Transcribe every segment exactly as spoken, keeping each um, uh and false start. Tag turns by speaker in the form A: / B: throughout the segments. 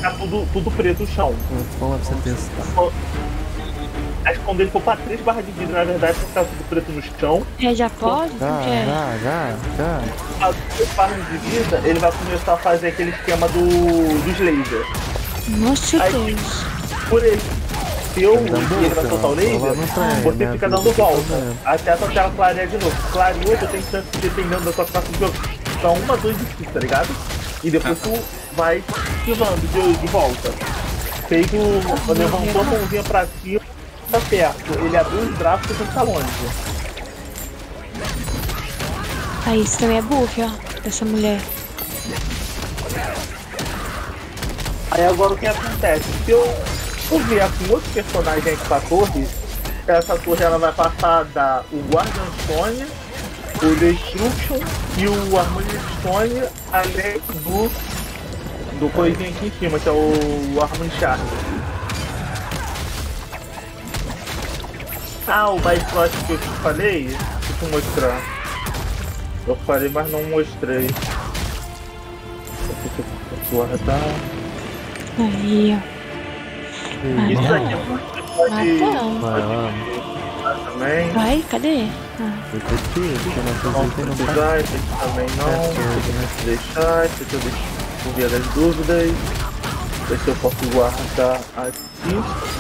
A: ficar tudo, tudo preto no chão.
B: Vamos lá pra você testar.
A: Acho que quando ele for pra três barras de vidro, na verdade, vai ficar tudo preto no chão.
C: É, já pode?
B: Já,
C: Não quer?
B: já, já, já.
A: As três barras de vida, ele vai começar a fazer aquele esquema do, dos lasers.
C: Nossa,
A: Aí,
C: Deus.
A: por ele, se eu
B: Dá
A: e ele vai
B: boca,
A: soltar o
B: lá
A: laser,
B: no trem,
A: você
B: né,
A: fica
B: tudo
A: dando
B: que tá
A: volta.
B: fazendo.
A: Até a sua tela clarear de novo. Clareou, você tem chance de, dependendo da sua classe de jogo, dar uma, duas de kick, tá ligado? E depois tu vai esquivando de, de volta. Fez o. Levantou a mãozinha pra cima, tá perto. Ele abriu os braços e você tá longe.
C: Aí, isso também é buff, ó, dessa mulher.
A: Aí agora o que acontece? Se eu, eu vier com outro personagem aqui pra torre, essa torre ela vai passar da o Guardian Stone, o Destruction e o Harmony Stone, além do do coisinho aqui em cima, que é o Harmony Shard. Ah, o Bifrost que eu te falei, deixa eu mostrar. Eu falei, mas não mostrei. Guardar.
C: Aí, ó.
A: Isso
C: Matão.
A: aqui você pode,
C: Matão.
B: Vai lá.
A: pode também.
C: Vai, cadê? Ah.
B: Eu tô aqui, porque eu não
A: Não
B: apresentei no
A: precisar, esse aqui também não. Esse aqui não se deixar, esse aqui eu deixo por via das dúvidas. Esse eu posso guardar aqui.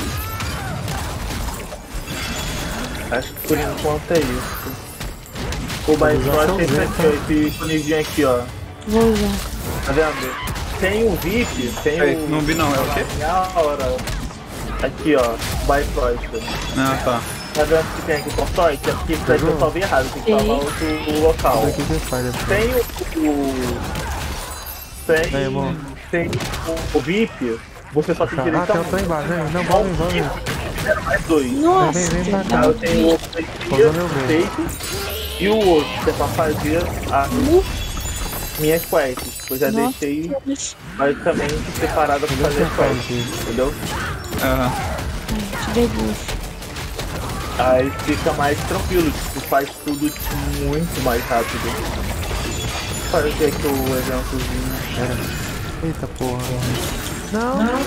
A: Acho que por enquanto é isso. O Bifrost é esse aqui, ó, esse iconezinho aqui, ó.
C: Vou usar.
A: Tá vendo? Tem o V I P, tem
D: Ei,
A: o...
D: não vi não, é o quê?
A: A hora. Aqui, ó, Bifrost.
D: Ah, tá.
A: Tá vendo que tem aqui o portói? Que aqui tá eu salvei errado, tem que
C: Sim.
A: salvar outro o local.
B: Isso aqui você faz depois.
A: Tem o... o- Tem...
B: Aí, irmão.
A: tem o, o V I P, você só tem
B: Ah,
A: direito
B: tem
A: a
B: outro aí embaixo, vem. Não,
A: Qual
B: vamos, vamos.
A: é mais dois.
C: Nossa,
B: vem, vem pra
C: Deus,
B: cá.
C: dá
A: Eu
C: um
A: tenho o outro
B: Vou dar meu
A: aqui,
B: gol.
A: feito, e o outro, que é pra fazer as minhas quests. Eu já
C: Nossa,
A: deixei
C: Deus.
A: basicamente separada pra fazer as quests, entendeu?
D: Aham.
C: Ai, te dei buff.
A: Aí fica mais tranquilo, tipo, faz tudo muito mais rápido. Fazer aqui o exemplozinho.
B: Pera. Eita porra. Não. Não.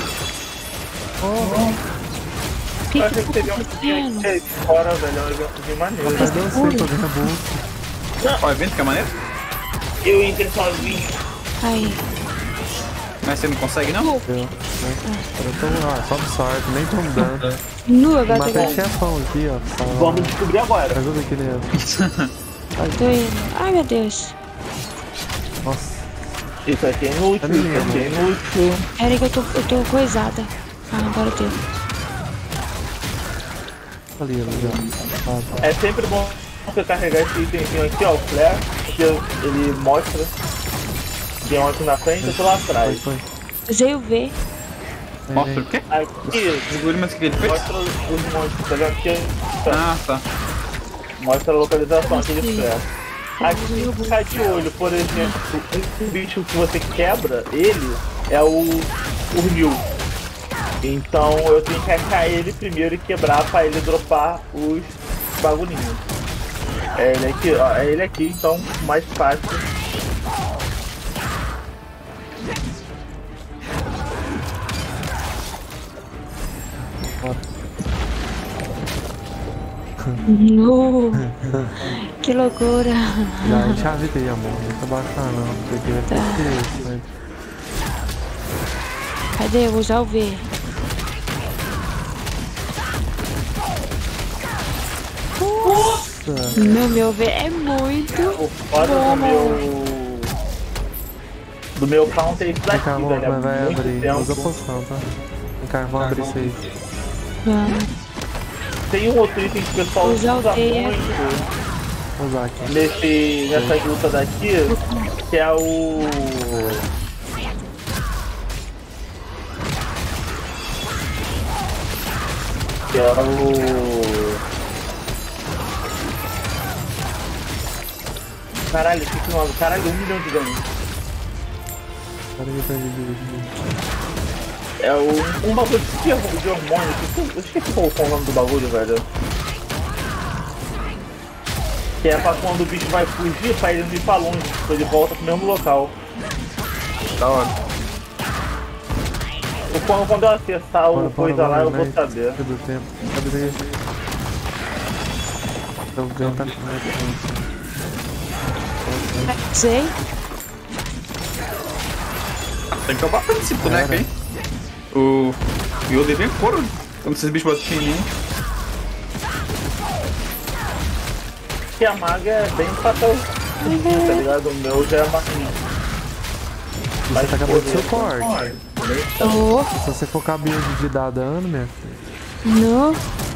C: O que
A: Eu
C: que
A: achei que
C: tá
A: seria um pouquinho
C: acontecendo?
A: de fora, velho, é um exemplozinho maneiro.
B: Mas eu sei pra ganhar bolsa.
D: Ó, evento que é maneiro?
A: Eu entrei sozinho.
C: Aí.
D: Mas você não consegue não?
B: Eu, né? Eu tô, ah, só sorte, nem tô mudando.
C: Nu, agora
B: Matei
C: tô
B: chefão aqui, ó. Só...
A: Vamos descobrir agora.
B: Ajuda aqui nele.
C: Tô indo. Ai, meu Deus.
B: Nossa.
A: Isso aqui é inútil, isso aqui é inútil.
C: Pera aí que eu tô, eu tô coisada. Ah, agora deu.
B: Ali, ali, já. Ah,
A: É sempre bom você carregar esse itemzinho aqui, ó, o flare, porque ele mostra. Tem um aqui na frente e outro lá
B: foi,
A: atrás.
B: foi.
C: Usei o V.
D: Mostra o quê?
A: Aqui,
D: Segure, mas o que ele fez?
A: mostra os monstros, tá vendo? Aqui,
D: Ah, tá.
A: mostra a localização aqui de flare. Aqui
C: Usei o
A: ficar de olho, por exemplo, um bicho que você quebra, ele é o Urnil. Então eu tenho que achar ele primeiro e quebrar pra ele dropar os bagulhinhos. É ele aqui, ó, é ele aqui, então mais fácil.
C: Nu. Que loucura.
B: Já enche a vida aí, amor. Não tá baixando, não. Porque vai ter
C: Tá.
B: que ter isso, né?
C: Cadê? Eu vou usar o V.
B: Nossa.
C: Meu, meu V é muito.
A: O foda do meu. Do meu count é isso
B: Vem
A: daqui,
B: cá, amor,
A: velho. É
B: mas vai
A: muito
B: abrir. Usa a
A: tempo.
B: poção, tá? Vem cá, vamos abrir isso aí.
C: Vamos.
A: Tem um outro item que o pessoal
C: Usar o
A: usa
C: quê?
A: muito
B: Vou usar aqui.
A: nesse, nessa luta daqui, que é o. Que é o. Caralho, que nome? Caralho, um milhão de danos.
B: Cara, que tá de vídeo.
A: É o, um bagulho de hormônio, de hormônio. Eu esqueci qual é o nome do bagulho, velho. Que é pra quando o bicho vai fugir, pra ele não ir pra longe, pra ele volta pro mesmo local.
D: Da hora.
A: Quando, quando eu acessar o coisa lá, eu vou saber.
B: Do tempo. Cadê isso? Então, o tá
C: Sei.
D: Tem que acabar esse boneco, hein? O Yoda vem couro quando esses bichos batem em mim.
A: Que a maga é bem fatal. Tá ligado? O meu já é maquinha.
B: Você tá acabando de suporte.
C: Oh,
B: Se você for cabelo de dar dano, minha filha.
C: não.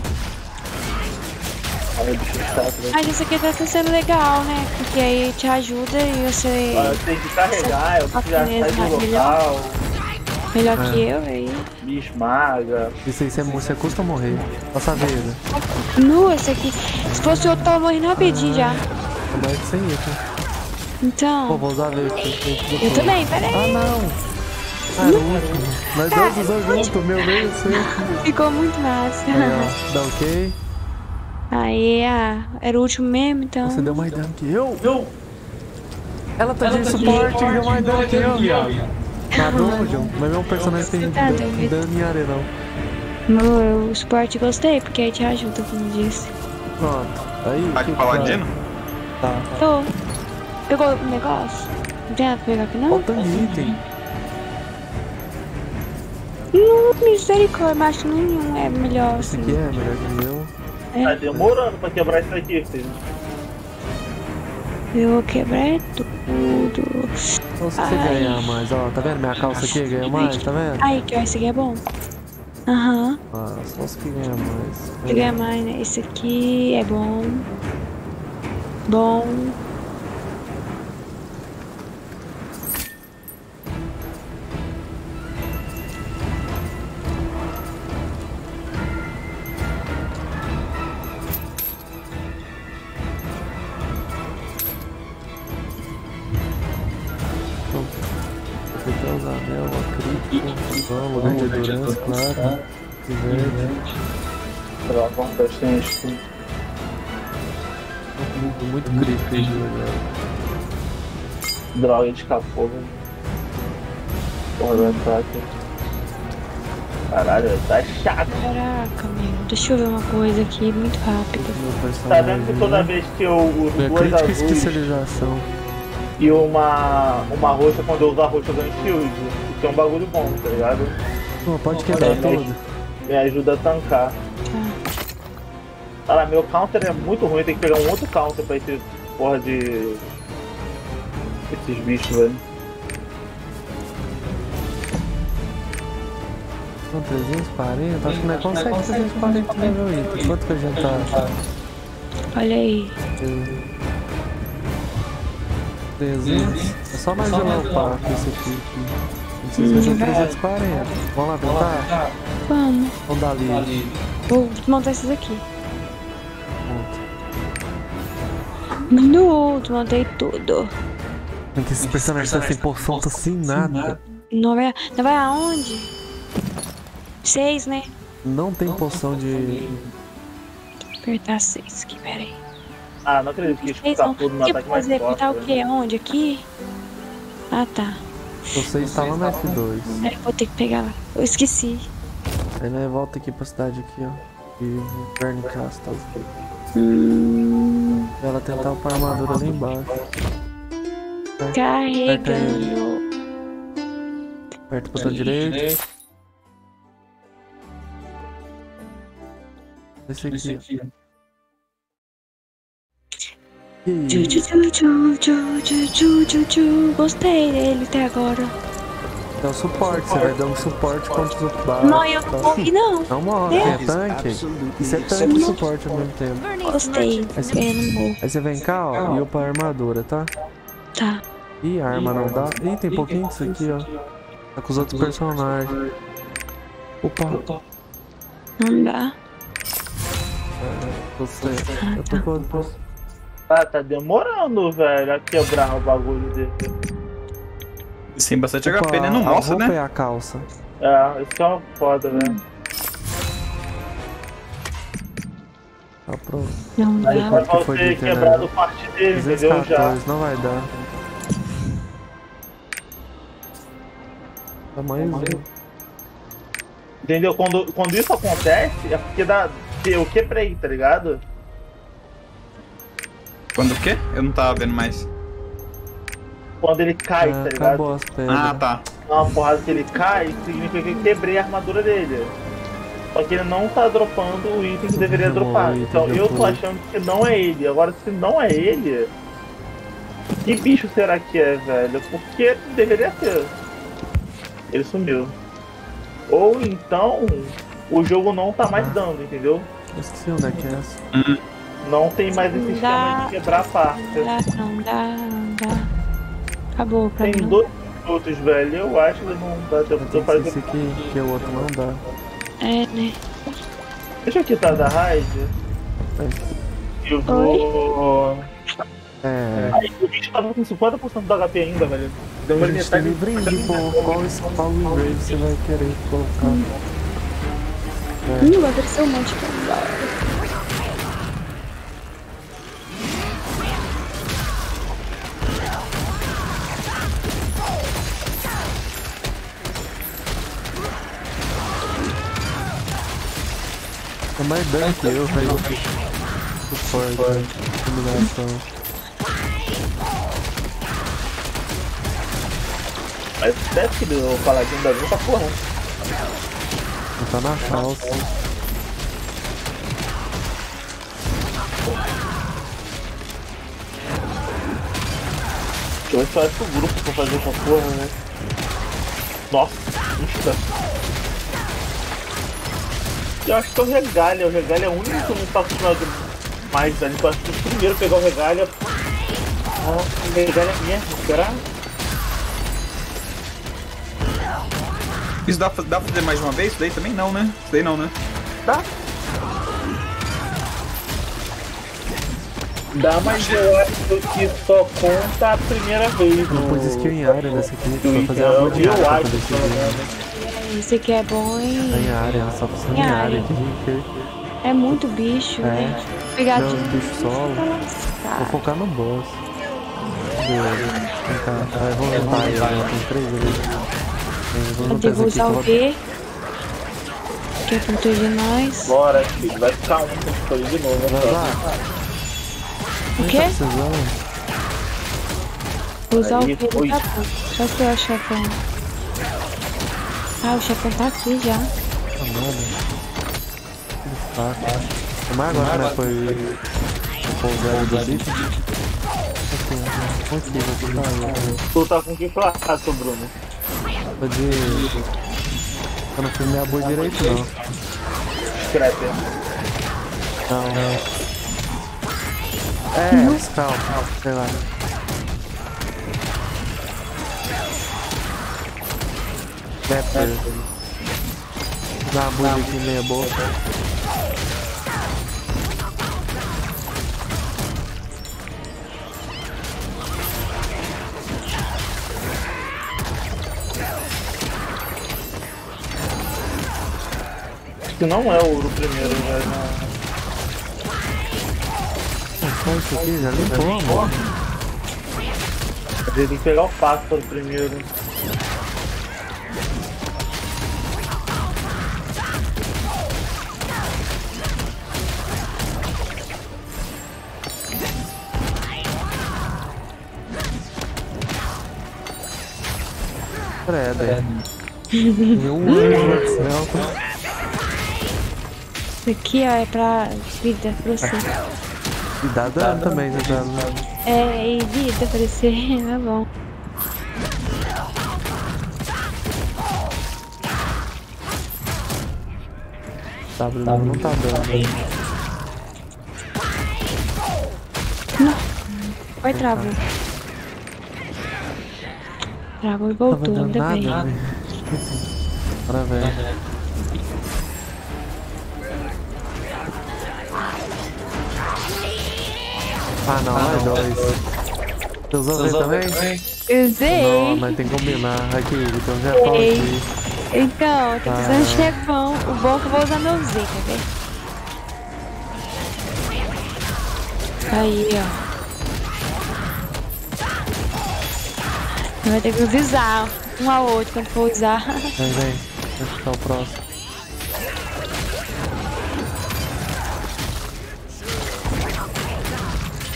A: Aí o bicho chato, né?
C: Mas isso aqui tá sendo legal, né? Porque aí te ajuda e você...
A: Ah, tem que carregar, eu preciso já sair do
C: Melhor.
A: local.
C: Melhor
B: É.
C: que eu, aí.
A: Bicho maga.
B: Isso aí você, você custa morrer. Passa a vida.
C: Nu, esse aqui. Se fosse outro, tava morrendo rapidinho já.
B: Como é que você ia, tá? Pô,
C: Então.
B: vou usar a vez.
C: Eu também, pera
B: Ah,
C: aí.
B: não. Ah, era o último. Nós dois usamos junto, meu Deus do céu.
C: Ficou muito massa.
B: Aí, ó. Dá ok.
C: Aí, ah, era o último mesmo, então.
B: Você deu mais dano que eu? Eu? Ela tá de suporte e deu mais dano que eu, viado. Na dungeon, mas meu personagem tem
C: Tá
B: dano,
C: doido.
B: dano em arenão.
C: No, o suporte gostei, porque aí te ajuda, como disse.
B: Pronto. Aí,
D: Tá
B: que
D: de paladino?
B: Tá.
C: Tô. Pegou o negócio? Não tem nada pra pegar aqui, não?
B: Falta um item.
C: Não, misericórdia, macho nenhum é melhor
B: Esse
C: assim.
B: aqui é melhor que o meu.
A: Tá demorando pra quebrar isso aqui, filho.
C: Eu quebrei tudo.
B: Só se você
C: Ai.
B: ganhar mais, ó. Tá vendo minha calça aqui? Ganha mais, tá vendo?
C: Aí, que esse aqui é bom. Aham.
B: Ah, só se que ganha mais.
C: Vou ganhar mais, né? Esse aqui é bom. Bom.
B: Você quer usar anel, a crítica, um lugar de endurance, claro. Que verde.
A: Sei lá, quanto eu tenho escudo.
B: Muito crítico aí, velho.
A: Droga, ele escapou, velho. Porra, vai entrar aqui. Caralho, tá chato.
C: Caraca, meu. Deixa eu ver uma coisa aqui, muito rápido.
B: Meu
A: Tá
B: personagem.
A: vendo que toda vez que eu uso
B: Minha
A: duas
B: crítica e
A: azuis
B: especialização.
A: e uma, uma roxa, quando eu usar a roxa eu ganho shield, isso é um bagulho bom, tá ligado?
B: Pô, pode quebrar tudo.
A: Me ajuda a tancar.
C: Tá.
A: Cara, meu counter é muito ruim, tem que pegar um outro counter pra esse porra de... esses bichos, velho.
B: São trezentos e quarenta? Acho que não é consegue trezentos e quarenta level item. Quanto que a gente tá?
C: Olha aí.
B: trezentos? É só mais um upar com esse aqui. Não sei se vai ser trezentos e quarenta. Vamos lá tentar?
C: Vamos.
B: Vamos dar ali.
C: Vou montar esses aqui. Minuto, montei tudo.
B: Porque esse personagem tá sem poção, tá sem nada.
C: Não vai, não vai aonde? Seis, né?
B: Não tem poção de...
C: Apertar seis aqui, peraí.
A: Ah, não acredito que
C: Seis
A: escutar
C: não.
A: tudo no
C: Tipo,
A: ataque mais
C: fazer,
A: forte,
C: apertar o
A: velho.
C: quê? Aonde? Aqui? Ah, tá.
B: Você está lá no F dois.
C: Aí vou ter que pegar lá. Eu esqueci.
B: Aí nós volta aqui pra cidade aqui, ó. E Burn Castle.
C: Hum,
B: Ela tentar upar a armadura lá embaixo.
C: carregando.
B: Aperta o botão direito. Esse aqui, ó. E
C: Tchu,
B: aí?
C: tchu, tchu, tchu, tchu, tchu, tchu, tchu, tchu. Gostei dele até agora.
B: É o suporte, você vai dando suporte contra os outros barcos.
C: Não, eu não morri não.
B: Não morre, é tanque. Isso é tanque e suporte ao mesmo tempo.
C: Gostei. Eu não morro.
B: Aí você vem cá, ó, e upa a armadura, tá?
C: Tá.
B: Ih, a arma não dá. Ih, tem pouquinho disso aqui, ó. Tá com os outros personagens. Opa,
C: Não dá.
B: você. Eu tô com outro.
A: Ah, tá demorando, velho, a quebrar o bagulho dele.
D: Sim, bastante H P,
B: Opa,
D: né? Não
B: a
D: mostra,
B: roupa
D: né?
B: é a calça.
A: É, isso é uma foda, né?
B: Tá pronto.
C: Não
A: Aí
C: dá.
A: vai
B: que foi
A: ter
B: de
A: quebrado parte dele, entendeu? Já.
B: duzentos e quatorze, não vai dar. Tamanhozinho.
A: Entendeu? Quando, quando isso acontece, é porque dá. Eu quebrei, tá ligado?
D: Quando o quê? Eu não tava vendo mais.
A: Quando ele cai,
B: Ah,
A: tá ligado?
B: acabou as pedras.
D: Ah, tá.
A: Uma porrada que ele cai, significa que eu quebrei a armadura dele. Só que ele não tá dropando o item que deveria
B: Não,
A: dropar.
B: o item
A: Então eu tô
B: dropou.
A: achando que não é ele. Agora, se não é ele, que bicho será que é, velho? Porque deveria ser. Ele sumiu. Ou então, o jogo não tá mais dando, entendeu?
B: Eu esqueci onde é que é essa.
A: Não tem mais esse
C: Não
A: esquema
C: dá.
A: de quebrar a parte.
C: Não dá, não dá, não dá. Acabou pra
A: Tem
C: mim.
A: dois minutos, velho. Eu acho que não dá tempo de eu
B: Tem que ser
A: fazer.
B: esse aqui, que o outro não dá.
C: É, né?
A: Deixa eu quitar da raid. Eu vou.
B: É.
A: Aí o bicho tava com cinquenta por cento do H P ainda, velho. Deu uma
B: A gente tem
A: metade.
B: brinde, pô. Qual, qual Wave você vai querer colocar?
C: Ih, apareceu um monte de coisa.
B: É mais dano que eu, velho. Suporte, combinação.
A: Mas deve que o paladino da tá porra.
B: Não tá na falsa.
A: Eu só acho que o grupo pra fazer essa porra, né? Nossa, puxa. Eu acho que é o regalha, o regalha é o único que eu não faço mais, velho. Eu acho que o primeiro pegar o regalha. Ah, o regalha é mesmo, será?
D: Isso dá, pra- dá pra fazer mais de uma vez? Isso daí também não, né? Isso daí não, né?
A: Dá. Dá, mas eu acho que só conta a primeira vez.
B: Eu
A: no-
B: pus skill em área nessa aqui, pra
A: no-
B: fazer a rua de
A: eu
B: área pra
A: acho,
B: poder
A: pelo
B: seguir.
A: menos.
C: Esse aqui é bom,
B: Tá
C: hein?
B: em área, só precisa
C: Em
B: em
C: área.
B: área aqui.
C: É muito bicho,
B: É.
C: né? Pegar
B: Não,
C: de
B: os bichos solo. Vou
C: lascar.
B: focar no boss. Beleza. Vem cá, vai, vamos limpar aí, ó. Tem três ali. Vamos
C: Eu vou usar o V. Que é proteger nós.
A: Bora, filho, vai ficar um com escolha de novo.
B: Vai
A: né?
B: lá.
C: O
B: Nem
C: quê?
B: tá precisando.
C: Vou usar o
A: Aí,
C: V.
A: oi.
C: Tá bom. Só que é o chefão. Ah, o chefão tá aqui já.
B: Tá nada. Tá. Mas agora, né? Foi. Foi o velho do bicho. Aqui, ó. Aqui, vou botar aí.
A: Tu tá com que classe, Bruno?
B: Tô de. Eu não fiz minha boa direito, não.
A: Scrapper.
B: Não, não. É, scalp, sei lá. Pepper. Dá uma bolha aqui meia boca.
A: Acho que não é o ouro primeiro, velho.
B: Só isso aqui, já limpou, amor.
A: A gente tem que pegar o pássaro primeiro.
B: Credo. Meu anjo do céu.
C: Isso aqui, ó, é pra vida, pra você.
B: E dá dano também, você tá dando.
C: É, e vida pra você, tá bom.
B: W não tá dando.
C: Vai, travou. Travou e
B: Não tava
C: voltou,
B: dando
C: ainda
B: nada,
C: bem.
B: velho. Bora ver. Ah não, é dois. Você usou V também?
C: Usei.
B: Não, mas tem que combinar. Aqui, então já fala
C: Ei.
B: aqui.
C: Então, tô precisando de chefão. O bom é que eu vou usar meu Z, quer ver? Aí, ó. Vai ter que avisar um ao outro quando for usar.
B: Vem, vem. Deixa eu ficar o próximo.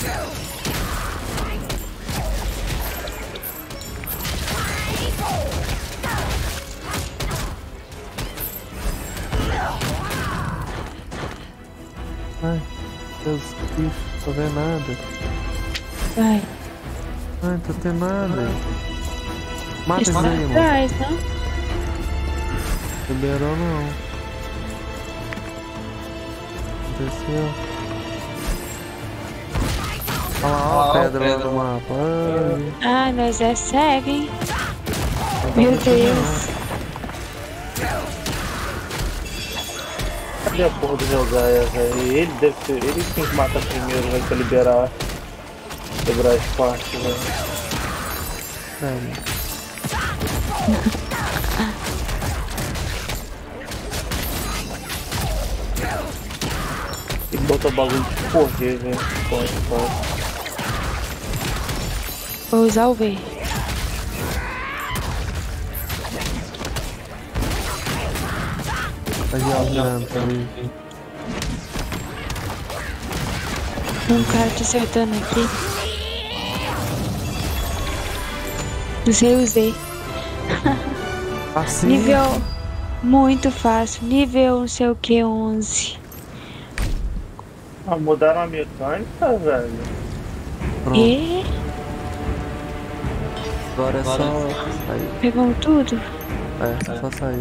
B: Ai, Deus, que tô vendo nada.
C: Vai.
B: Ai, tô tendo nada. Mata esse
C: Está
B: aí, mano.
C: atrás, não?
B: Liberou não. Desceu. Olha lá, ó, a pedra lá no mapa. Ai.
C: Ai, mas é cego, hein? Meu Deus.
A: Cadê a porra do Jogaia, velho? Ele deve ser. Ele tem que matar primeiro, velho, pra liberar. Quebrar as partes, velho.
B: Sério.
A: Tem que botar o bagulho de correr, velho. Pode, pode.
C: Vou usar o V.
B: Aí, ó, virando pra mim.
C: Um cara te acertando aqui. Usei, usei.
B: Assim.
C: Nível muito fácil. Nível não sei o que, onze.
A: Ah, mudaram a mecânica, velho.
B: Pronto.
C: E
B: Agora é só sair.
C: pegamos tudo.
B: É, é só sair.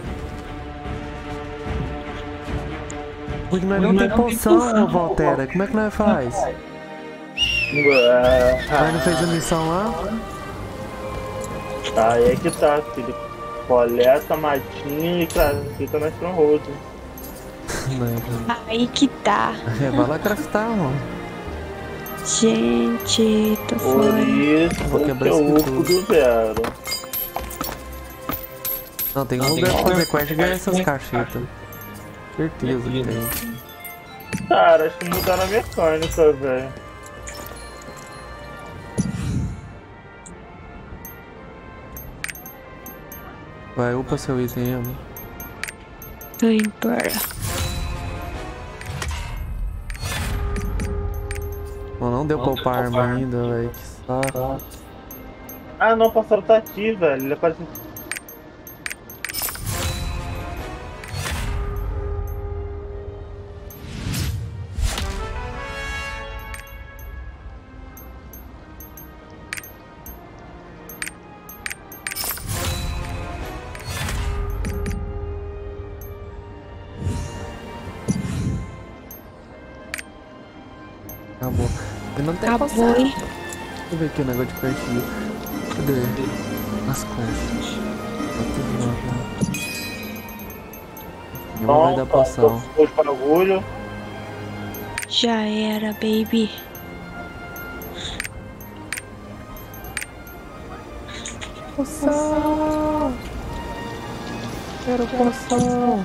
B: Porque nós não tem poção, ô Valtera. Como é que nós faz?
A: É,
B: Nós não fez a missão lá?
A: aí é que tá, filho. Coleta, matinho e cara, fica na Stronghold.
B: Não.
C: Aí que tá.
B: É, vai lá craftar, mano.
C: Gente, tô
A: Por
C: fora.
A: isso
B: Vou
A: que
B: quebrar
A: eu
B: isso
A: upo
B: tudo.
A: do zero.
B: Não, tem um lugar pra fazer quest e ganhar essas caixetas. Certeza que tem.
A: Cara, acho que mudaram a mecânica, velho.
B: Vai, upa seu item aí, mano.
C: Tô indo embora.
B: Mano, não deu pra upar a arma ainda, velho. Que saco.
A: Ah não, o pássaro tá aqui, velho. Ele aparece.
B: Acabou. E não tem
C: Acabou,
B: poção.
C: hein?
B: Deixa eu ver aqui o negócio de perfil. Cadê? As conchas. Tá tudo lá, né? Não vai dar poção.
A: Os bagulho.
C: Já era, baby.
B: Poção! Quero poção!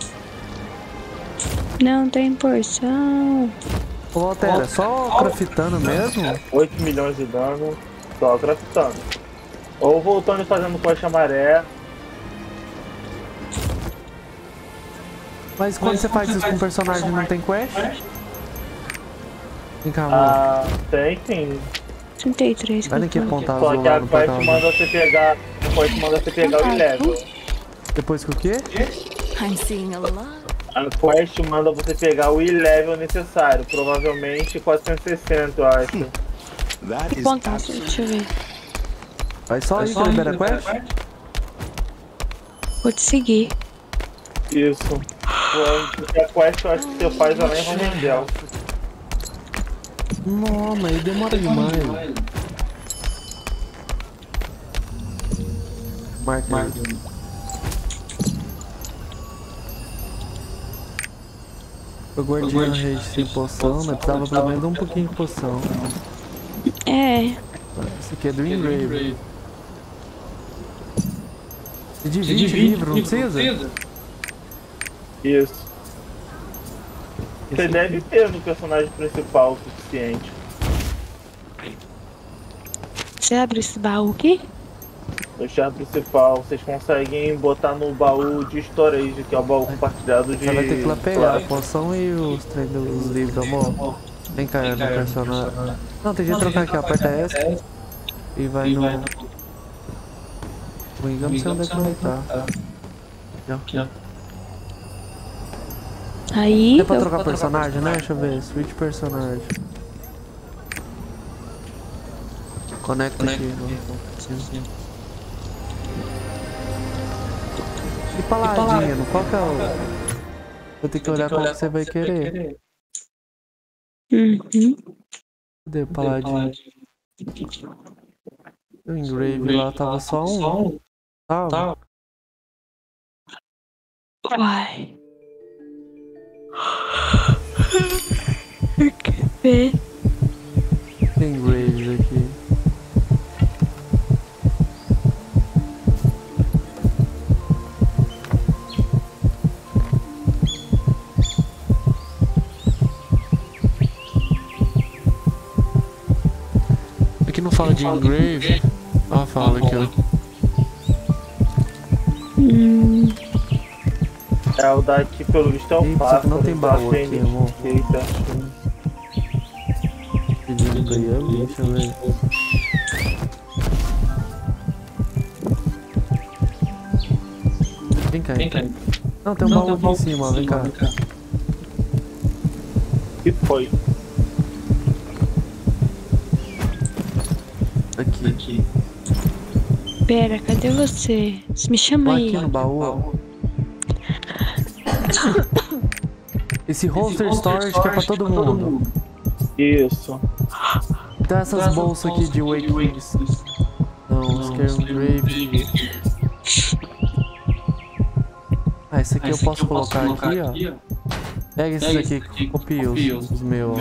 C: Não tem porção.
B: Ô, Valtera, é só craftando mesmo?
A: oito milhões de dano. Só craftando. Ou voltando e fazendo coxa maré.
B: Mas quando você faz isso com um personagem não tem quest? Vem cá, amor.
A: Ah, tem sim.
C: trinta e três.
B: Vai aqui apontar
A: Só
B: azul
A: que
B: lá
A: a
B: no
A: quest
B: portal.
A: manda você pegar. A quest manda você pegar o level.
B: Depois que o quê?
E: I'm seeing a lot.
A: A quest manda você pegar o E-level necessário. Provavelmente quatrocentos e sessenta, eu acho.
F: That is
C: Ponto,
F: absolutely
C: deixa eu ver.
B: Vai só aí que libera quest?
C: Vou te seguir.
A: Isso. Porque a quest eu acho que você faz ela em Romandel.
B: Não, mas demora demais. Marca aí. O guardião rede sem poção, mas precisava pelo menos um pouquinho de poção.
C: É.
B: Esse aqui é do Engrave. E de vinte livros, não precisa?
A: Isso. Você deve ter no personagem principal o suficiente.
C: Você abre esse baú aqui?
A: No char principal, vocês conseguem botar no baú de storage, que é o baú compartilhado de.
B: Você vai ter que ir lá pegar a poção e os treinos dos livros, amor. Vem cá, no personagem. Não, tem jeito de trocar aqui, aperta S e vai no... O engano, não sei onde é que vai estar. Aqui, ó.
C: Aí.
B: É pra trocar personagem, né? Deixa eu ver. Switch personagem. Conecta aqui. E paladino, qual que é o... Vou ter que olhar qual que você vai querer.
C: Uhum.
B: Cadê o paladino? O engrave lá tava só um. Tava.
C: Uai. Quer ver?
B: Tem engraves aqui. Aqui não fala de engrave. Ah, fala aqui, ó.
C: Hum.
A: É, o daqui pelo visto é o
B: Ih,
A: pássaro.
B: não tem baú
A: tem
B: aqui, amor.
A: Eita.
B: Pedindo aí, ó, deixa eu ver. Vem cá, vem cá. Não, tem um baú aqui em cima, ó, vem cá.
A: O que foi?
B: Aqui. Aqui.
C: Pera, cadê você? Você me chama aí.
B: Aqui no baú, ó. Esse holster storage que é pra todo mundo.
A: Isso.
B: Então essas bolsas aqui de Wakings. Não, Scare Grave. Ah, esse aqui eu posso colocar aqui, ó. Pega esses aqui que copia os, os meus,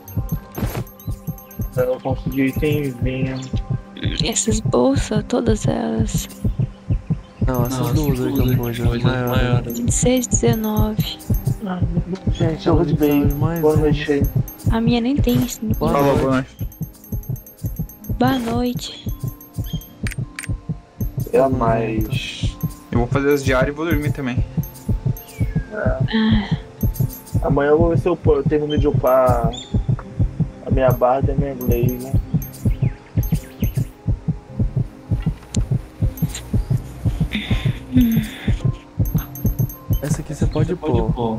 B: ó.
A: Eu não consegui itemzinho.
C: Essas bolsas, todas elas.
B: Não, essas duas aí que eu pus, as maiores.
C: vinte e seis, dezenove.
A: Ah, gente, eu vou de bem. Boa noite aí.
C: A minha nem tem isso.
B: Boa
D: Falou,
B: noite.
D: boa noite.
C: Boa noite.
A: É mais.
D: Eu vou fazer as diárias e vou dormir também.
C: Ah,
A: Amanhã eu vou ver se eu, eu termino de upar a minha barra e a minha glaze.
B: Essa aqui você pode pôr.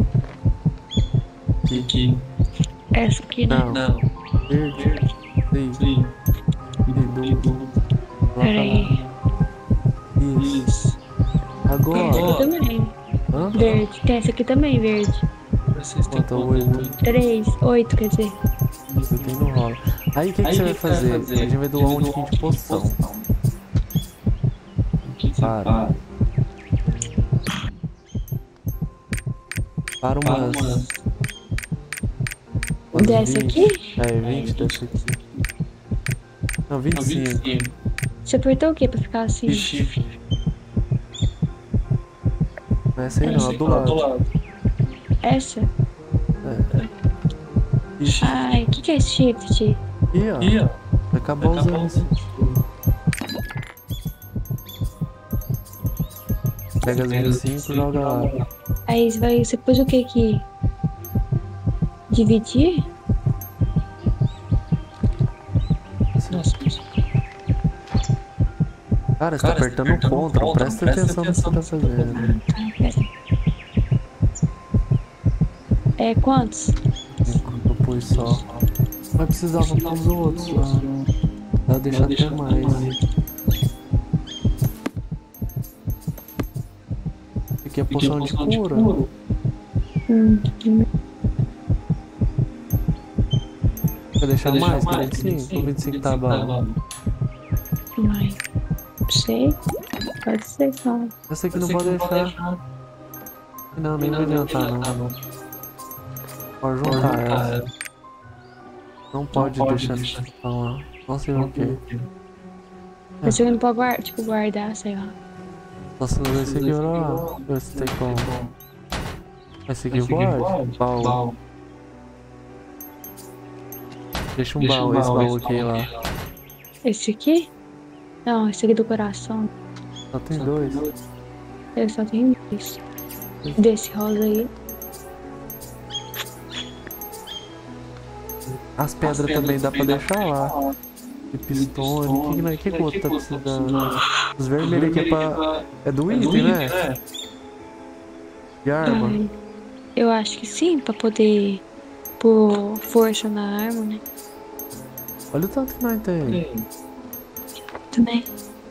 B: Aqui.
C: essa aqui, né?
B: Não. Verde. Sim. E do.
C: Peraí.
B: Isso. Agora.
C: Essa aqui também.
B: Hã?
C: Verde. Tem essa aqui também, verde.
B: Quanto oito?
C: Três, oito, quer dizer.
B: Você tem no rola. Aí o que, que você vai fazer? A gente vai doar um tiquinho de poção. Para. Para umas. umas
C: Dessa
B: vinte.
C: aqui?
B: É, vinte dessa aqui. Não, vinte e cinco.
C: Você apertou o que pra ficar assim?
B: Não é essa aí não, é do lado.
C: Essa?
B: É. Ixi.
C: Ai, o que, que é shift?
B: Ih, ó. Acabou usando isso. Pega as vinte e cinco e joga lá.
C: Aí você vai. Você pôs o que aqui? Dividir?
B: Cara, você tá apertando o control, presta atenção no que você tá fazendo.
C: Ah, pera. É quantos?
B: Eu pus só. Mas precisava pros outros lá. Dá deixar até mais. Aqui é poção de cura.
C: Hum.
B: Quer deixar mais? vinte e cinco? Ou vinte e cinco tá bom?
C: Ai. Não sei. Pode ser só.
B: Essa aqui não pode deixar. Não, nem vai adiantar não. Pode juntar essa. Não pode deixar essa lá. Não sei o que.
C: Mas você não pode guardar, tipo, guardar, sei lá.
B: Só se fazer esse aqui lá. Ver se tem como. Esse aqui pode? Baú. Deixa um baú, esse baú aqui lá.
C: Esse aqui? Não, esse aqui do coração.
B: Só tem dois.
C: Eu só tenho dois. Desse rosa aí.
B: As pedras também dá pra deixar lá. De pistone. O que, que, que, que o outro tá precisando? Os vermelhos aqui é pra. É do item, né? De arma.
C: Ai, eu acho que sim, pra poder pôr força na arma, né?
B: Olha o tanto que nós tem.
C: Também.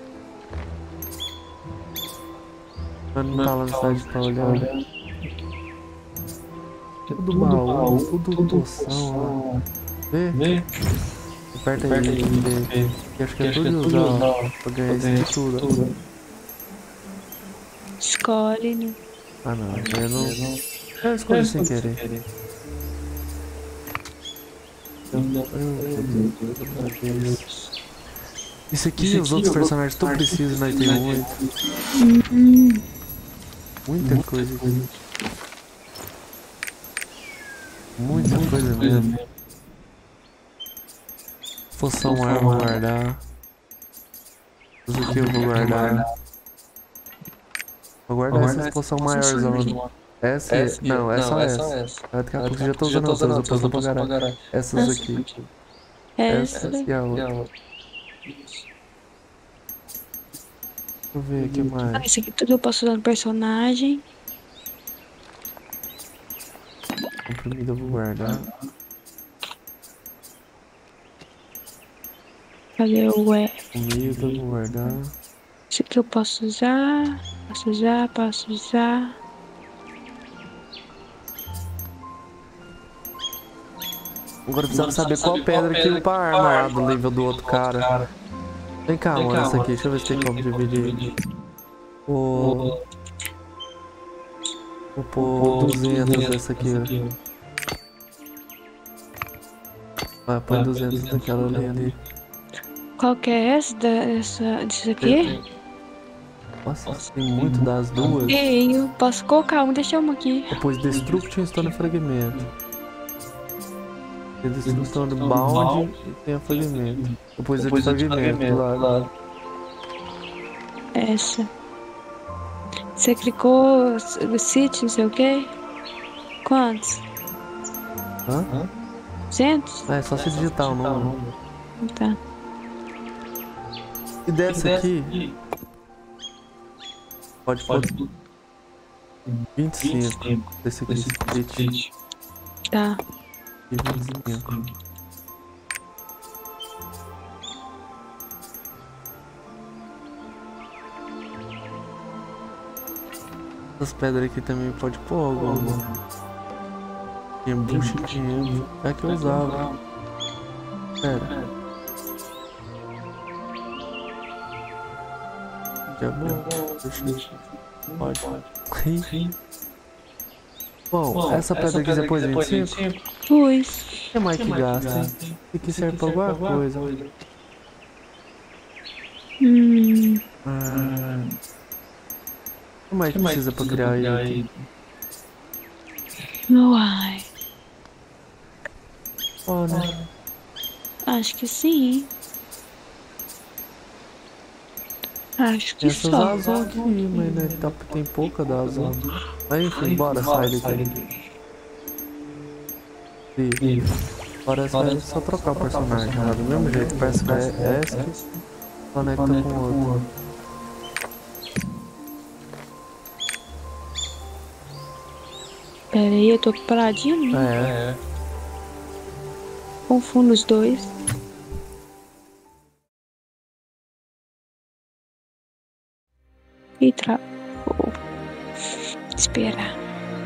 B: Mas não tá lá no site pra olhar. Tudo baú, tudo poção, ó. Vê? Aperta aí, vê. Eu acho que é tudo de usar, ó. Pra ganhar isso de tudo, ó.
C: Escolhe, né?
B: Ah não, eu não. Eu escolhi sem querer. Isso aqui, os outros personagens todos precisam, nós temos muito. Muita coisa aqui. Muita coisa mesmo. Poção arma, vou guardar. Isso aqui eu vou guardar. Vou guardar essas poção maiorzão. Essa? Não, é só essa. Daqui a pouco eu já tô usando outras, depois eu vou pagar essas aqui.
C: Essa.
B: Essa e a outra. Deixa eu ver o que
C: Ah,
B: mais.
C: isso aqui tudo eu posso usar no personagem.
B: Comprimido eu vou guardar.
C: Cadê o E?
B: Comida eu vou guardar.
C: Isso aqui eu posso usar. Posso usar, posso usar.
B: Agora precisamos saber qual pedra que upa a arma lá do nível do outro cara. Vem cá, mano, essa aqui. Deixa eu ver se tem como dividir. Vou... Vou pôr duzentos dessa aqui, ó. Vai, põe duzentos daquela ali ali.
C: Qual que é essa? Dessa, disso aqui?
B: Nossa, tem muito das duas.
C: Tenho. Posso colocar um, deixa uma aqui.
B: Depois Destruction Stone Fragmento. Tem Destruction do Bound e tem a Fragmento. Depois é de Fragmento do lado.
C: Essa. Você clicou City, não sei o que? Quantos?
B: Hã?
C: duzentos?
B: É, só se digitar o número.
C: Tá.
B: E dessa aqui, pode pôr vinte e cinco. Desse aqui, split.
C: Tá.
B: E vinte e cinco. Essas pedras aqui também pode pôr alguma. Tem bush quinhentos. É que eu usava. Pera. Já bom. Deixa eu... Pode. Bom, essa pedra aqui depois de vinte e cinco.
C: Pus.
B: O que mais que gasta? Isso aqui serve pra alguma coisa.
C: Hum.
B: Ah. O que mais que precisa pra criar aí?
C: Uai.
B: Ó, né?
C: Acho que sim. Acho que
B: Essas
C: só.
B: azul aqui, mas né, tá, tem pouca da azul. Mas enfim, bora, sai daqui. Sim. Parece que é só trocar o personagem, cara. Do mesmo jeito, parece que é essa, conecta com o outro.
C: Pera aí, eu tô paradinho, né?
B: É.
C: Confundo os dois. E tra... Vou esperar.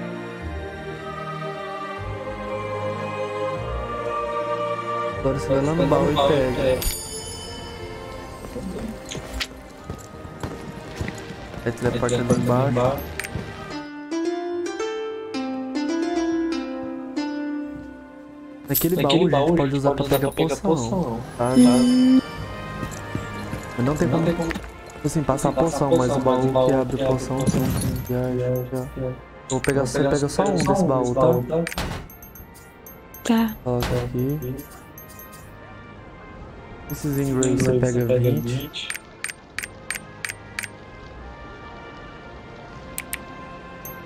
B: Agora você vai lá no baú e pega. Aí teleporta ali embaixo. Naquele baú a gente pode usar pra pegar poção, tá?
C: Hum.
B: Mas não tem como, assim, passar poção, mas o baú que abre poção tem. Já, já, já. Vou pegar, você pega só um desse baú, tá?
C: Tá.
B: Coloca aqui. Esses engraves você pega vinte.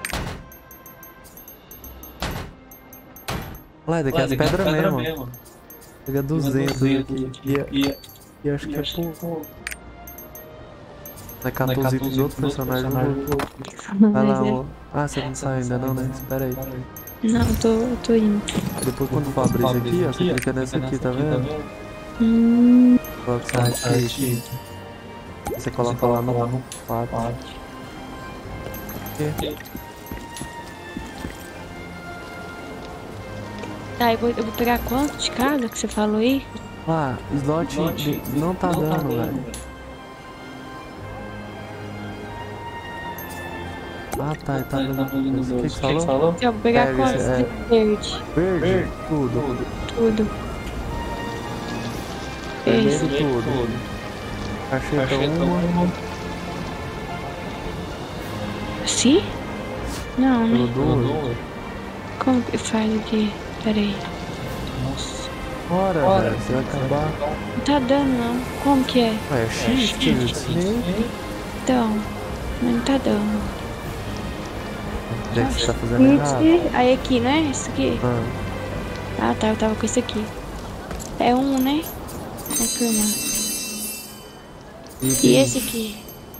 B: Olha, daqui é as pedras mesmo. Pega duzentos aqui. E, e acho que é pouco. Vai quatorze itens de outro personagem. Vai lá, ó. Ah, você não saiu ainda não, né? Espera aí.
C: Não, tô, tô indo.
B: Depois quando for abrir isso aqui, ó, você clica nessa aqui, tá vendo?
C: Hum,
B: Coloca site. Você coloca lá no quatro.
C: tá, eu vou, eu vou pegar quanto de cada que você falou aí?
B: Ah, slot não tá dando, velho. Ah, tá, ele tá dando. O que que você falou?
C: Eu vou pegar
B: Pega
C: quanto
B: esse, é.
C: de verde?
B: Verde? Tudo.
C: Tudo. Esse.
B: Vermelho, tudo. Cacheta uma.
C: Assim? Não,
B: Pelo
C: né?
B: duas.
C: Como que faz aqui? Pera aí.
B: Bora, velho. Você vai acabar.
C: Não tá dando, não. Como que é?
B: Ué, é shift, eu ensinei.
C: Então, mas não tá dando.
B: Onde é que você tá fazendo errado?
C: Switch. Aí aqui, né? Isso aqui.
B: Ah,
C: Ah, tá. Eu tava com isso aqui. É um, né? Confirmar. E esse aqui?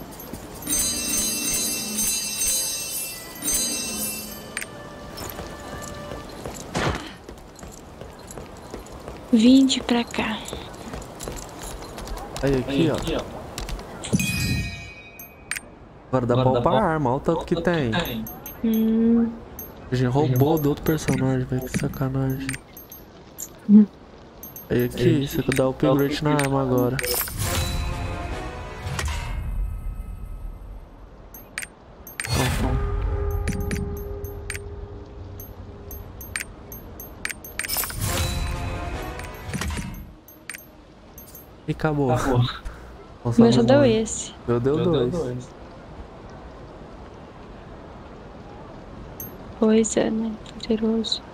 C: Vinte pra cá.
B: aí aqui, ó. Agora dá pra upar a arma, olha o tanto que tem.
C: Hum.
B: A gente roubou do outro personagem, velho, que sacanagem.
C: Hum.
B: Aí aqui, você dá o upgrade na arma agora. E acabou.
C: O meu só deu esse.
B: Eu deu dois.
C: Pois é, né? Poderoso.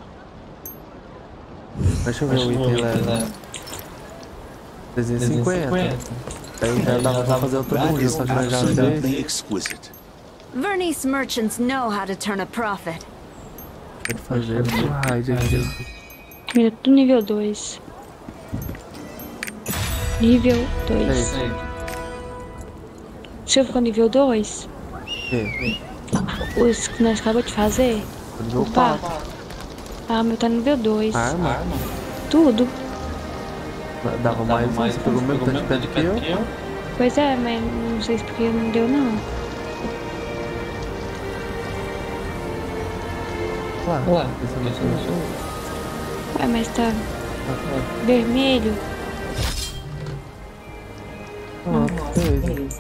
B: Deixa eu ver o item leve. trezentos e cinquenta. Aí já dava pra fazer outro mundo, só que nós já fez.
E: Vernese merchants know how to turn a profit.
B: Pode fazer um raid aqui.
C: Meu, tudo nível dois. Nível dois.
B: Ei.
C: Você ficou nível dois?
B: E?
C: Os que nós acabamos de fazer?
B: Nível
C: Opa!
B: quatro.
C: Ah, meu tá nível dois.
B: Arma?
C: Tudo.
B: Dava mais um, você pegou o mesmo tanto de pedra que eu?
C: Pois é, mas não sei se porque não deu não.
B: Lá, esse é o seu.
C: Ué, mas tá vermelho.
B: Ah, fez.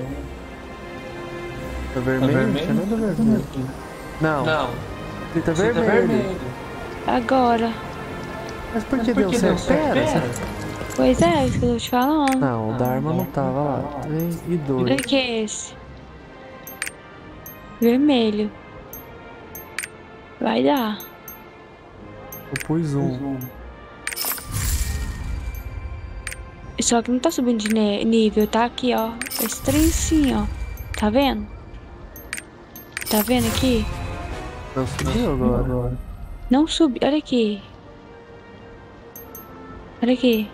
B: Tá vermelho? Não tinha nada vermelho. Não. Não. Ele tá vermelho.
C: Agora.
B: Mas por que deu certo? Pera.
C: Pois é, isso que eu tô te falando.
B: Não, o da arma não tava lá. três e dois.
C: Olha que é esse. Vermelho. Vai dar.
B: Eu pus um.
C: Só que não tá subindo de nível, tá aqui, ó. Esse trem sim, ó. Tá vendo? Tá vendo aqui?
B: Não subiu agora.
C: Não subiu. Olha aqui. Olha aqui.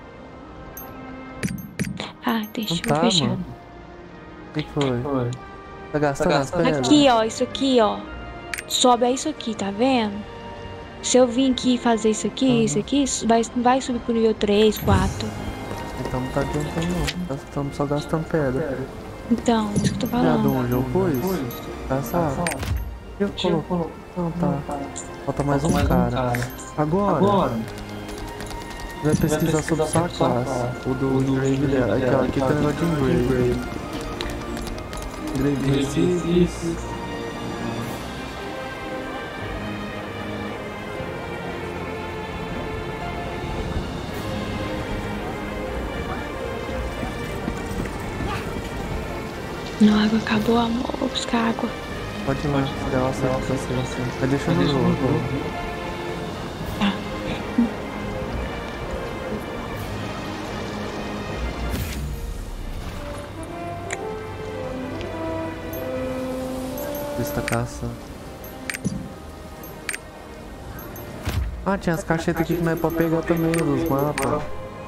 C: Ah, deixa eu
B: Tá,
C: fechar.
B: mano. O que foi? Tá gastando as pedras?
C: Aqui, ó. Isso aqui, ó. Sobe é isso aqui, tá vendo? Se eu vim aqui fazer isso aqui,
B: Uhum.
C: isso aqui, vai, vai subir pro nível três, quatro.
B: Então não tá adiantando não. Estamos só gastando pedra.
C: Então, isso que eu tô
B: Já de
C: falando.
B: onde eu pus? Caçar. Eu coloco. Não, tá. Falta mais um cara. Agora. Vai pesquisar sobre sua classe. O do Engrave dela. Aqui, ó, aqui tem negócio de Engrave. Engrave Receives.
C: Não, a água acabou, amor. Vou buscar água.
B: Pode ir lá, pegar o certo pra você. Vai deixando no jogo.
C: Tá.
B: Está caçando. Ah, tinha as caixetas aqui que não é pra pegar também, dos mapas.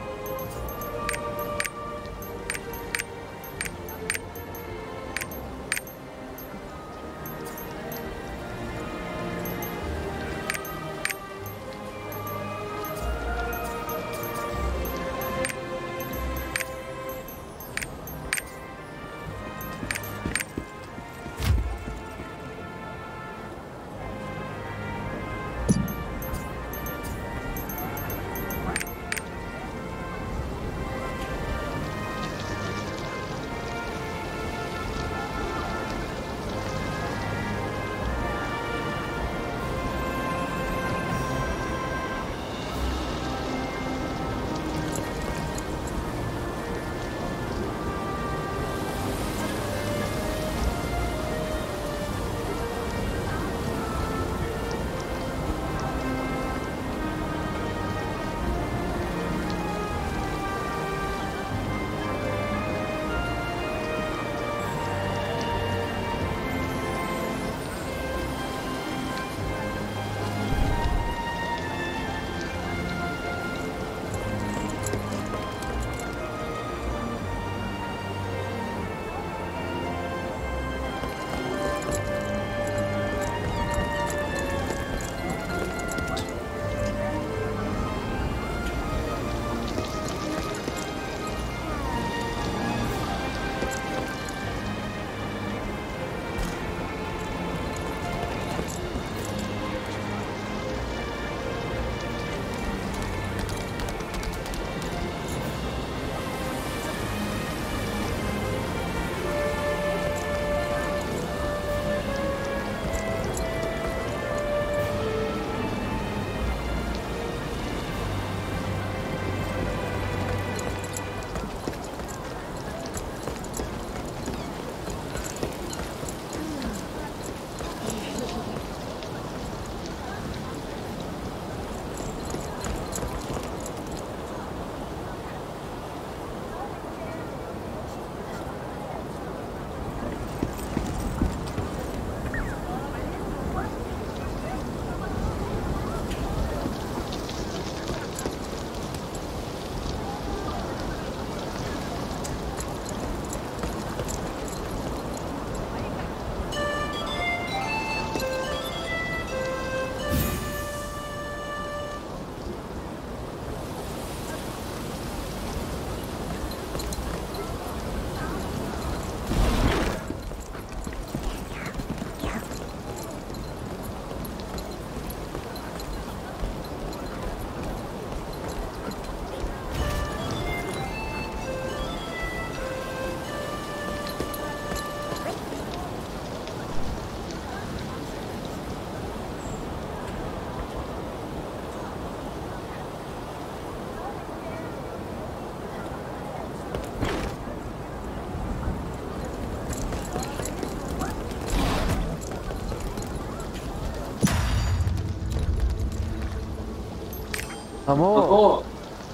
B: Amor!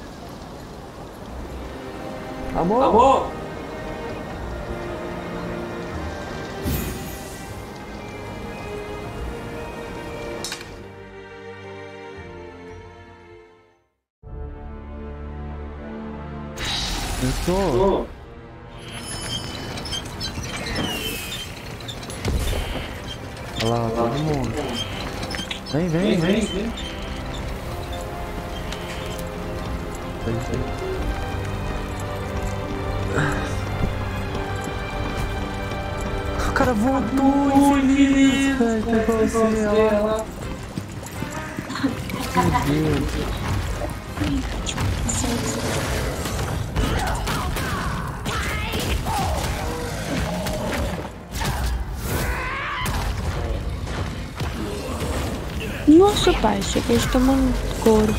B: Amor!
F: Amor!
B: Eu tô. Olha lá, todo mundo. Vem, vem, vem.
F: vem.
B: Vem, vem. O cara voltou, infeliz, velho. Pegou você lá. Meu Deus.
C: Nossa, pai, você fez tomando couro.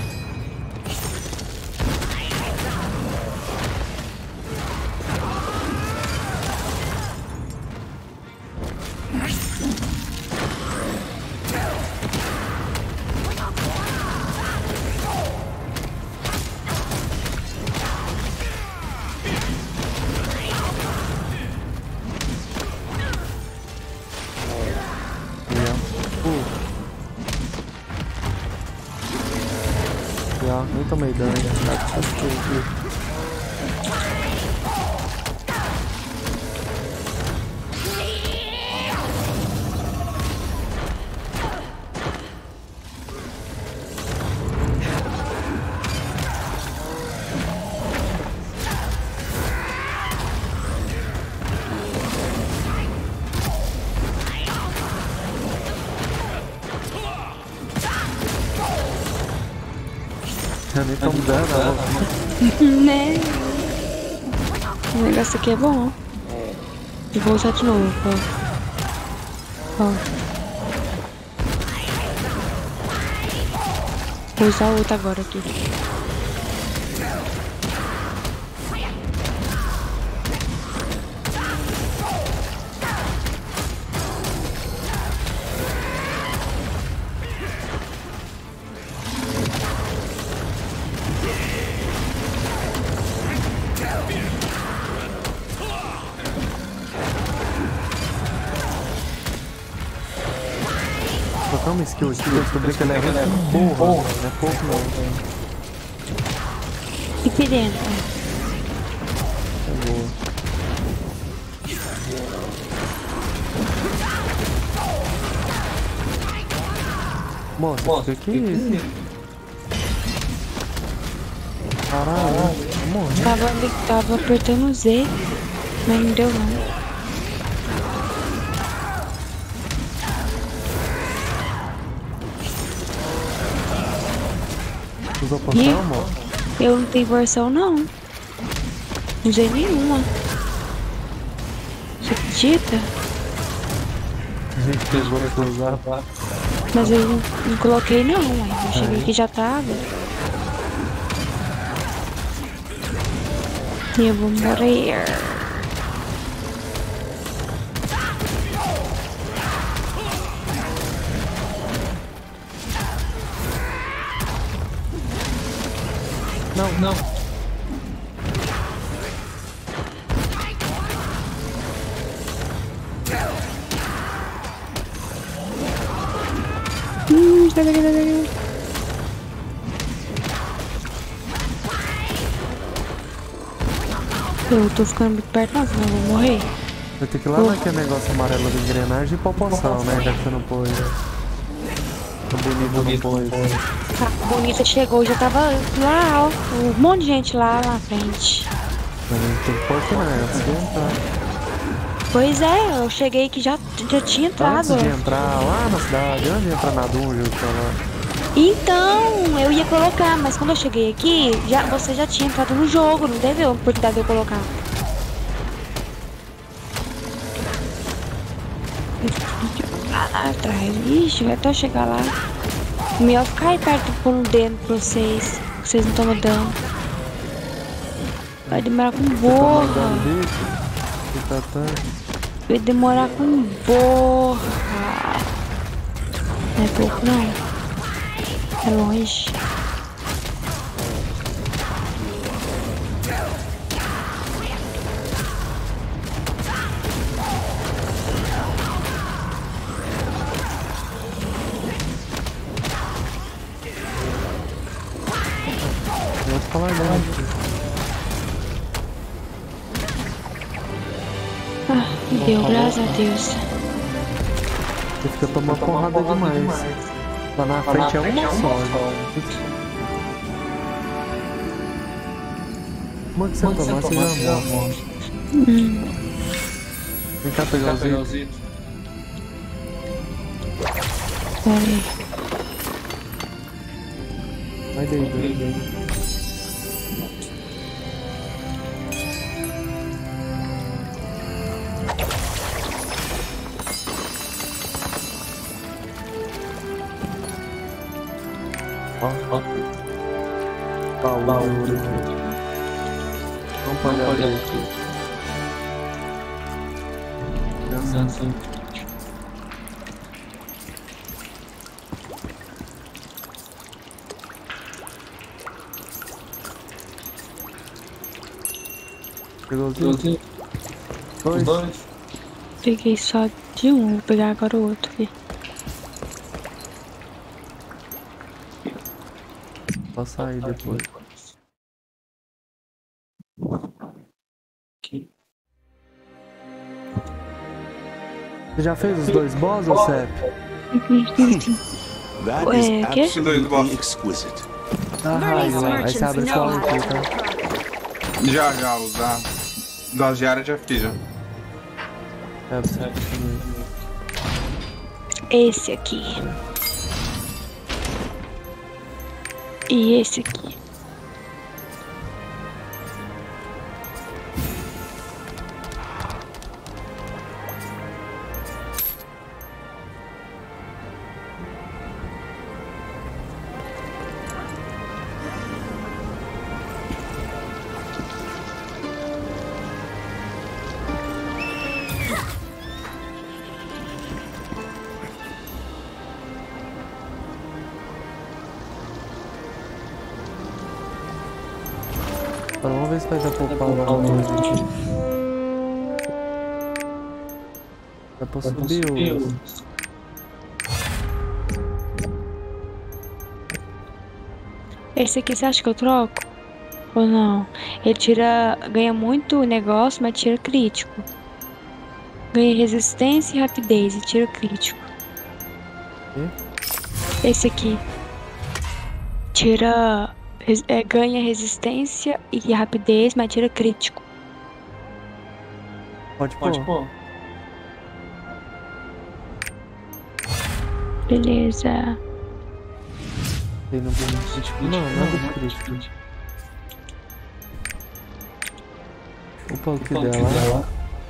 B: ó. Nem tomei dano. Tá aqui. Eu nem tô mudando, não.
C: Né? O negócio aqui é bom. Eu vou usar de novo, ó. Ó. Vou usar outra agora aqui.
B: Vou botar uma skill aqui, eu descobri que ela é muito porra, não é pouco não.
C: Fique dentro.
B: É boa. Mostra, isso aqui. Caralho, morri.
C: Tava, tava apertando Z, mas não deu não.
B: Usou poção, amor?
C: Eu não tenho versão não. Não usei nenhuma. Você acredita?
B: A gente pegou pra usar, tá?
C: Mas eu não, não coloquei não, ué. Eu cheguei aqui e já tava. E eu vou morrer.
B: Não, não.
C: Hum, tá, tá, tá, tá. Eu tô ficando muito perto, não, senão eu vou morrer.
B: Vai ter que ir lá naquele negócio amarelo de engrenagem e pôr poção, né? Já que você não pôs. O bonito não pôs.
C: A bonita chegou, já tava lá, ó. Um monte de gente lá na frente.
B: A gente tem que pôr aqui, né? Antes de entrar.
C: Pois é, eu cheguei que já, já tinha entrado.
B: Antes de entrar lá na cidade, antes de entrar na dungeon, sei lá.
C: Então, eu ia colocar, mas quando eu cheguei aqui, já, você já tinha entrado no jogo, não teve a oportunidade de eu colocar. Lá atrás, ixi, vai até eu chegar lá. O melhor ficar aí perto por um dedo pra vocês, que vocês não estão me dando. Vai demorar com borra. Vai demorar com borra. Não é pouco não. É longe.
B: Vou falar não.
C: Ah, deu, graças a Deus.
B: Você fica tomando porrada demais. Lá na frente é uma só, gente. Como é que você tomar? Você já morre.
C: Hum.
B: Vem cá pegar os itens.
C: Olha.
B: Vai daí, vai daí. Ó, ó. Baú, baú. Vamos pagar aqui. Dançando. Pegou os dois? Dois. Dois.
C: Peguei só de um, vou pegar agora o outro aqui.
B: Posso sair depois. Você já fez os dois boss, ou Sep?
F: That
C: Ué,
F: is
C: quê?
F: absolutely exquisite.
B: Ah, raio lá. Aí você abre esse baú aqui, tá?
D: Já, já, os da, das diárias já fiz, já.
B: É, você abre também.
C: Esse aqui. E esse aqui.
B: Agora vamos ver se vai dar pra upar lá no gente. Dá pra subir o...
C: Esse aqui você acha que eu troco? Ou não? Ele tira. Ganha muito negócio, mas tira crítico. Ganha resistência e rapidez e tira crítico.
B: Quê?
C: Esse aqui. Tira. res- é, ganha resistência e rapidez, mas tira crítico.
B: Pode pôr?
C: Beleza.
B: Tem no ganho crítico? Não, nada crítico. Opa, o que dela?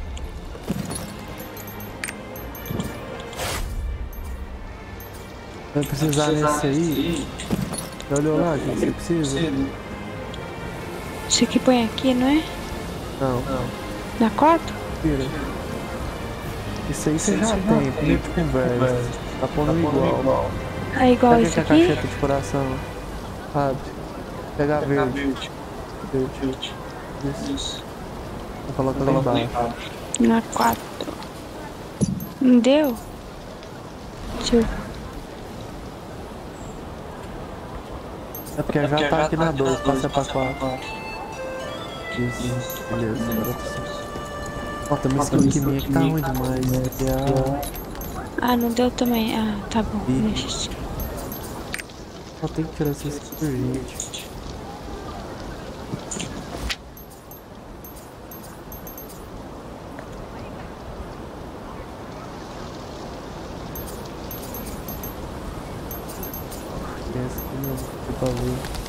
B: Vai precisar nesse aí? Já olhou lá o que você precisa?
C: Isso aqui põe aqui, não é?
B: Não,
C: Na quatro?
B: tira. Isso aí você já tem, primeiro de conversa. Tá pondo igual.
C: Ah, igual
B: Sabe o
C: isso
B: que é a
C: aqui?
B: cacheta de coração? Sabe? Pegar verde. Verde. Isso. Vou colocar lá embaixo.
C: Na quatro. Não deu? Deixa eu...
B: É porque já tá aqui na dois, passa pra quatro. Isso, beleza, agora tá certo. Ó, tem uma skill aqui minha que tá ruim demais, né? Que é a...
C: Ah, não deu também. Ah, tá bom.
B: Ih.
C: Deixa assim.
B: Só tem que tirar essa skill, gente. Essa aqui mesmo, que pra ver.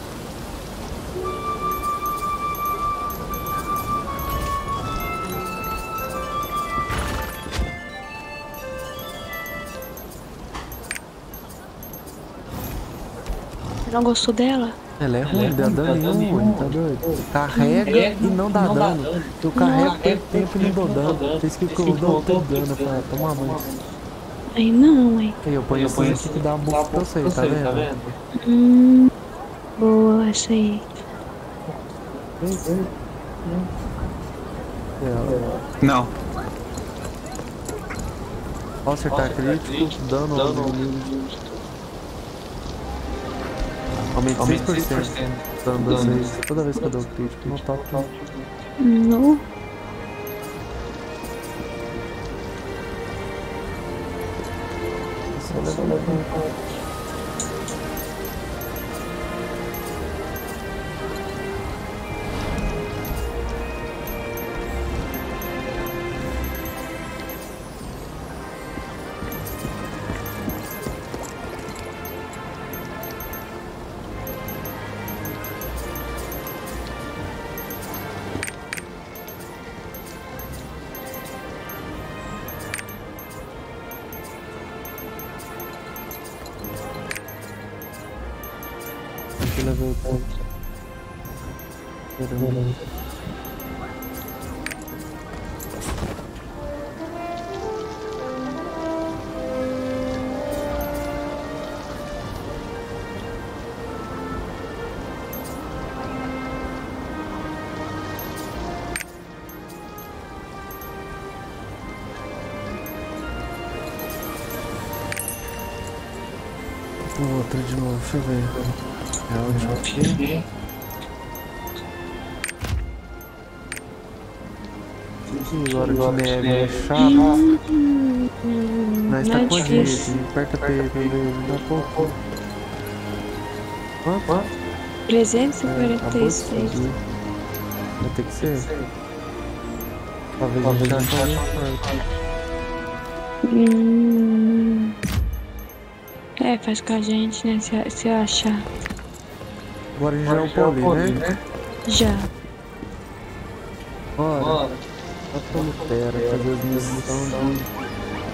C: Você não gostou dela?
B: Ela é ruim, dá dano nenhum, ruim, tá doido? Carrega e não dá dano. Eu carrego tempo, tempo e não dou dano. Vocês que eu dou todo dano, eu falo, toma banho.
C: Aí não, hein?
B: Aí eu ponho assim aqui que dá um buff pra vocês, tá vendo?
C: Hum. Boa, essa aí.
D: Não.
B: Ao acertar crítico, dano ao inimigo. Aumenta seis por cento. Dano a vocês toda vez que eu dou crítico no top.
C: No.
B: Só leva aqui level tanto. O outro de novo, deixa eu ver. É o último aqui. E agora de neve é chato. Mas tá com a gente. Aperta P pra ver. Dá pouco. Quanto?
C: trezentos e quarenta e seis.
B: Vai ter que ser. Talvez a gente ache alguém forte.
C: Hum... É, faz com a gente, né? Se, se eu achar.
B: Agora já é o Poli, né?
C: Já.
B: Bora. Só pra Lutera fazer as missões de...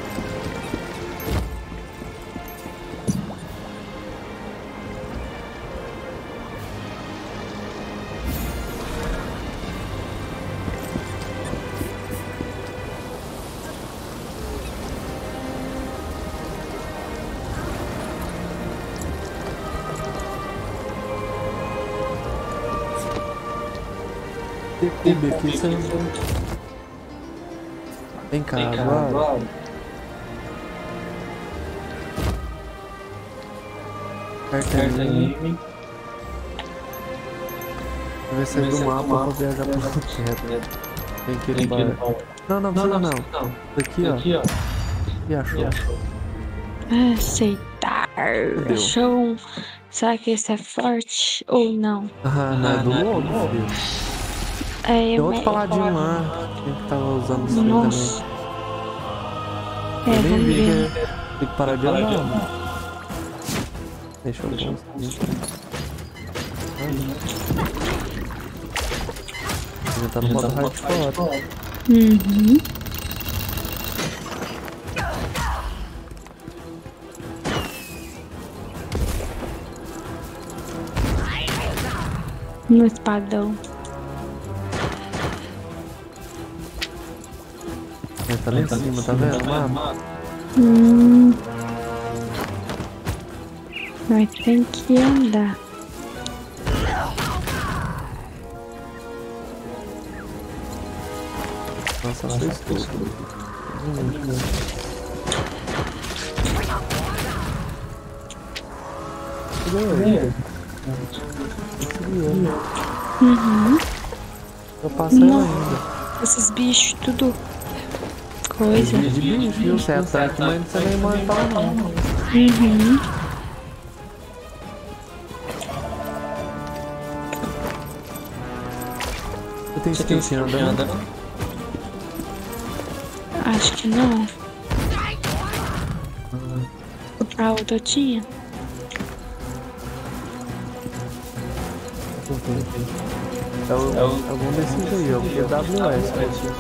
B: Cube aqui, você... Vem cá, agora. Aperta aí. Vou ver se é do mapa pra viajar pro Lutera. Tem que ir no bar. Não, não, não, não. Daqui, ó. E achou?
C: Aceitar. Achou um... Será que esse é forte ou não?
B: Ah, não é do lobo, filho.
C: É,
B: Tem
C: eu...
B: outro paladino lá. Quem que tava usando isso
C: Nossa.
B: também?
C: É,
B: Eu nem
C: vamos
B: vi
C: ver.
B: que tem que parar de andar, mano. Deixa eu ver. Já tá no modo hardcore.
C: Uhum. No espadão.
B: Ele tá lá em cima, tá vendo? Mapa.
C: Hum. Mas tem que andar.
B: Nossa, não fez tudo.
C: Uhum.
B: Eu passo ela ainda.
C: Esses bichos, tudo coisa.
B: De bicho, viu? Você é ataque, mas você não é imortal, não.
C: Uhum.
B: Você tem skate andando?
C: Acho que não. A outra tinha.
B: É, o, é o, algum desses aí, é o Q W S.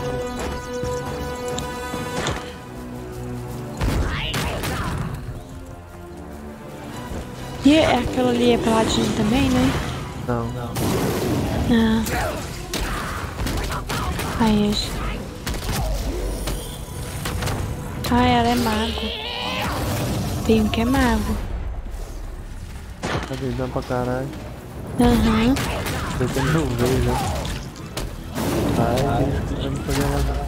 C: E é aquela ali é peladinha também, né?
B: Não.
C: Ah. Aí, acho. Ah, ela é mago. Tem um que é mago.
B: Tá doidão pra caralho.
C: Aham.
B: Tô tentando ver já. Vai, vamos fazer ela.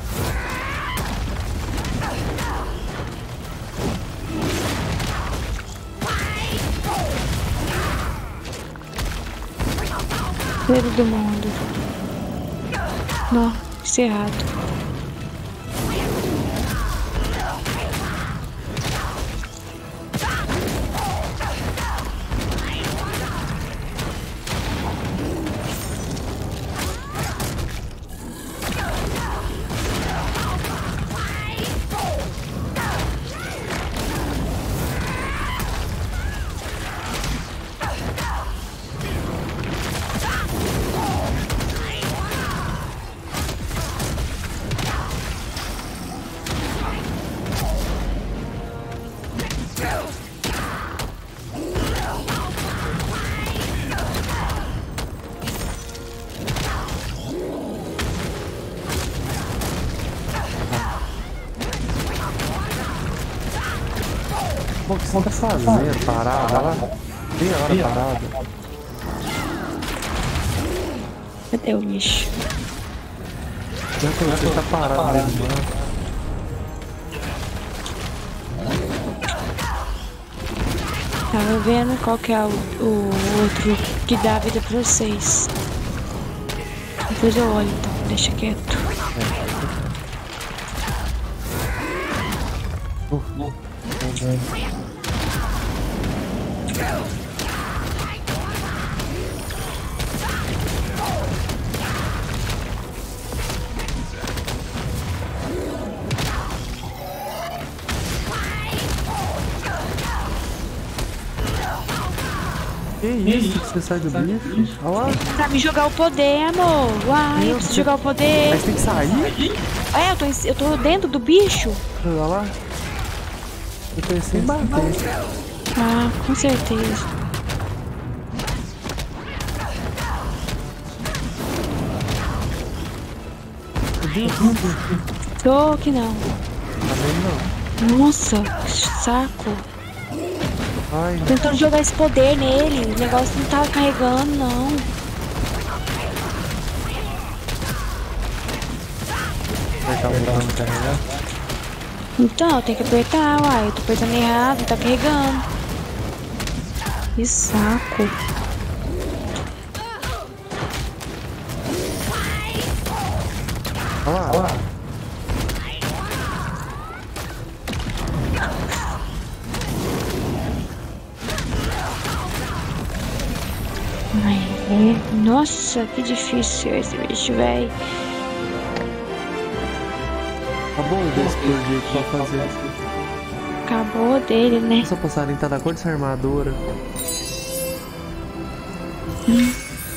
C: Dedo do mundo. Não, cerrado.
B: O que você tá fazendo? Parada lá? Meia hora parada.
C: Cadê o bicho?
B: Já que você tá parado mesmo, né?
C: Tava vendo qual que é o, o outro que dá vida pra vocês. Depois eu olho, então. Deixa quieto.
B: Uh, uh, Que isso? Você sai do bicho? Olha lá.
C: Pra me jogar o poder, amor. Uai, eu preciso jogar o poder.
B: Mas tem que sair?
C: É, eu tô, em- eu tô dentro do bicho.
B: Olha lá. Eu pensei em bater.
C: Ah, com certeza. Tô que não.
B: Tá vendo não?
C: Nossa, que saco.
B: Ai,
C: Tô tentando jogar esse poder nele. O negócio não tá carregando, não.
B: apertar o botão de carregar.
C: Então, tem que apertar, uai. Eu tô apertando errado, não tá carregando. Que saco.
B: Olha lá. Olha lá.
C: Ai, é. Nossa, que difícil esse bicho, velho.
B: Acabou desse projeto pra fazer.
C: Acabou dele, né?
B: Essa passarinho tá da cor dessa armadura.
C: Hum.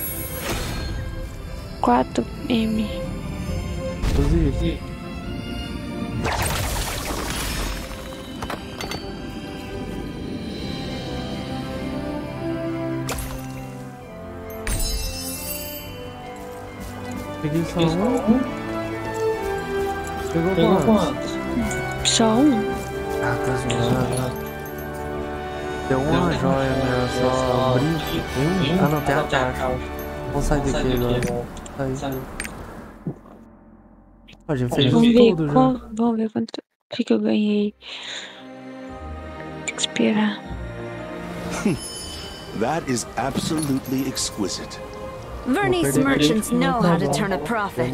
C: quatro M.
B: Inclusive. Peguei só um. Pegou quantos?
C: Só um?
B: Ah, tá zoando. Deu uma joia, né? Só brinco. Um? Ah, não, tem a caixa. Vamos sair daqui agora. Sai. A gente fez
C: Vamos ver,
B: tudo já.
C: qual, vamos ver quanto que, que eu ganhei. Tem que esperar.
F: That is absolutely exquisite.
E: Vernice merchants know how to turn a profit.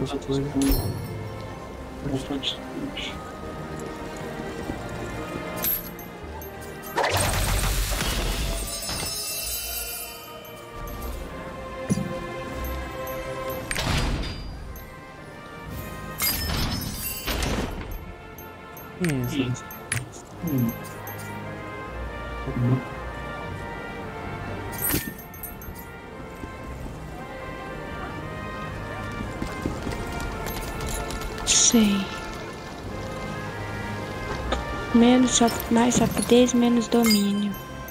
B: Isso.
G: Hum.
B: Hum.
C: Sei. Menos, mais rapidez, menos domínio.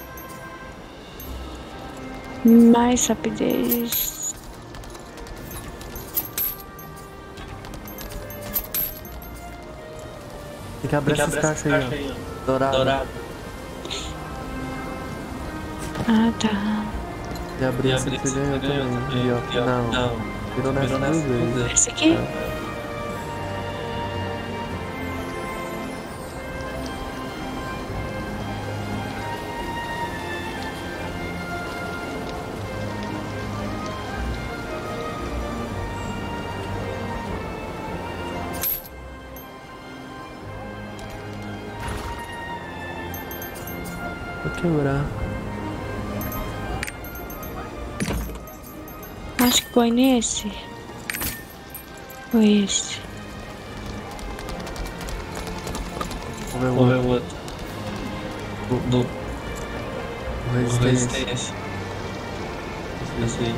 C: Mais rapidez.
B: Tem que abrir essas caixas aí, ó. Dourado. Dourado.
C: Ah, tá.
B: E abrir essa que você ganhou também. E ó, não. Virou nessa duas vezes.
C: Esse aqui?
B: É. Vou quebrar.
C: Acho que põe nesse. Ou esse.
B: Vou ver o outro. Do. Do. Resistência. Esse aí.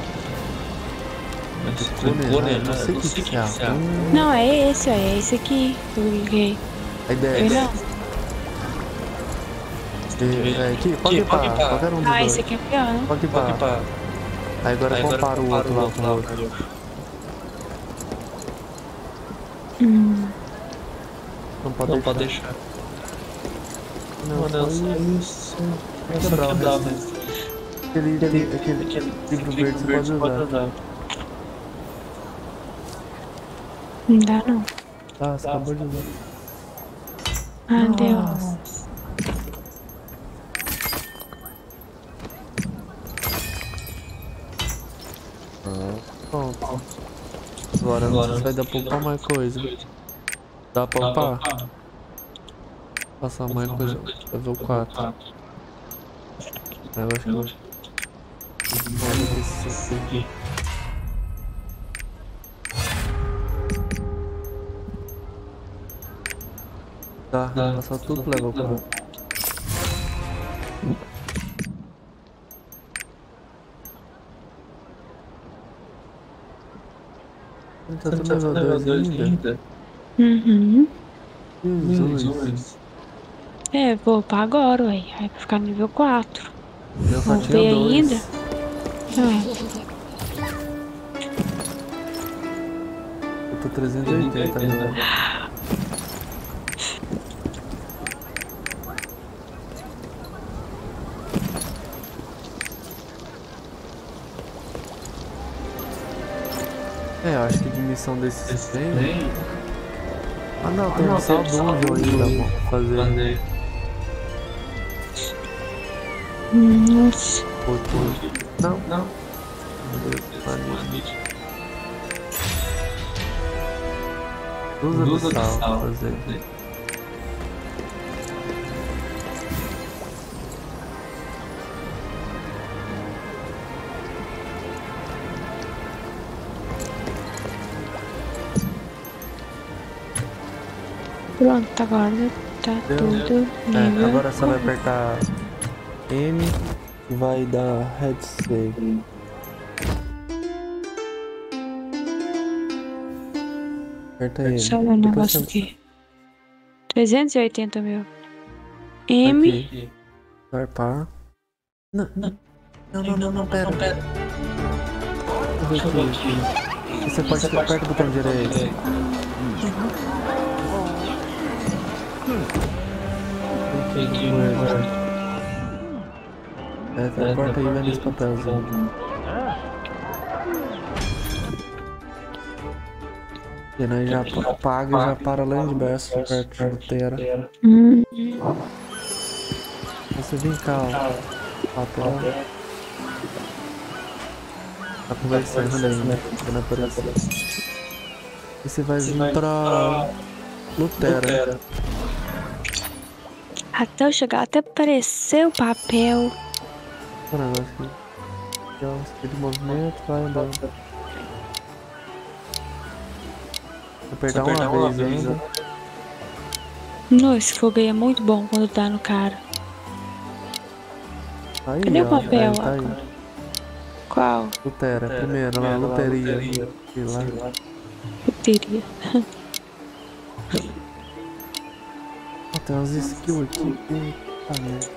B: Clicou nele, não sei o que que é.
C: Não, é esse, ó. É esse aqui. Eu liguei.
B: A ideia é. É, aqui, pode ir pra qualquer um dos
C: Ah,
B: dois.
C: esse aqui é pior, né?
B: Pode ir pra. Aí agora eu comparo o outro lá com o outro.
C: Hum.
B: Não pode não deixar. Pode deixar. Não, não, só isso. É quebrar, mas... Aquele, aquele, aquele, aquele livro verde você pode usar.
C: Não dá, não.
B: Ah, você acabou de usar.
C: Ah, Deus.
B: Agora não vai dar pra upar mais coisa. Dá pra upar? Passar mais coisa. Level quatro. Eu acho que eu acho. Tá, passar tudo pro level quatro. Tá tudo level dois ainda?
C: Uhum.
B: Jesus.
C: É, vou upar agora, ué. Aí vai ficar no nível quatro.
B: Eu só
C: Não
B: tinha
C: upei
B: dois.
C: ainda? Ah,
B: Eu tô trezentos e oitenta agora. É, eu acho que de missão desses tem. Ah não, tem um só dungeon ainda, mano, pra fazer.
C: nossa.
B: Outro. Não, não. Usa do sal pra fazer.
C: Pronto, agora tá
B: Deu.
C: tudo
B: É,
C: nível.
B: agora você vai apertar M e vai dar head save. Aperta M.
C: Deixa eu ver o
B: Depois
C: negócio
B: você...
C: aqui. trezentos e oitenta mil. M.
B: Aqui. Zarpar. Não, não, não, não, não, não, pera. Deixa eu ver aqui. Você pode apertar o botão direito. É, transporta aí, vai nesse papelzinho. E nós já paga e já para lá embaixo, perto da Terra.
C: Hum.
B: Você vem cá, ó. Papel. Tá conversando ainda, quando aparecer. E você vai vir pra Lutera.
C: Até eu chegar, até aparecer o papel.
B: O negócio aqui. Aqui, ó, speed de movimento, vai andando. Vou apertar uma, uma vez ainda.
C: Nossa, esse fogo aí é muito bom quando tá no cara.
B: Aí,
C: Cadê
B: ó,
C: o papel?
B: Tá aí, tá aí.
C: Qual?
B: Lutera, primeiro, lá, loteria. E lá.
C: Loteria.
B: Ó, tem umas skills aqui. Puta merda.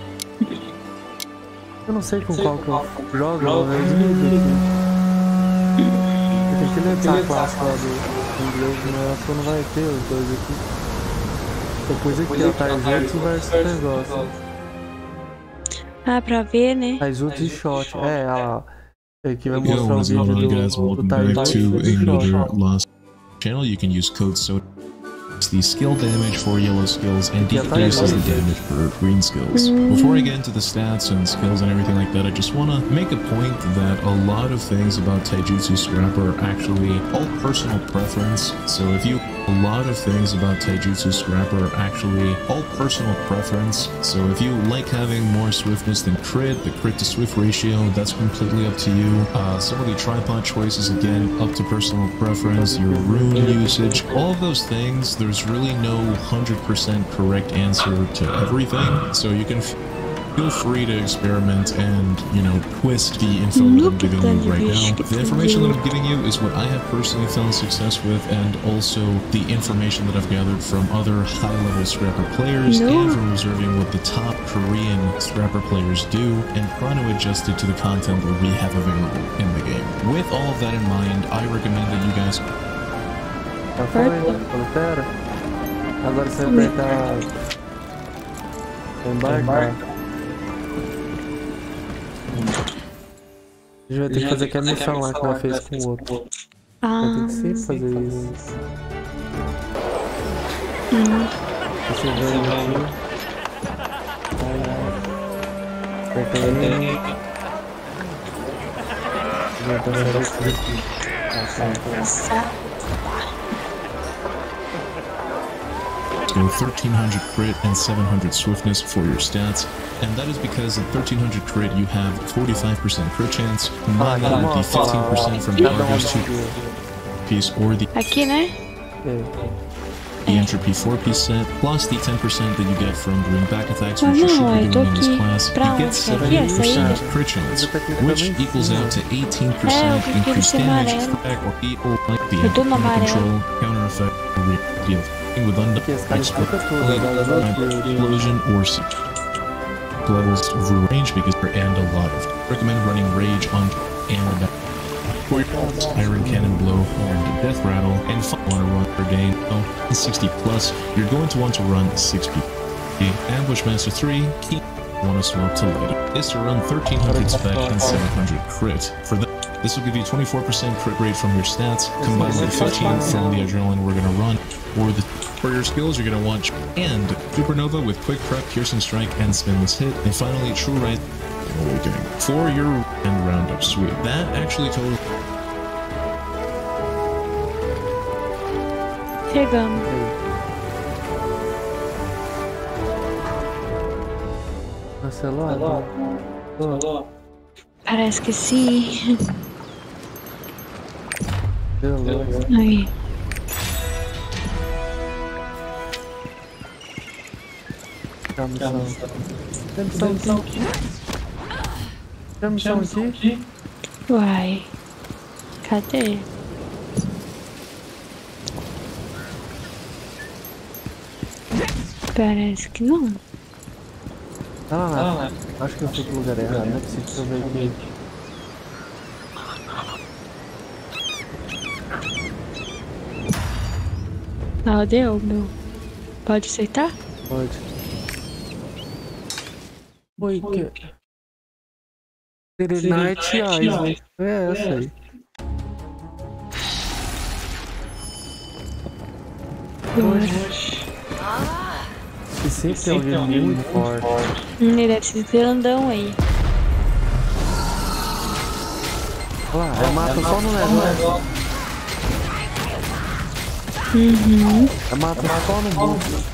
B: Eu não sei com qual que eu jogo, eu desligo aqui. Eu tenho que ler a classe lá do inglês, mas eu acho que não vai ter os dois aqui. Depois aqui, ó, Taijutsu versus negócio.
C: Ah, pra ver, né?
B: Taijutsu e Shot. É, olha lá. Aqui vai
G: Yo,
B: mostrar o
G: what's going on,
B: vídeo
G: guys?
B: do, do
G: Welcome back
B: Taijutsu
G: to
B: e do
G: another
B: Shot.
G: Lost channel. You can use code SODA. The skill damage for yellow skills and
B: Yeah,
G: decreases the
B: Taijutsu.
G: damage for green skills. Before I get into the stats and skills and everything like that, I just want to make a point that a lot of things about Taijutsu Scrap are actually all personal preference. So if you a lot of things about Taijutsu Scrap are actually all personal preference. So if you like having more swiftness than crit, the crit to swift ratio, that's completely up to you. Uh, some of the tripod choices, again, up to personal preference. Your rune usage, all of those things, there's really no one hundred percent correct answer to everything. So you can feel free to experiment and, you know, twist the info that I'm giving you right now. The information that I'm giving you is what I have personally found success with, and also the information that I've gathered from other high-level Scrapper players,
C: No.
G: and from observing what the top Korean Scrapper players do, and trying to adjust it to the content that we have available in the game. With all of that in mind, I recommend that you guys
B: Já foi, Lutera. Agora você vai apertar embarcar. A gente vai ter que fazer aquela missão lá que ela fez com o outro.
C: Ah,
B: Vai ter que sempre fazer isso. Você vem aí. Aperta aí. Aperta aí.
G: So thirteen hundred crit and seven hundred swiftness for your stats, and that is because at thirteen hundred crit you have forty-five percent crit chance, combine that with the fifteen percent from Argus two piece or the,
C: Aqui, né?
G: the Entropy four piece set, plus the ten percent that you get from doing back attacks,
C: Ah,
G: which you
C: não,
G: should
C: eu
G: be
C: tô
G: doing in this
C: aqui.
G: class.
C: Pra
G: You
C: onde?
G: get
C: Aqui,
G: seventy
C: essa aí?
G: percent crit chance, which equals out to eighteen
C: É, eu
G: percent
C: prefiro
G: increased
C: ser
G: damage,
C: amarelo.
G: effect, or equal like the
C: Eu tô no
G: Enemy
C: amarelo.
G: control, counter effect, or deal with undone
B: Porque esse cara explica tudo, né?
G: explosion or siege. Levels of range because and a lot of recommend running rage on and for your iron cannon blow and death rattle and want to run per game oh, sixty plus you're going to want to run six people. The ambush master three key want to swap to later is to run thirteen hundred spec and seven hundred crit for that. This will give you twenty-four percent crit rate from your stats combined with fifteen from the adrenaline we're going to run, or the for your skills you're going to want and supernova with quick prep, piercing strike, and spinless hit, and finally true rise awakening for your and roundup sweep. That actually totals.
C: Chegamos.
B: Cancelado? Oh,
C: Parece que sim.
B: beleza.
C: Aí.
B: Tem a missão. Tem a missão aqui. Tem a missão aqui.
C: Uai. Cadê? Parece que não.
B: Ah, não. Acho que eu fui pro lugar errado. Não é possível que eu veja aqui.
C: Ah, deu, meu. Pode aceitar?
B: Pode. Oi, que... Night Eyes. É essa aí. E sempre tem alguém muito forte.
C: Hum, ele deve ser grandão aí.
B: Olha lá, ela mata só no negócio.
C: Uhum.
B: Ela mata só no busto.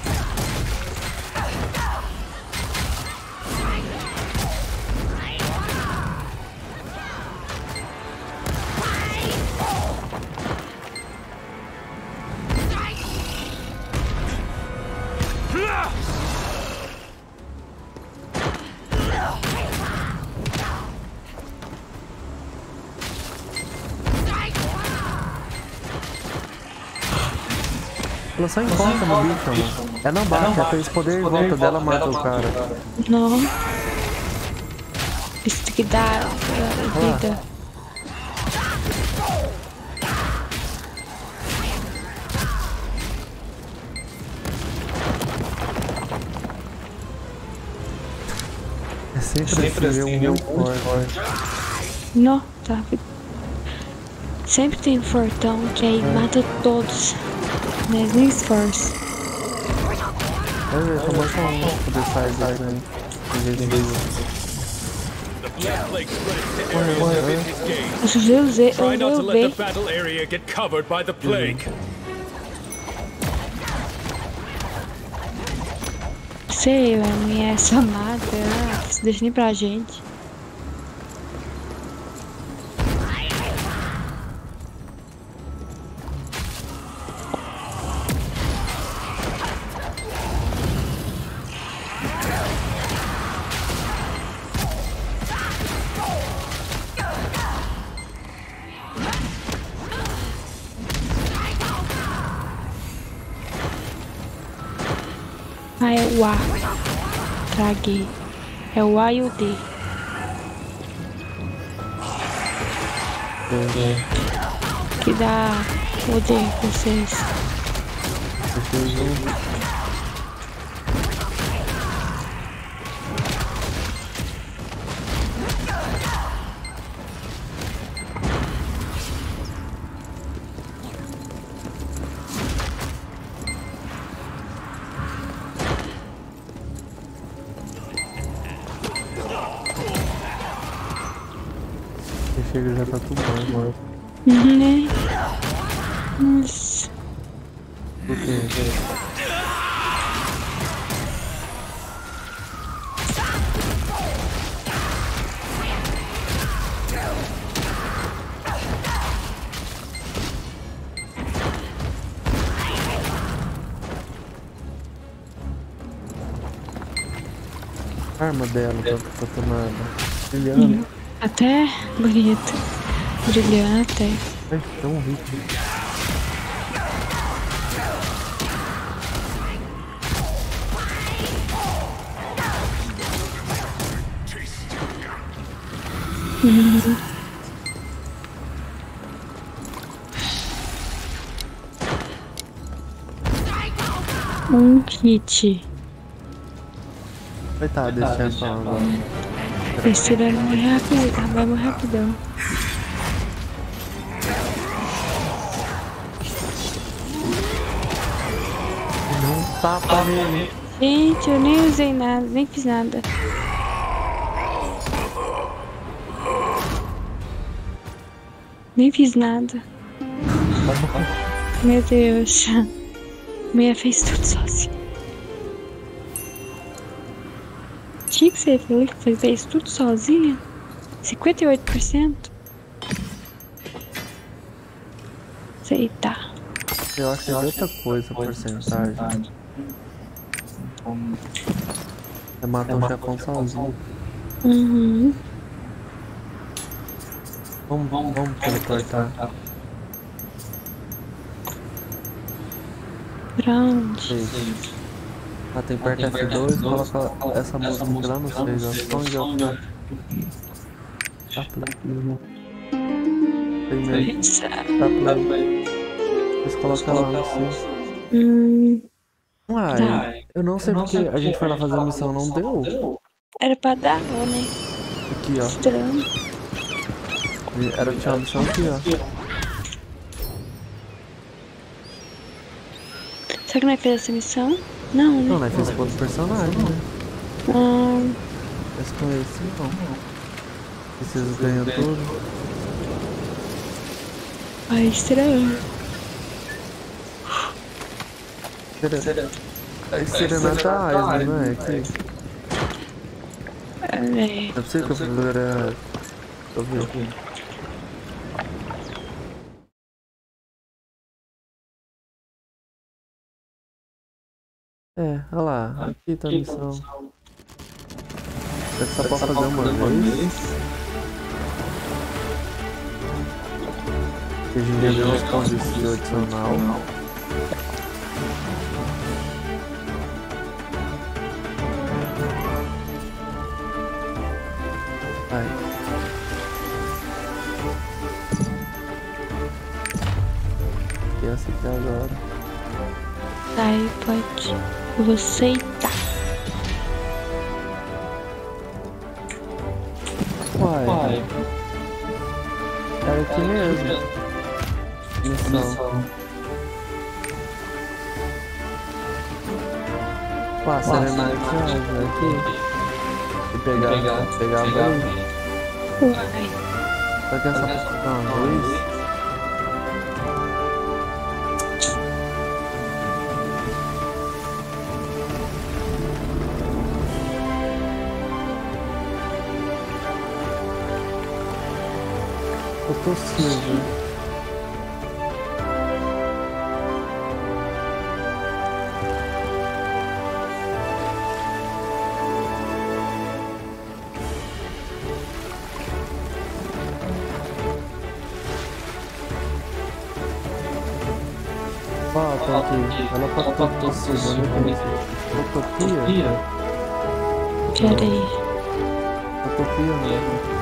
B: Ela só encosta no bicho, mano. É não bate, ela tem esse poder em volta dela, mata o cara.
C: Não. Isso que dá uh, vida.
B: É sempre, sempre assim, meu forte.
C: Não, tá. Sempre tem um fortão que aí mata todos. Mas nem esforço.
B: É, eu só mostra um poder sair daí.
C: Eu já usei, eu já usei.
H: battle area get covered by the plague.
C: Sei, a mulher só mata, ah, não deixa nem pra gente. Ah, é o A. Traguei. É o A e o D. Que dá o D pra vocês.
B: Chega, já tá tudo bom, mano.
C: Né? Nossa.
B: O quê? A arma dela tá, tá tomando. Brilhando.
C: Até bonito. Brilhando até.
B: É tão rico.
C: Uhum. Um kit.
B: Coitado desse chefão agora.
C: Esse vai morrer rápido, vai morrer rapidão.
B: Não tapa nele.
C: Gente, eu nem usei nada, nem fiz nada. Nem fiz nada. Meu Deus. Meia fez tudo sozinha. Tinha que ser Felipe, fez tudo sozinha. cinquenta e oito por cento. Aceitar.
B: Eu acho que é outra coisa a porcentagem. Você matou o chefão sozinho.
C: Uhum.
B: Vamos, vamos, vamos teleportar.
C: Pra onde?
B: Ah, tem perto F dois, coloca essa música lá no seis, ó. Só onde eu... Tá play. Primeiro. Tá play. Eles colocam lá no seis.
C: Hum.
B: Uai, eu não sei porque a gente foi lá fazer a missão, não deu.
C: Era pra dar, né?
B: Aqui, ó.
C: Estranho.
B: Era tinha uma missão aqui, ó.
C: Será que nós fez essa missão? Não, né?
B: Não, nós fez com outro personagem, né?
C: Ah,
B: Mas com esse, não. Vocês ganham tudo.
C: ai, estranho.
B: Serena... É Serenata Island, não é? Aqui.
C: É.
B: Não sei que eu fui ver a... Deixa eu ver aqui. É, olha lá, aqui tá a missão. Será que só pode fazer uma vez? A gente já deu uns pontos de adicional. Vai. E essa aqui agora.
C: Aí pode. Eu vou aceitar.
B: Uai. Era aqui mesmo. Missão. Ué, Serenata aqui. Vou pegar, pegar, pegar a luz.
C: Uai.
B: Só que essa posição, luz. Eu tô sujo. Ó, tá aqui. Ela pode estar possível, né? Utopia?
C: Peraí.
B: Utopia não.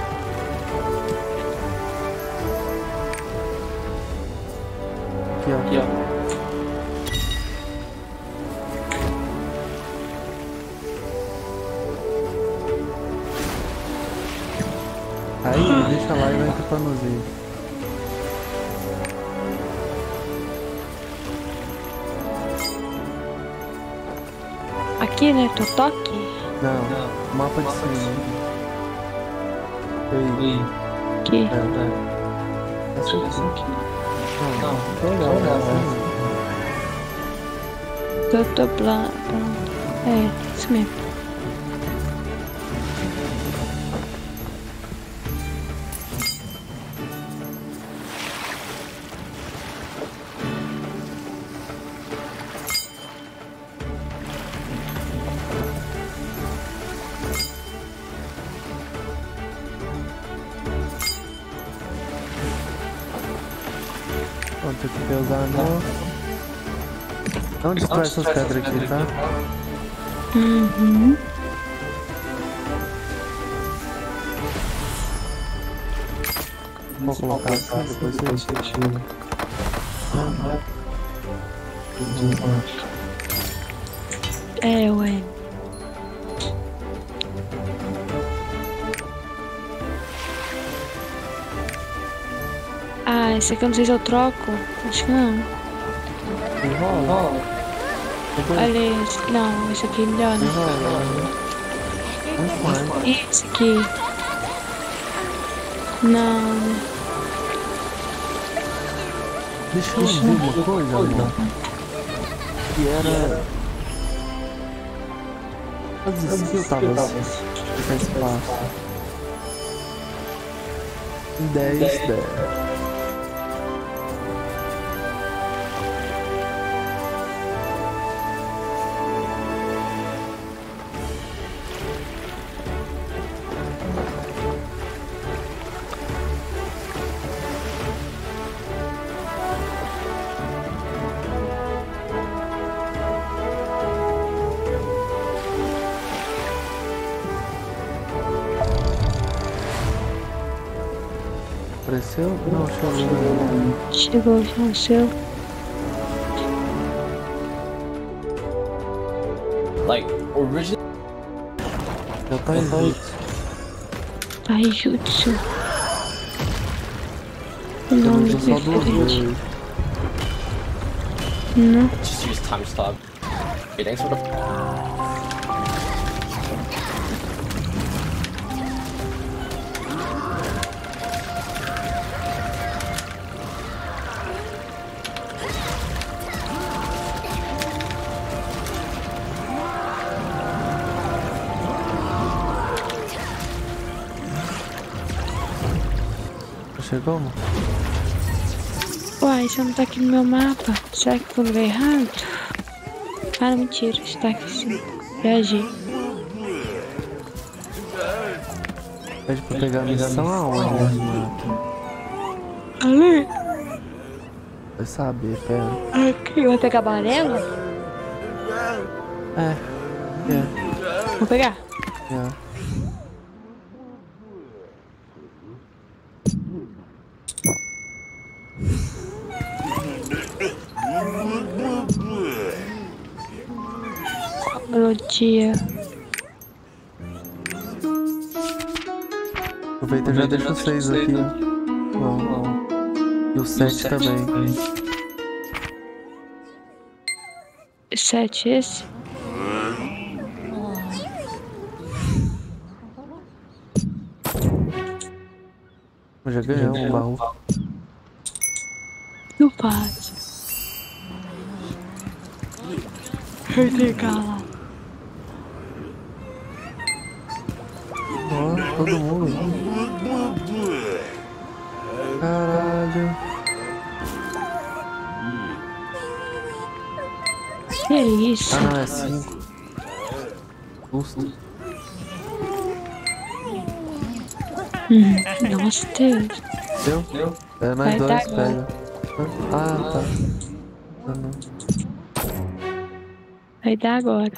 B: Aqui, ó. Aqui, ó. Aí, deixa lá e vai entrar pra nos ir.
C: Aqui, né? Totoque?
B: Não, mapa de cima. Aí.
C: Aqui.
B: É, é. Essa aqui. Não, tô legal,
C: Tô, tô plan... É, isso mesmo.
B: Vamos ter que usar anel. Não destrói essas pedras aqui, tá?
C: Uhum.
B: Vou colocar assim, depois você tira.
C: É, ué. Ah, esse aqui eu não sei se eu troco. Acho que não.
B: Enrola.
C: Olha esse. Não, esse aqui é melhor, né?
B: Muito mais.
C: Esse aqui. Não.
B: Deixa eu ver uma coisa, amor. Que era... As skills tava assim. Fica espaço. dez, dez. Apareceu? Não, chegou.
C: Chegou já o seu.
I: Like, original.
B: Já tá em jutsu.
C: Taijutsu. O
B: Eu
C: nome
B: uso só duas
C: diferente.
B: vezes.
C: Não.
I: Just use time stop. Okay, thanks for the.
B: Chegou, mano?
C: Uai, você não tá aqui no meu mapa. Será que foi no lugar errado? Ah, não, mentira. Está aqui sim. Viajei.
B: Pede pra pegar a missão aonde?
C: Ali.
B: Vai saber, pera.
C: Aqui. Vai pegar amarelo?
B: É. É.
C: Vou pegar.
B: É.
C: Melodia.
B: Aproveita e já deixa o seis aqui. Bom. E o sete também.
C: Sete esse?
B: Já ganhamos um baú.
C: Não passa. Legal.
B: Ó, todo mundo. Caralho.
C: Que isso?
B: Ah, não, é cinco. Custo.
C: Hum, nossa, Deus.
B: Deu? É, nós
C: Vai
B: dois,
C: dar
B: pega. Ah, tá. Ah, não.
C: Vai dar agora.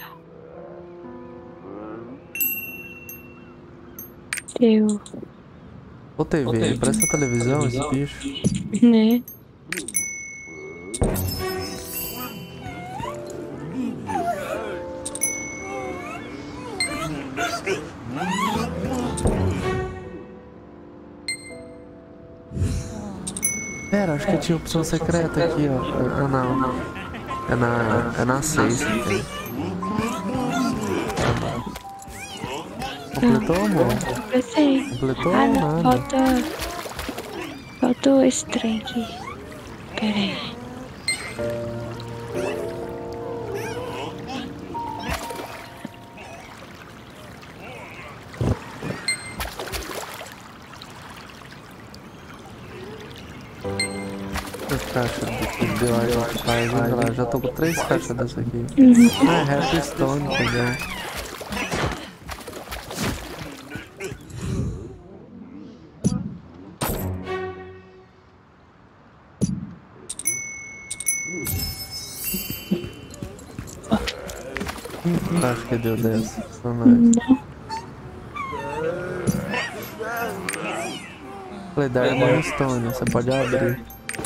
C: Deu.
B: Ô T V, ele parece a televisão, esse bicho.
C: Né?
B: Pera, acho que tinha opção secreta aqui, ó. Ah, não. É na, é na seis. Completou, amor?
C: Completei.
B: Completou
C: Ah,
B: ou
C: não,
B: nada?
C: falta... Faltou esse trem aqui. Pera aí.
B: As caixas de deu aí, ó, pai, olha lá, já tô com três caixas dessa aqui.
C: Uhum.
B: Ah, é Redstone, entendeu? Acho que deu dessa. Só nós. Falei, Diamond Stone, você pode abrir.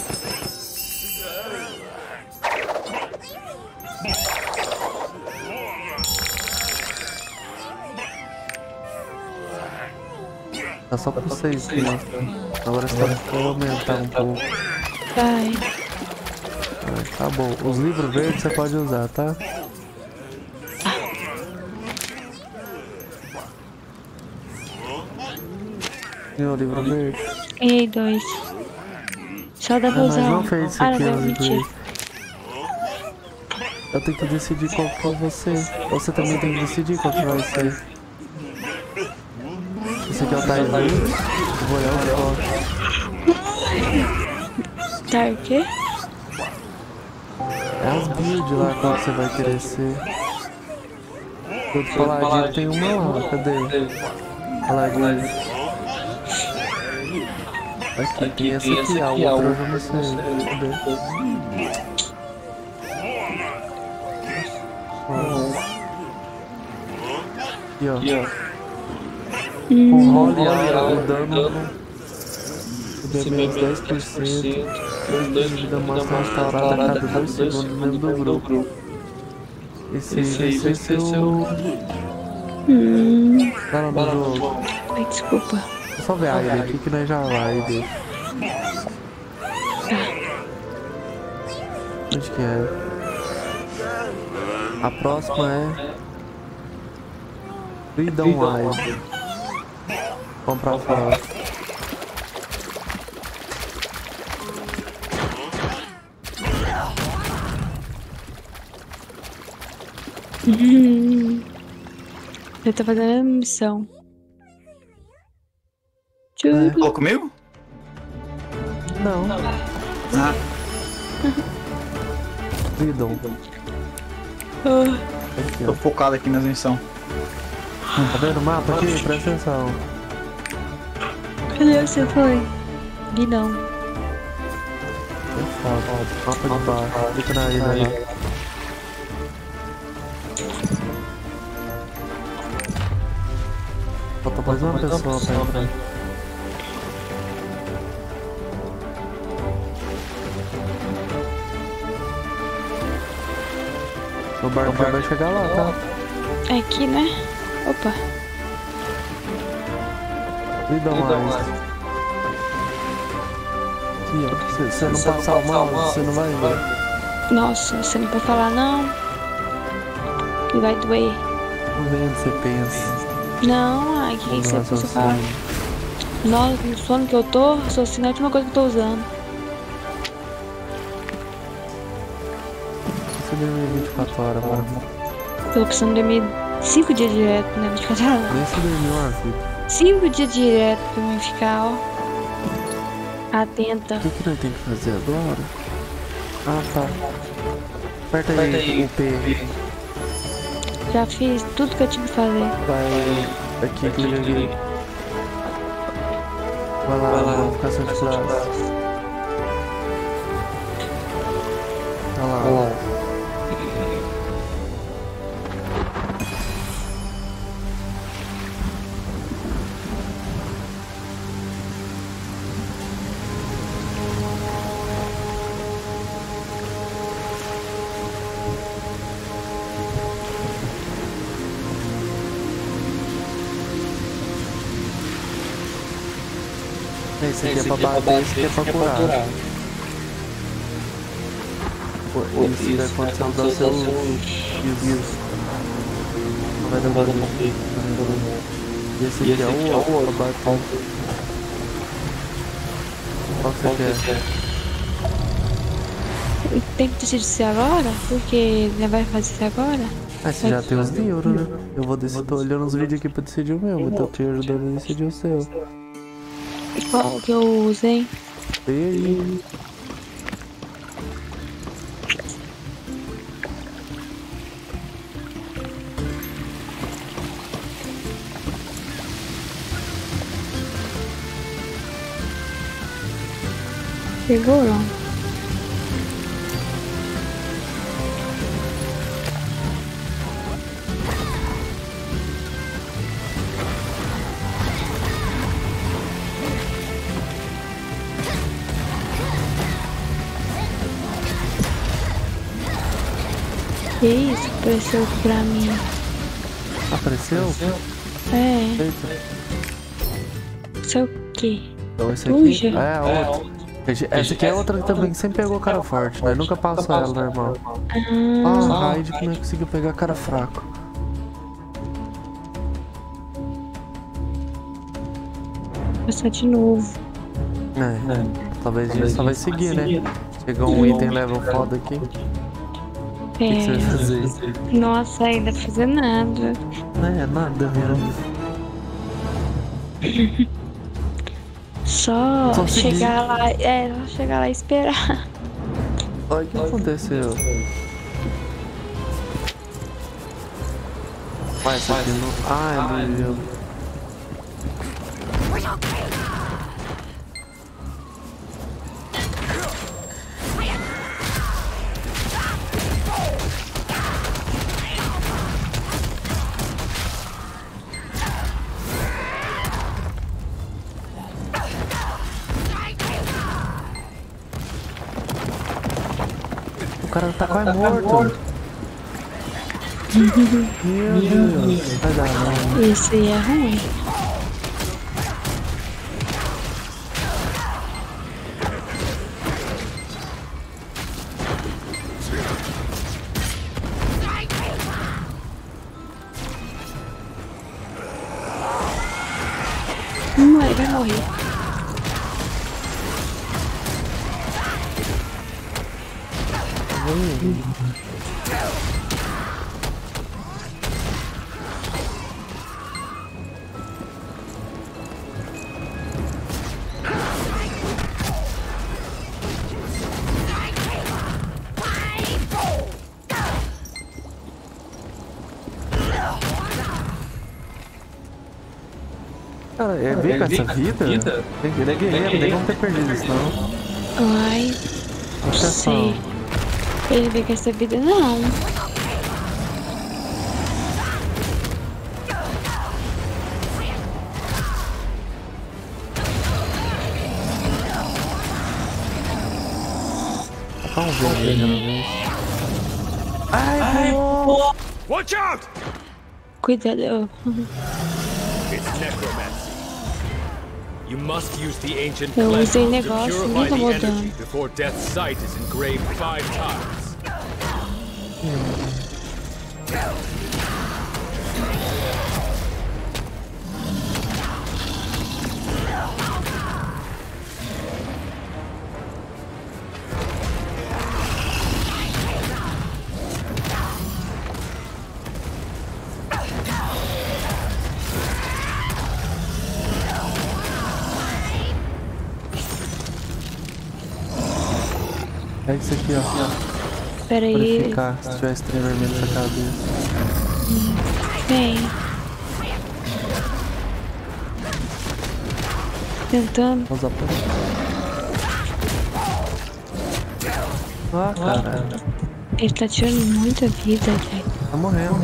B: Tá só por seis, né? Agora você vai aumentar um pouco.
C: Vai.
B: Ah, tá bom. Os livros verdes você pode usar, tá? E o livro verde?
C: Ganhei dois. Só dá pra
B: Ah,
C: usar
B: mas não
C: um.
B: fez isso
C: Ah,
B: aqui,
C: não,
B: ó,
C: mentira.
B: verde. Eu tenho que decidir qual que é você. Você também tem que decidir qual que vai ser. Esse aqui é o Taizai. Vou olhar o foco.
C: Tá, o quê?
B: É as builds lá, qual que você vai querer ser. O outro paladino tem uma lá, cadê? Paladino. Aqui, tem essa aqui, a outra eu já não sei. Cadê? Aqui, ó. Com role o dano de menos dez por cento, dois de vida máxima restaurada a cada dois segundos dentro do grupo. Esse aí vai ser seu...
C: Hum.
B: Tá no jogo.
C: Ai, desculpa.
B: É só ver a ilha aqui que nós já vai, deixa. Onde que é? A próxima é... Freedom Island. Vamos pra fora.
C: Hum. Eu tô fazendo a missão.
B: É.
D: Falou comigo?
B: Não.
D: Ah,
B: Freedom.
C: Oh.
B: Aqui,
D: tô
B: ó.
D: focado aqui nas missões.
B: Tá vendo o mapa aqui? Presta atenção.
C: Cadê você foi? Vi não.
B: Mapa de baixo. Fica na ilha lá. Falta mais uma pessoa pra entrar. O barco já vai chegar lá, tá?
C: É aqui, né? Opa.
B: Me dá mais. Aqui, ó. Se você não passar o mal, você não vai ver.
C: Nossa, você não pode falar não. Que vai doer.
B: Não vem onde você pensa.
C: Não, ai, que isso é pra você falar. Nossa, no sono que eu tô, só assim a última coisa que eu tô usando.
B: Você dormiu vinte e quatro horas, mano.
C: Tô precisando dormir cinco dias direto, né? vinte e quatro horas.
B: Nem se dormiu uma vida.
C: cinco dias direto pra mim ficar, ó. Atenta.
B: O que, que nós temos que fazer agora? Ah, tá. Aperta aí, Aperta aí o P.
C: Já fiz tudo que eu tinha que fazer.
B: Vai aqui, clica aqui. Vai lá, vai lá, notificação de classe. Vai lá. Vai lá. Esse aqui é pra bater, esse aqui é pra curar. Isso vai acontecer usar seu desvio. Não vai demorar muito. E esse aqui é o outro pra bater. Qual que você quer?
C: Tem que decidir se agora? Porque não vai fazer isso agora?
B: Ah, você já tem os livros, né? Eu vou decidir, tô olhando os vídeos aqui pra decidir o meu, então eu tô te ajudando a decidir o seu.
C: Qual que eu usei?
B: E aí?
C: Pegou não? Que isso? Apareceu pra mim.
B: Apareceu?
C: É.
B: Eita.
C: Isso é o quê?
B: Então esse aqui
C: Puxa.
B: é a outra. Essa aqui é outra que também sempre pegou cara forte, né? Nunca passou ela normal. Ah, a Raid que não conseguiu pegar cara fraco.
C: Vou passar de novo.
B: É, talvez a gente só vai seguir, né? Chegou um item level foda aqui. O que, que você vai fazer?
C: Nossa, ainda pra fazer nada.
B: Não é nada mesmo.
C: Só,
B: Só
C: chegar lá, é, só chegar lá e esperar.
B: Olha o que aconteceu. Vai, essa aqui não... Ah, é brilho. O cara tá quase morto. Meu Deus. Vai dar não.
C: Isso aí é ruim. Não, ele vai morrer.
B: Cara, é bem com essa vida? Ele é guerreiro, nem vamos ter perdido isso não.
C: Ai, não sei. Ele vem com essa vida, não.
B: Tá um vermelho, né? Ai, pô!
H: Watch out!
C: Cuidado.
H: It's necromancy. You must use the ancient
C: Eu
H: cleanser
C: usei
H: to
C: negócio,
H: purify
C: nunca
H: the
C: vou
H: energy
C: dando.
H: before death's sight is engraved five times.
B: É isso aqui, ó.
C: Pera aí.
B: Purificar, se tiver estrela vermelha nessa cabeça.
C: Vem. Tentando.
B: Vamos usar pra... Ah, cara.
C: Ele tá tirando muita vida, velho.
B: Tá morrendo.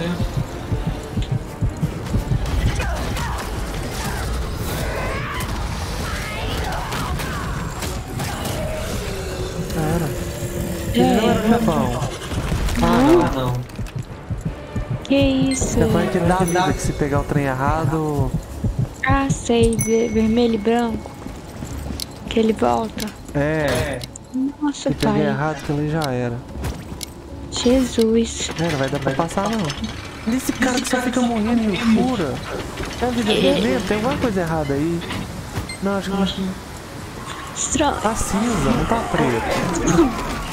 B: Cara. Ele não era chefão. Ah, não, não.
C: Que isso?
B: Chefão é aquele da vida que se pegar o trem errado...
C: Ah, sei. Ver- Vermelho e branco. Que ele volta.
B: É.
C: Nossa,
B: Se pegar
C: pai.
B: errado, que ele já era.
C: Jesus.
B: É, não vai dar pra passar, não. Olha esse cara que só fica morrendo e cura. É a vida vermelha? Tem alguma coisa errada aí. Não, acho que não.
C: Estranho.
B: Tá cinza, não tá preto.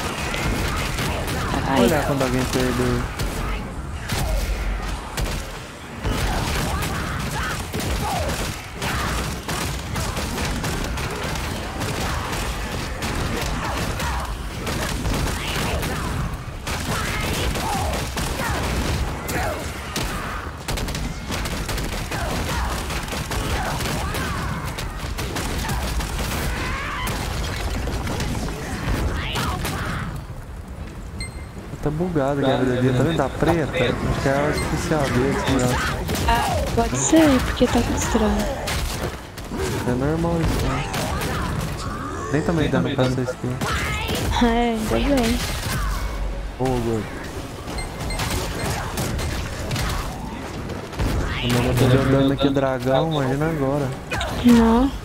C: Ai.
B: Olha quando alguém perdeu. Tá bugado aqui a vida dele, tá vendo? Tá preta? Acho que é a artificial dele, sei lá.
C: Ah, pode ser, porque tá muito estranho.
B: É normal isso, né? Nem também dando pra essa skill.
C: É, ainda bem.
B: Ô, gordo. Eu tô jogando aqui dragão, imagina agora.
C: Não.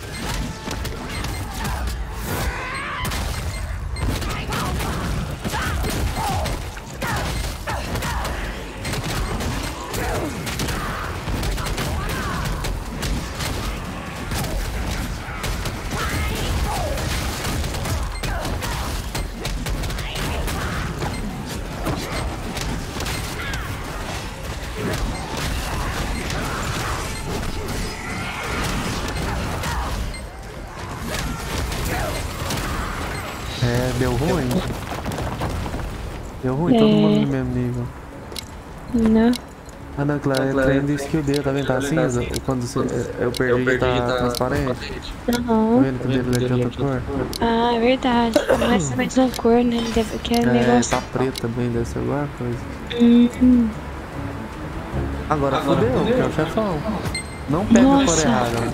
B: É, deu ruim. Deu ruim,
C: É.
B: todo mundo no mesmo nível.
C: Não.
B: Ah não, claro, é treino de skill dele, tá vendo? Tá cinza? Quando você, eu perdi ele tá transparente. Tá
C: Aham.
B: vendo que o dele é de outra cor?
C: Ah, é verdade. Mas é a mesma cor, né? Ele deve que é
B: É,
C: negócio.
B: tá preto também, deve ser alguma coisa.
C: Uhum.
B: Agora fodeu, que é o chefão. Não pega a cor
C: Nossa.
B: errada.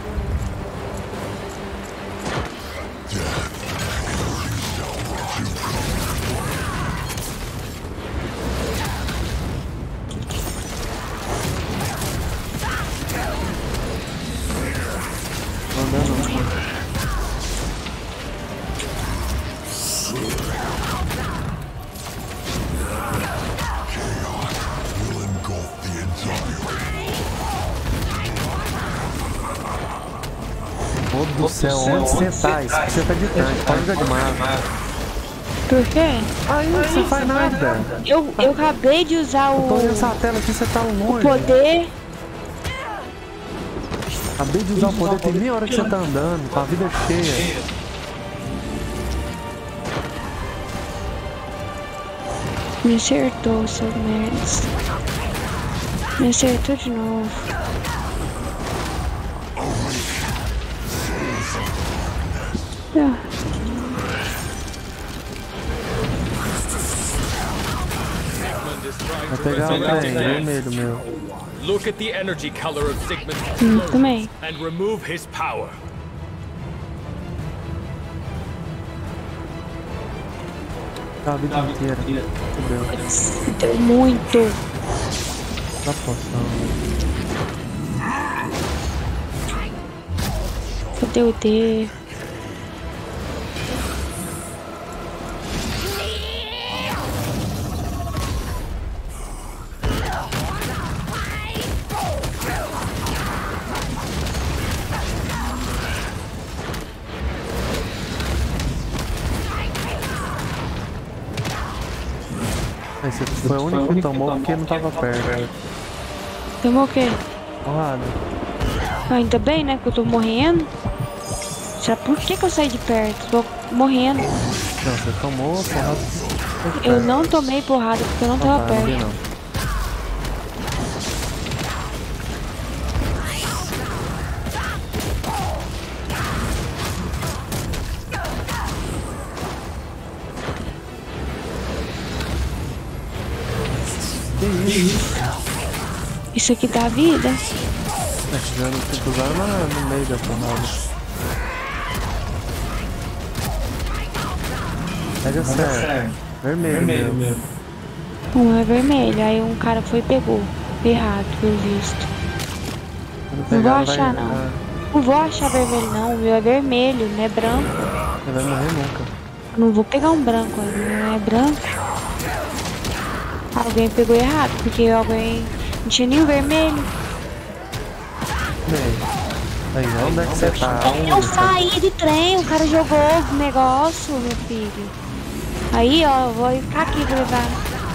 B: Não dá não. Meu Deus do céu, onde você tá? Isso que você tá de tanque, pode jogar de mago.
C: Por quê?
B: Aí, você não faz nada.
C: Eu, eu acabei de usar
B: Eu tô
C: o,
B: olhando essa tela aqui, você tá
C: o
B: longe.
C: poder.
B: Acabei de usar o poder, tem meia hora que você tá andando, com a vida cheia.
C: Me acertou, seus merdas. Me acertou de novo. Ah.
H: Sigmund is trying
B: Vai
H: to
B: pegar o
H: resurrect
B: trem,
H: his land.
B: vermelho meu.
H: Look at the energy color of Sigmund's
C: Hum,
H: clothes
C: também.
H: and remove his power.
B: Tá a vida inteira. Fudeu.
C: Deu muito.
B: Dá poção.
C: Cadê o D?
B: Esse foi o único que tomou porque não tava perto.
C: Tomou o quê?
B: Porrada.
C: Ah, ainda bem, né? Que eu tô morrendo. Sabe por que, que eu saí de perto? Tô morrendo.
B: Não, você tomou porrada.
C: Eu não tomei porrada porque eu não tava
B: Tá, não vi
C: perto.
B: não. Que isso?
C: Isso aqui dá vida.
B: Tá chegando, tem que usar na- no meio da porrada. Pega sério. Vermelho, meu.
C: Um é vermelho, aí um cara foi e pegou. Errado, pelo visto.
B: Quando
C: Não vou
B: pegar,
C: achar,
B: vai,
C: não.
B: ah,
C: Não vou achar vermelho, não. O meu é vermelho, não é branco.
B: Você vai morrer nunca.
C: Eu não vou pegar um branco, não é branco. Alguém pegou errado, porque alguém não tinha nem o vermelho.
B: Bem, Aí, onde é que você tá?
C: Eu saí de trem, o cara jogou o negócio, meu filho. Aí, ó, vou ficar aqui pra levar.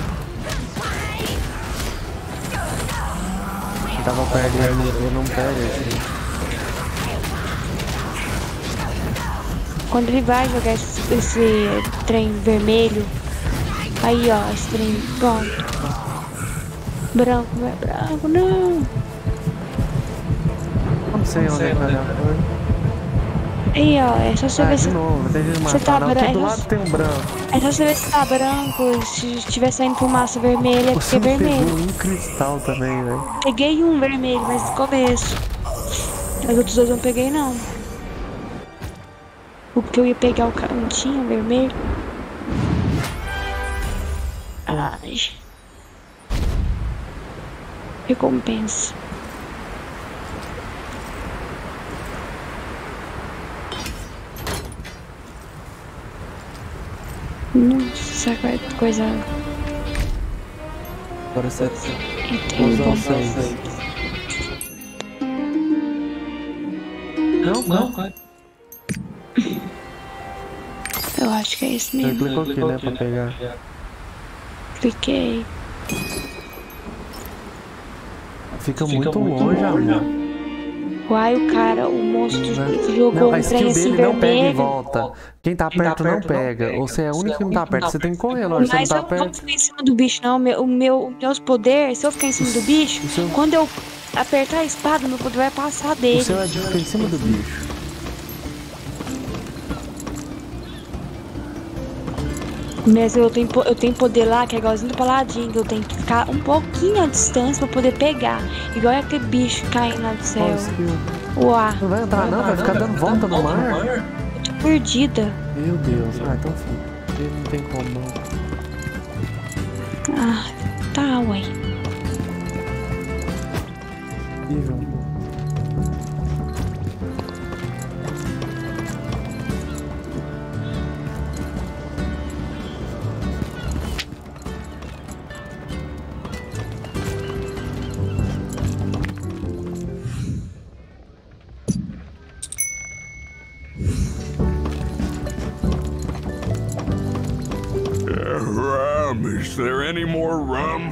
B: Eu tava perdendo, eu não pego assim.
C: Quando ele vai jogar esse, esse trem vermelho, aí, ó, esse trem, pronto. Branco, não é branco, não.
B: Não sei onde é que vai dar.
C: Aí, ó, é só você
B: Ah,
C: ver
B: de
C: se
B: novo, tem que
C: você tá
B: matar. Não, aqui do
C: branco.
B: lado tem um branco.
C: É só você ver se tá branco, se estiver saindo fumaça vermelha, é porque
B: Você
C: é
B: não
C: vermelho.
B: pegou um cristal também, velho.
C: Peguei um vermelho, mas no começo. Os outros dois eu não peguei, não. O que eu ia pegar o cara não tinha vermelho. Ai. Recompensa. Nossa, será que vai coisa.
B: Agora você
C: Então,
B: usar
C: bom.
B: o seis. Não, não, vai.
C: Eu acho que é isso
B: Você
C: mesmo.
B: clicou aqui, né, pra pegar.
C: Cliquei.
B: Fica muito longe, amor.
C: Uai, o cara, o monstro
B: Não,
C: jogou
B: a
C: um trem
B: skill
C: assim
B: dele não pega e
C: vermelho.
B: volta. Quem tá perto não pega. Ou você é o único que não tá perto. Você tem que correr, lógico. Você não
C: Mas
B: tá
C: eu não vou
B: perto.
C: ficar em cima do bicho, não. Meu, o meu, meus poderes, se eu ficar em cima do bicho,
B: O seu-
C: quando eu apertar a espada, meu poder vai passar dele.
B: O seu é de ficar em cima do bicho.
C: Mas eu tenho, po- eu tenho poder lá que é igualzinho do paladino, que eu tenho que ficar um pouquinho à distância pra poder pegar. Igual é aquele bicho caindo lá do céu.
B: Qual skill?
C: Uá,
B: Não vai entrar não, vai ficar dando volta no mar.
C: eu tô perdida.
B: Meu Deus. Ah, então sim. Ele não tem como não.
C: Ah, tá, ué.
B: Ih, João.
H: Rum, is there any more rum?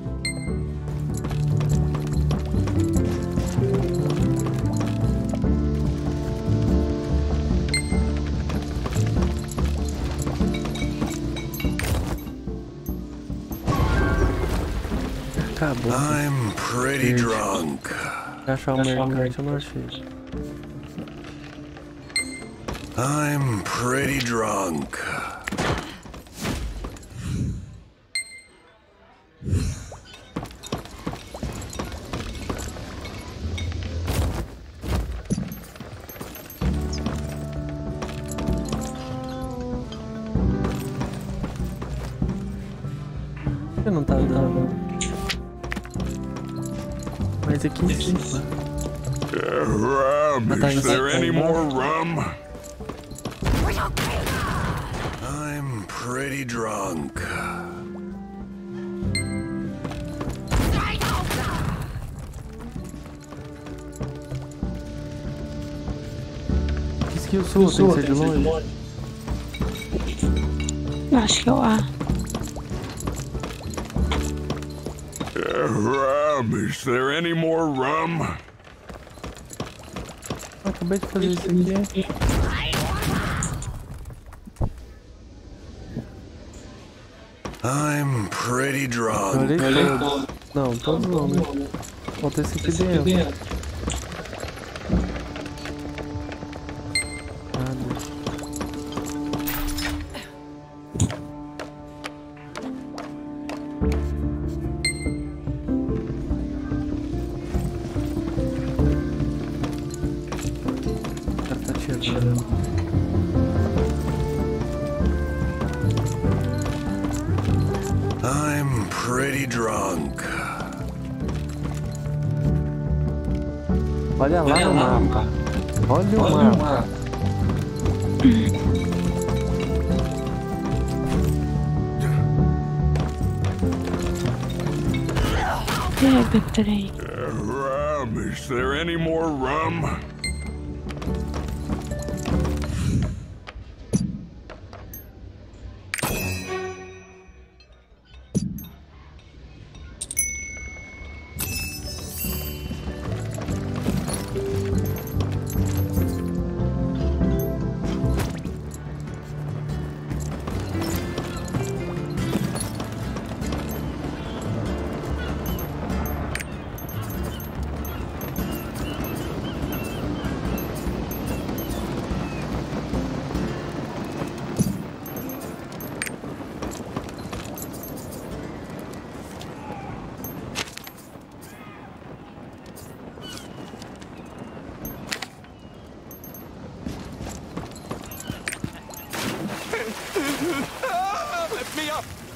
B: Acabou.
F: I'm pretty drunk.
B: Achar o mercante eu não achei.
F: I'm pretty drunk.
B: Por que não tá dando? Mas aqui em cima.
H: Rum, is there any more rum?
F: I'm pretty drunk.
B: Que skill sua tem que ser de longe?
C: Eu acho que é o A.
H: Rum, is there any more rum?
B: Eu acabei de fazer isso aqui.
F: I'm pretty
B: Eu
F: drunk.
B: olhei todos. Não, todos não, né? Falta esse aqui dentro. Nada. O cara tá tirando.
F: I'm pretty drunk.
B: Olha lá no mapa. Olha o mapa.
C: Pega, trem.
H: Rum, is there any more rum?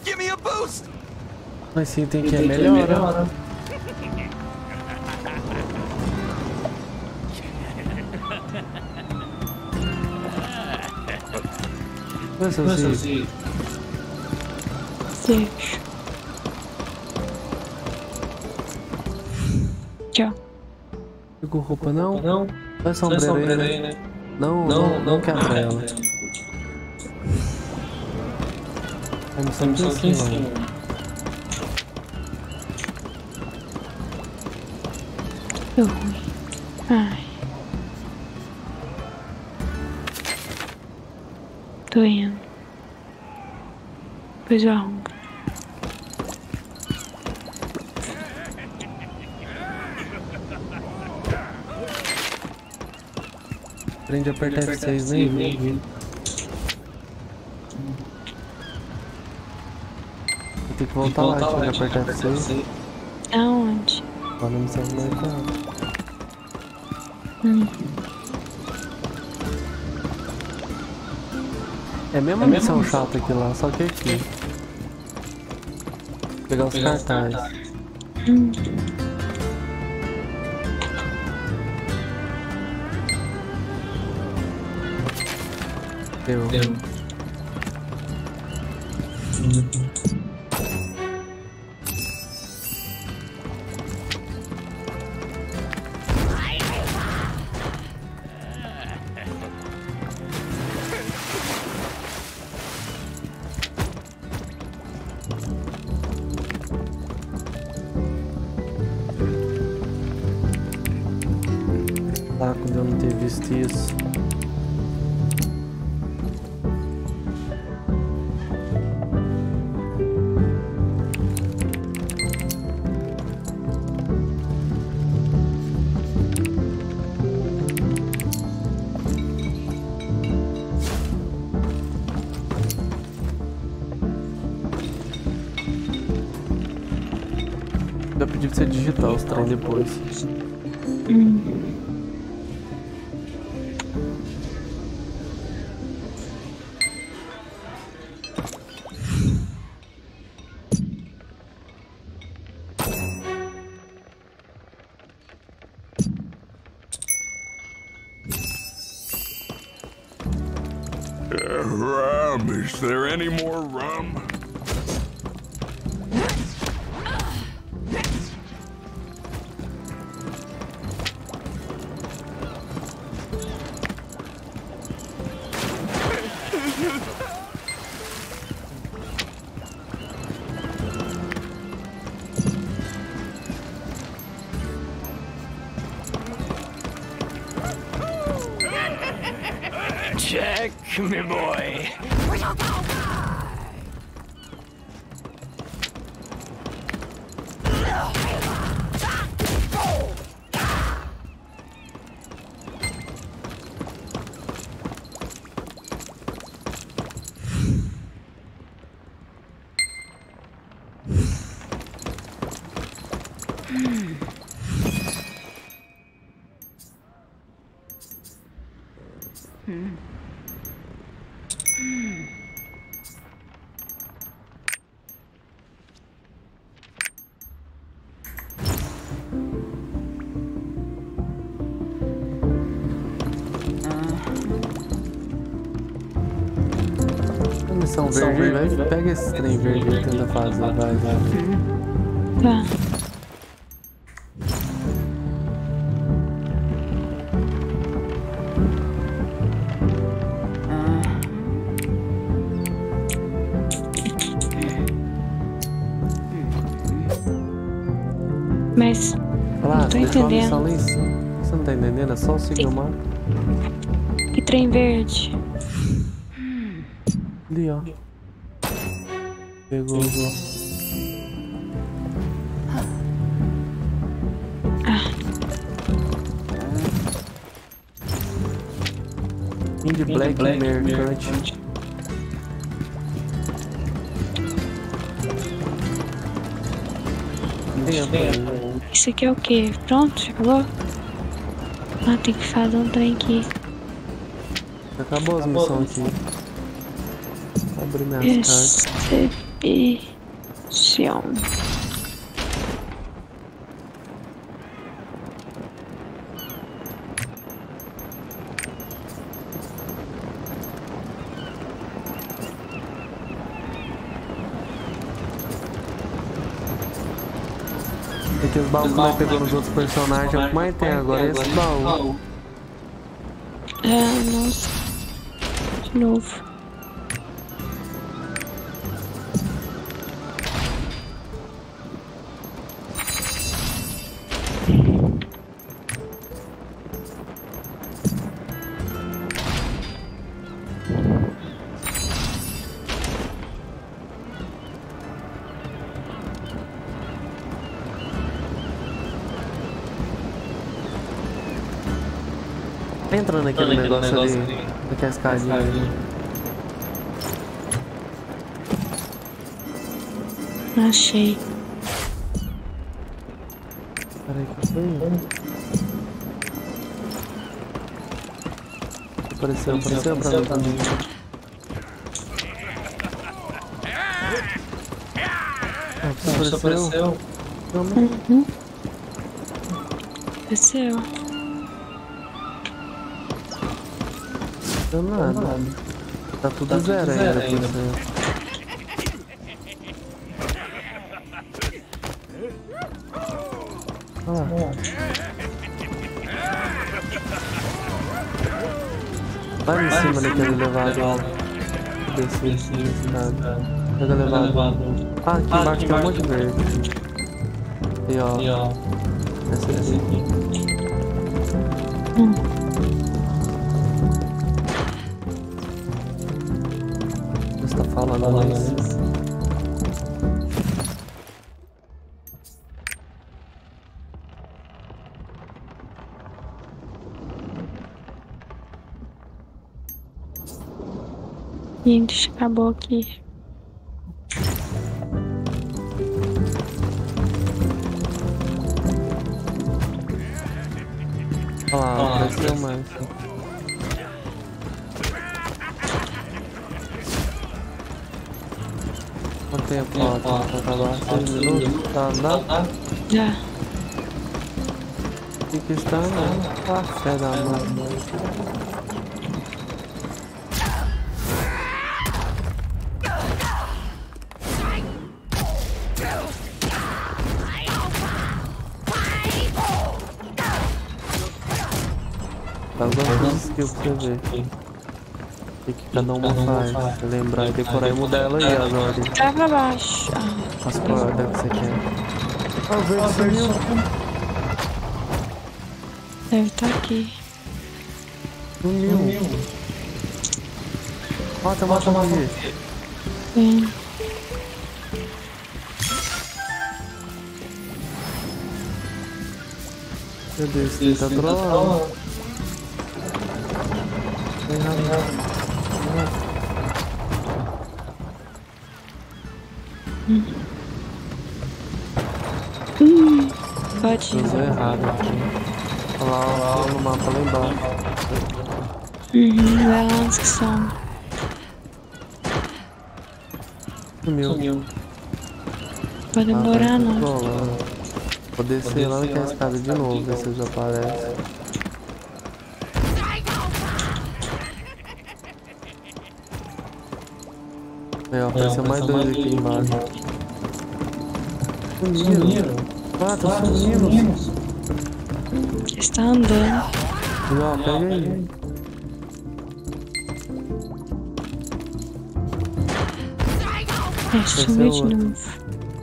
F: Give me a boost!
B: Mas sim, tem que é melhor. Mas assim.
C: Deixa. Tchau.
B: Ficou roupa não?
C: Não.
B: Vai sombreira aí, né? Não, não, não quebra ela. Vamos sempre assim, mano.
C: Tô ruim. Ai. Tô indo. Depois eu arrumo.
B: Aprende a apertar F seis, nem vi. Vou ter que voltar lá, deixa eu apertar F seis.
C: Aonde?
B: Lá na missão marcada.
C: Hum.
B: É a mesma é missão chata aqui lá, só que aqui. Pegar os Pegar cartazes.
C: Hum.
B: Deu.
C: Deu. Hum.
B: Saco de eu não ter visto isso. Eu pedi pra você digitar os trem depois.
C: Hum.
H: Uh, rum. Is there any more rum?
J: Check, me boy. Hmm. Hmm.
B: Missão verde, vai, vai, pega esse trem verde e tenta fazer, vai, vai.
C: Tá. Mas
B: Olha lá,
C: não tô entendendo.
B: Lá em cima. Você não tá entendendo? É só seguir o mapa.
C: Que trem verde?
B: Ali, ó. Pegou.
C: Ah.
B: Indie Black, Black Mercante.
C: Isso aqui é o que? Pronto? Já acabou? Ah, tem que fazer um trem aqui.
B: Acabou as missões aqui. Vou abrir minhas cartas.
C: Sion.
B: Aqueles baús que nós pegou nos outros personagens é o que mais tem agora, é esse baú.
C: É, nossa. De novo.
B: Entrando naquele negócio, negócio ali, naquela escadinha ali.
C: Achei.
B: Peraí, que foi? Apareceu, apareceu pra mim também. Ah, apareceu? Apareceu.
C: Uhum. Apareceu.
B: Não nada. nada. Tá tudo tá zero tudo ainda, ainda. Ah. Vai em cima daquele elevador. Desce, desce, desce, nada. Pega o elevador. Ah, aqui ah, embaixo tem um monte de verde. E ó. E ó. Essa aqui. Hum. Tá falando mais.
C: Gente, acabou aqui.
B: Olha lá, apareceu mais. Quanto tempo falta pra acabar? seis minutos? Tá andando?
C: Já.
B: O que que está andando? Café da mãe. Tá usando as skills pra você ver. O que cada uma faz? Lembrar e decorar e mudar ela aí, as ordens.
C: Tá pra baixo. Ah.
B: As cordas que você quer. Ah, o verde sumiu.
C: Deve estar aqui.
B: Sumiu. Mata, mata, mata.
C: Vem.
B: Meu Deus, ele tá trolando. Vem rápido.
C: Hum. Hum. Pode.
B: Usou errado aqui. Olha lá, olha lá no mapa lá embaixo.
C: Uhum, vai lá onde que são.
B: Sumiu. Sumiu.
C: Pode demorar
B: ah,
C: não.
B: Vou descer lá naquela escada de novo, ver se eles aparecem. Aí, ó, apareceu mais dois aqui embaixo. Sumiram. Ah, tá sumindo.
C: Está andando.
B: E ó, pega aí.
C: É, sumiu de novo.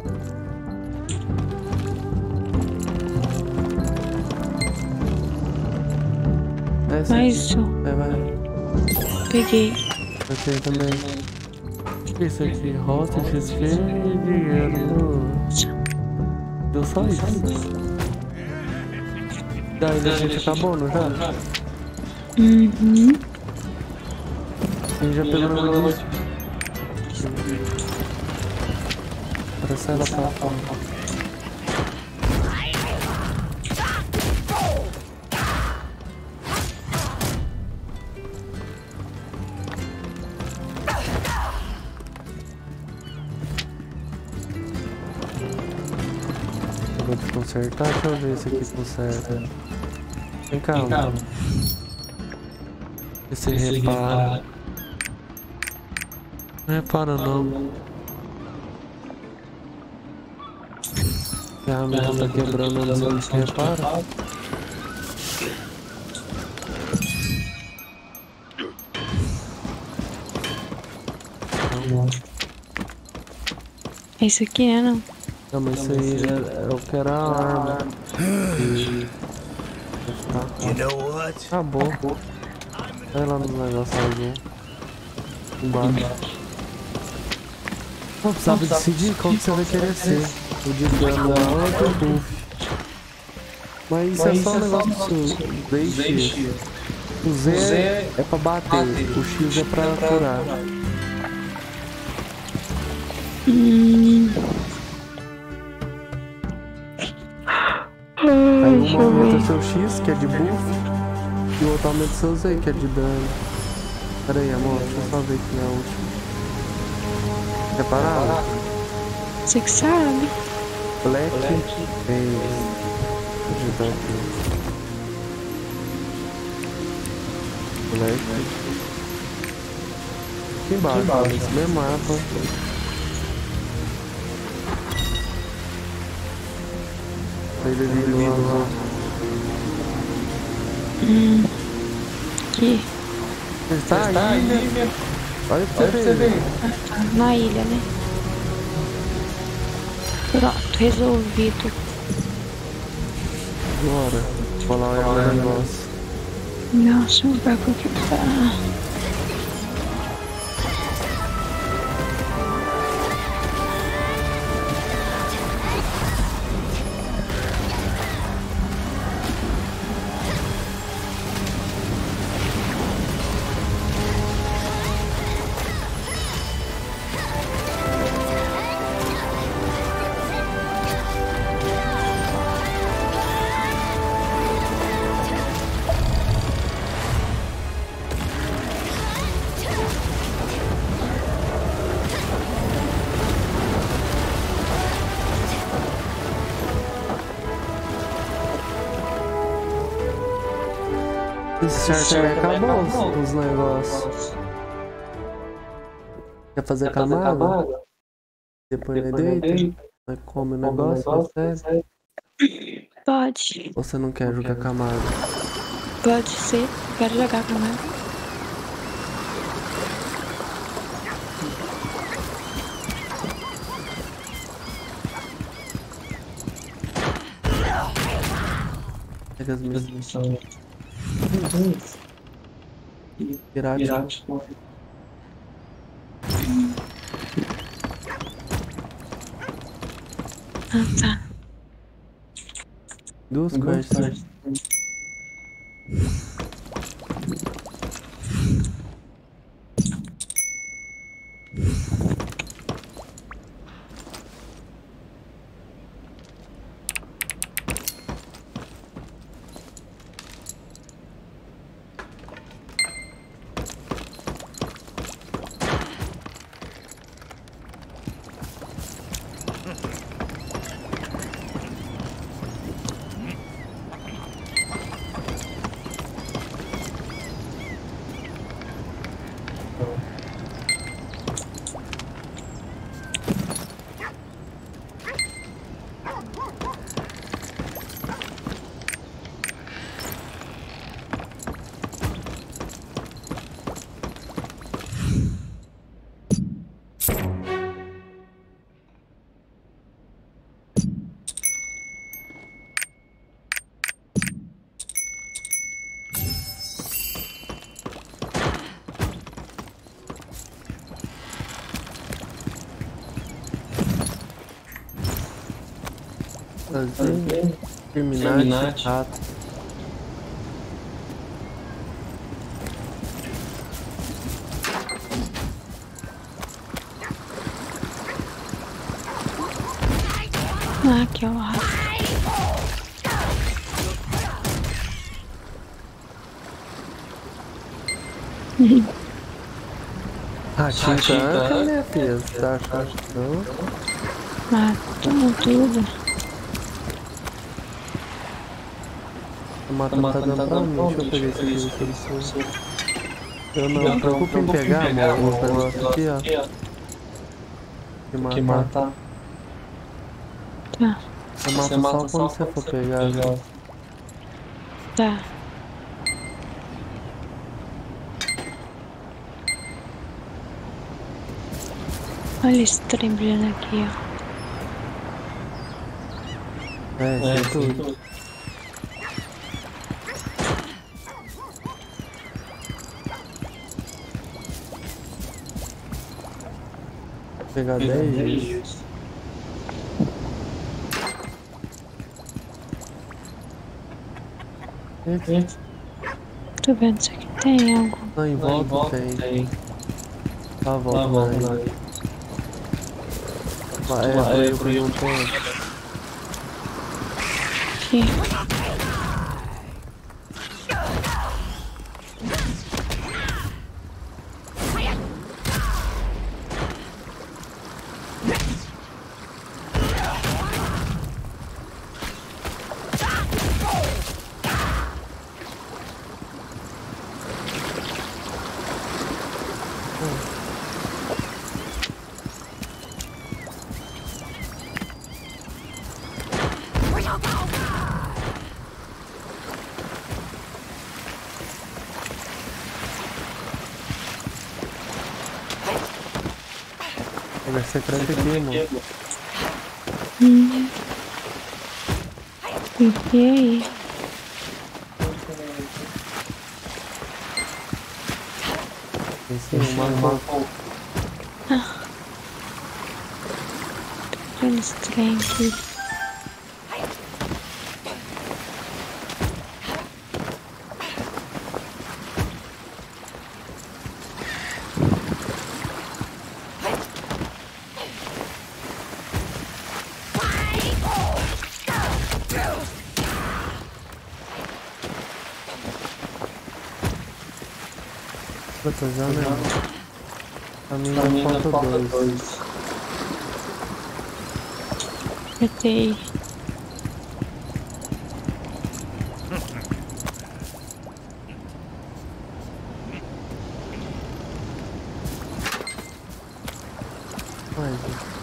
C: Mais um.
B: É, vai.
C: Peguei.
B: Peguei também. Isso aqui, rota, X P e dinheiro. Deu só isso. Daí a gente acabou, não já?
C: Uhum.
B: A gente já pegou no negócio. Para sair lá pra fora. consertar? Deixa eu ver se aqui conserta. Vem cá, calma. Esse repara. Não repara não. A ferramenta tá quebrando antes de gente repara.
C: É isso aqui, né? Não?
B: Não, mas isso aí é, é o que era a arma. E...
F: You know what?
B: Acabou. Vai lá no negócio azul. Embaixo. Não precisava decidir qual que você vai querer ser. O de dano ou o buff. Mas isso é só um negócio seu. Deixe. O Z é pra bater, o X é pra curar.
C: Hum.
B: Aí um aumenta seu X, que é de buff, e o outro aumenta seu Z, que é de dano. Pera aí, amor, deixa eu só ver quem é o último. Reparado?
C: Você que sabe.
B: Black Face. Vou digitar aqui. Black. Aqui embaixo, nesse mesmo mapa. Saída de ilusão.
C: Hum. Aqui.
B: Ele tá aí, né? Olha pra você ver.
C: Na ilha, né? Pronto, resolvido.
B: Bora. Vou lá olhar o negócio.
C: Nossa, o buraco que tá. Esse certo acabou os negócios. Quer fazer camada? Depois ele deita? Aí come o negócio, recebe? Pode.
B: Ou você não quer jogar camada?
C: Pode ser. Quero jogar camada.
B: Pega as missões. Pirático.
C: Ah, tá.
B: Duas quests. Fazer terminar esse rato.
C: Ah, aqui é o rato.
B: Ratinho tanca, né, filha? Você tá achando que não?
C: Matou tudo.
B: Mata tá dando pra mim, deixa eu pegar esse aqui, esse aqui. Eu não me preocupo em pegar, amor, o negócio aqui, ó. Que matar.
C: Tá.
B: Você mata só quando você for pegar.
C: Tá. Olha esse trem brilhando aqui, ó.
B: É, é tudo. tudo. Vou pegar dez.
C: Tô vendo se aqui tem algo.
B: Não, em volta, Não, em volta tem. tem. Tá, volta, tá, volta lá. Vai, é, vai, eu fui um tempo.
C: Aqui.
B: Lugar secreto aqui, irmão.
C: Hum. E aí?
B: Esse é uma mão.
C: Ah. Tô vendo esse trem aqui.
B: Eu tô já, né? A minha ainda falta dois.
C: Apertei.
B: Vai,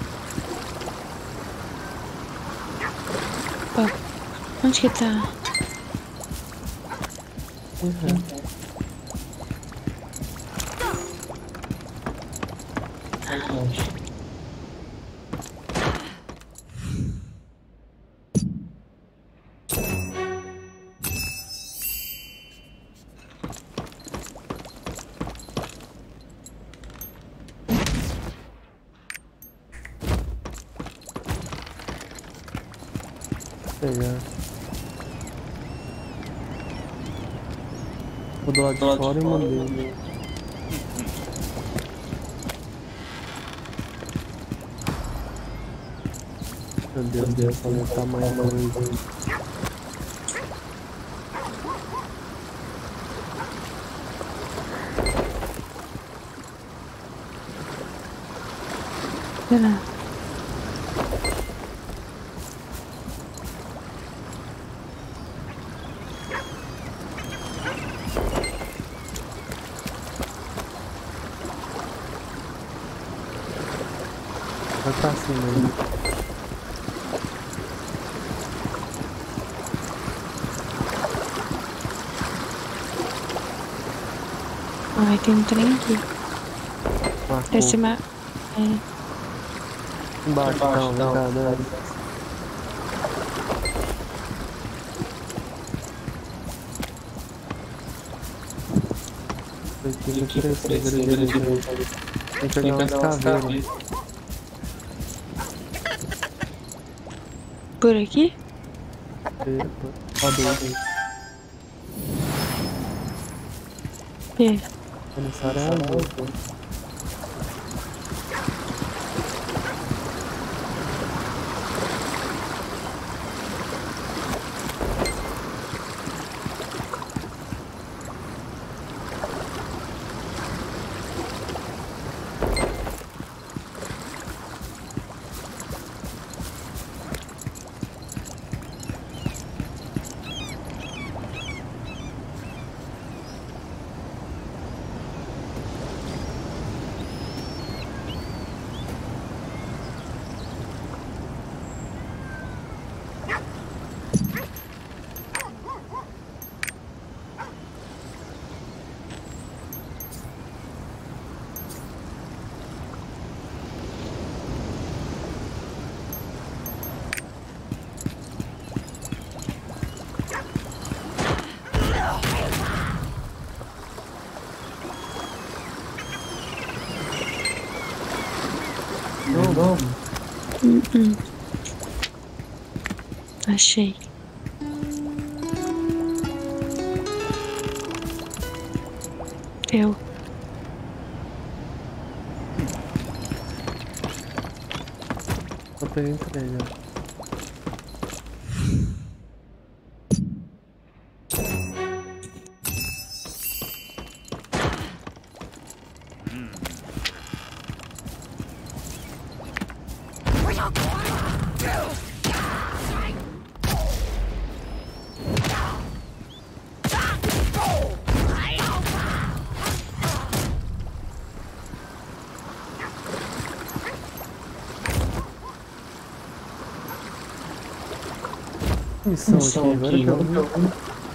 C: Opa. Onde que tá?
B: Uhum. Pegar. Vou do lado de fora e mandei. Meu Deus, Meu Deus, olha o tamanho da luz.
C: Será?
B: Vai pra cima aí.
C: Ai, tem um trem aqui.
B: Marcou.
C: Pra cima. É.
B: Embaixo, não, não, não, não. Tem que crescer, tem que pegar umas caveiras.
C: Por aqui?
B: Pode ir.
C: É.
B: Nessa área é azul.
C: Hum, hum. Achei. Eu.
B: Eu peguei três, ó. Missão, Missão aqui, aqui, agora que eu vi.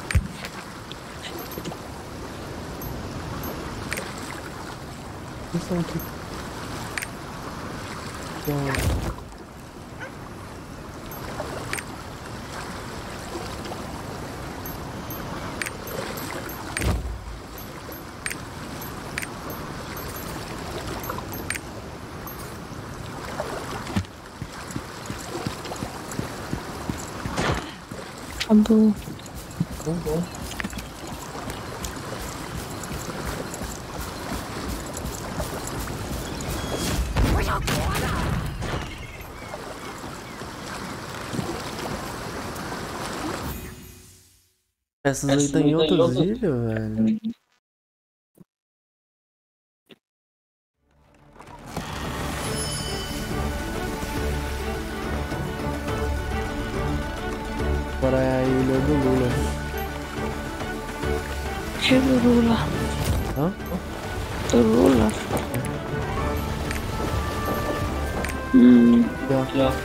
B: Missão aqui. Então...
C: Acabou.
B: Acabou. Essas aí tá em outras ilhas, velho. Agora é a ilha do Lula.
C: Que do Lula?
B: Hã?
C: Do Lula? Hum.
B: Já. Já.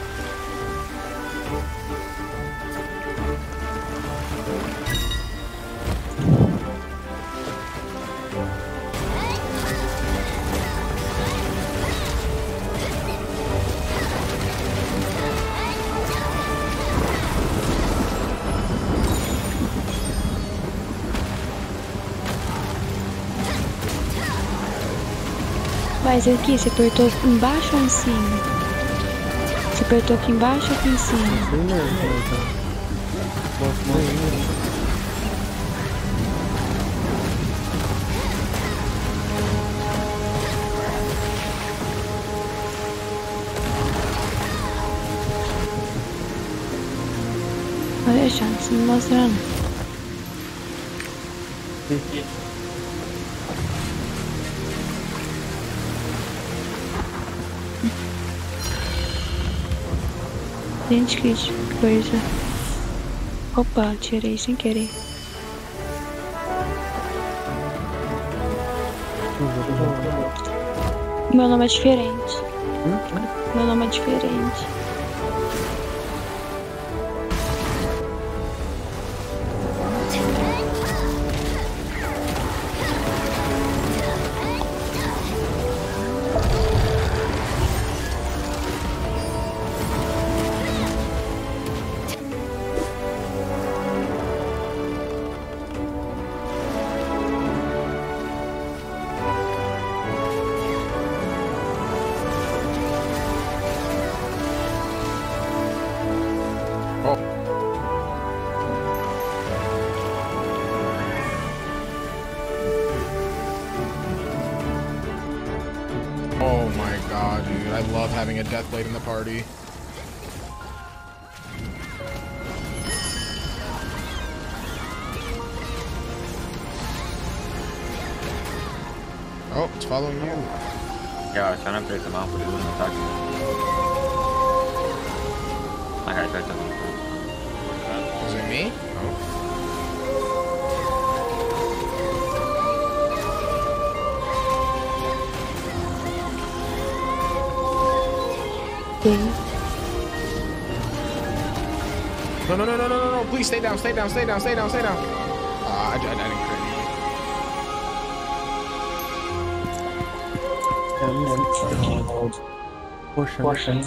C: Mas aqui, você apertou embaixo ou em cima? Você apertou aqui embaixo ou aqui em cima?
B: Sim, mesmo, então. Posso morrer.
C: Olha, chance, me mostrando.
B: Sim.
C: Gente, que coisa. Opa, tirei sem querer. Meu nome é diferente.
B: Hum?
C: Meu nome é diferente.
K: Oh my god, dude. I love having a Deathblade in the party. Oh, it's following you.
L: Yeah, can I break them out for doing an attack? I got attacked them.
K: Is it me? Oh. No, no, no, no, no, no, no, please stay down, stay down, stay down, stay down, stay down. Uh, I, I, I didn't crit.
B: Poxa, Poxa.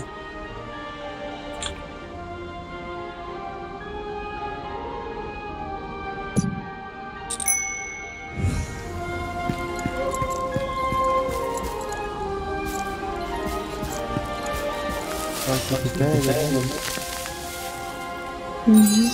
B: Acho que pega, né?
C: Uhum.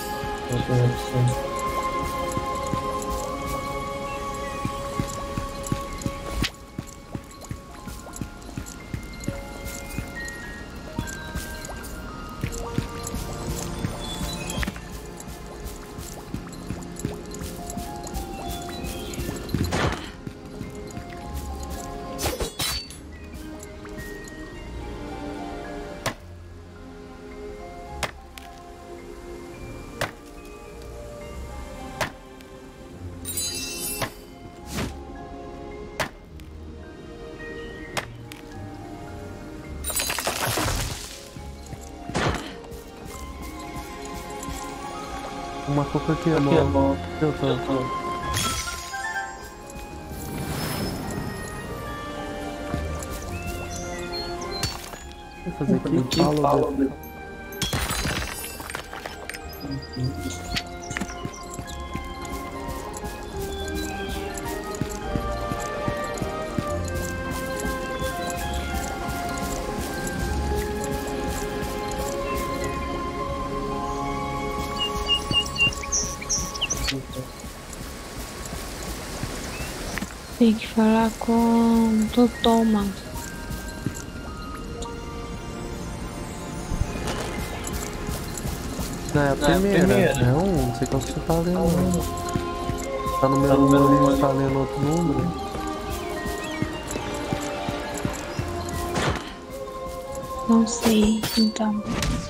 B: Uma coca aqui, amor. Eu tô. Vou fazer aqui, fala dele.
C: Tem que falar com o Thomas.
B: Não, é a primeira. É um, não sei qual que você tá lendo. Tá no meu número e tá lendo outro número.
C: Não sei, então.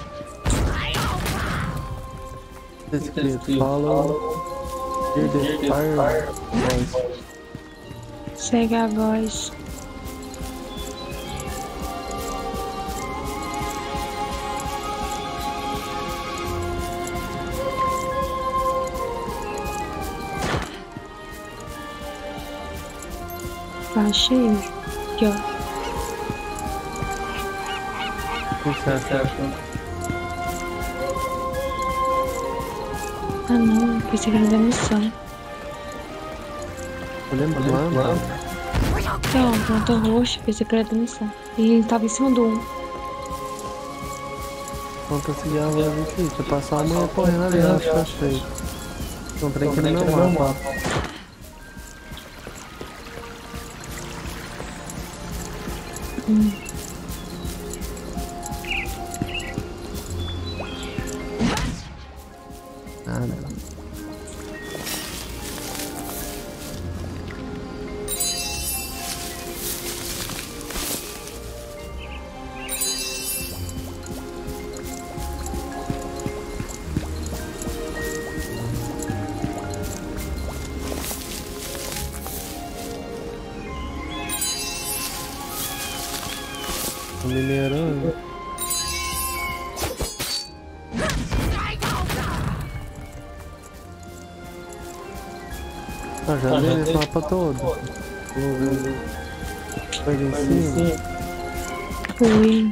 B: Escrito, follow. Hear the fire voice.
C: Segue a voz. Achei. Aqui, ó.
B: Sucesso.
C: Ah não, pensei que era da missão.
B: Eu lembro do ano.
C: Então, pronto, roxo, pensei que era da missão. E ele tava em cima do um.
B: Vamos seguir a voz aqui. Deixa eu passar a manhã correndo ali, acho que tá feio. Encontrei aqui no meu mapa.
C: Hum.
B: Ah, não. Tô minerando. Ah, já li esse mapa todo. Vou ver. Foi ali em cima.
C: Foi.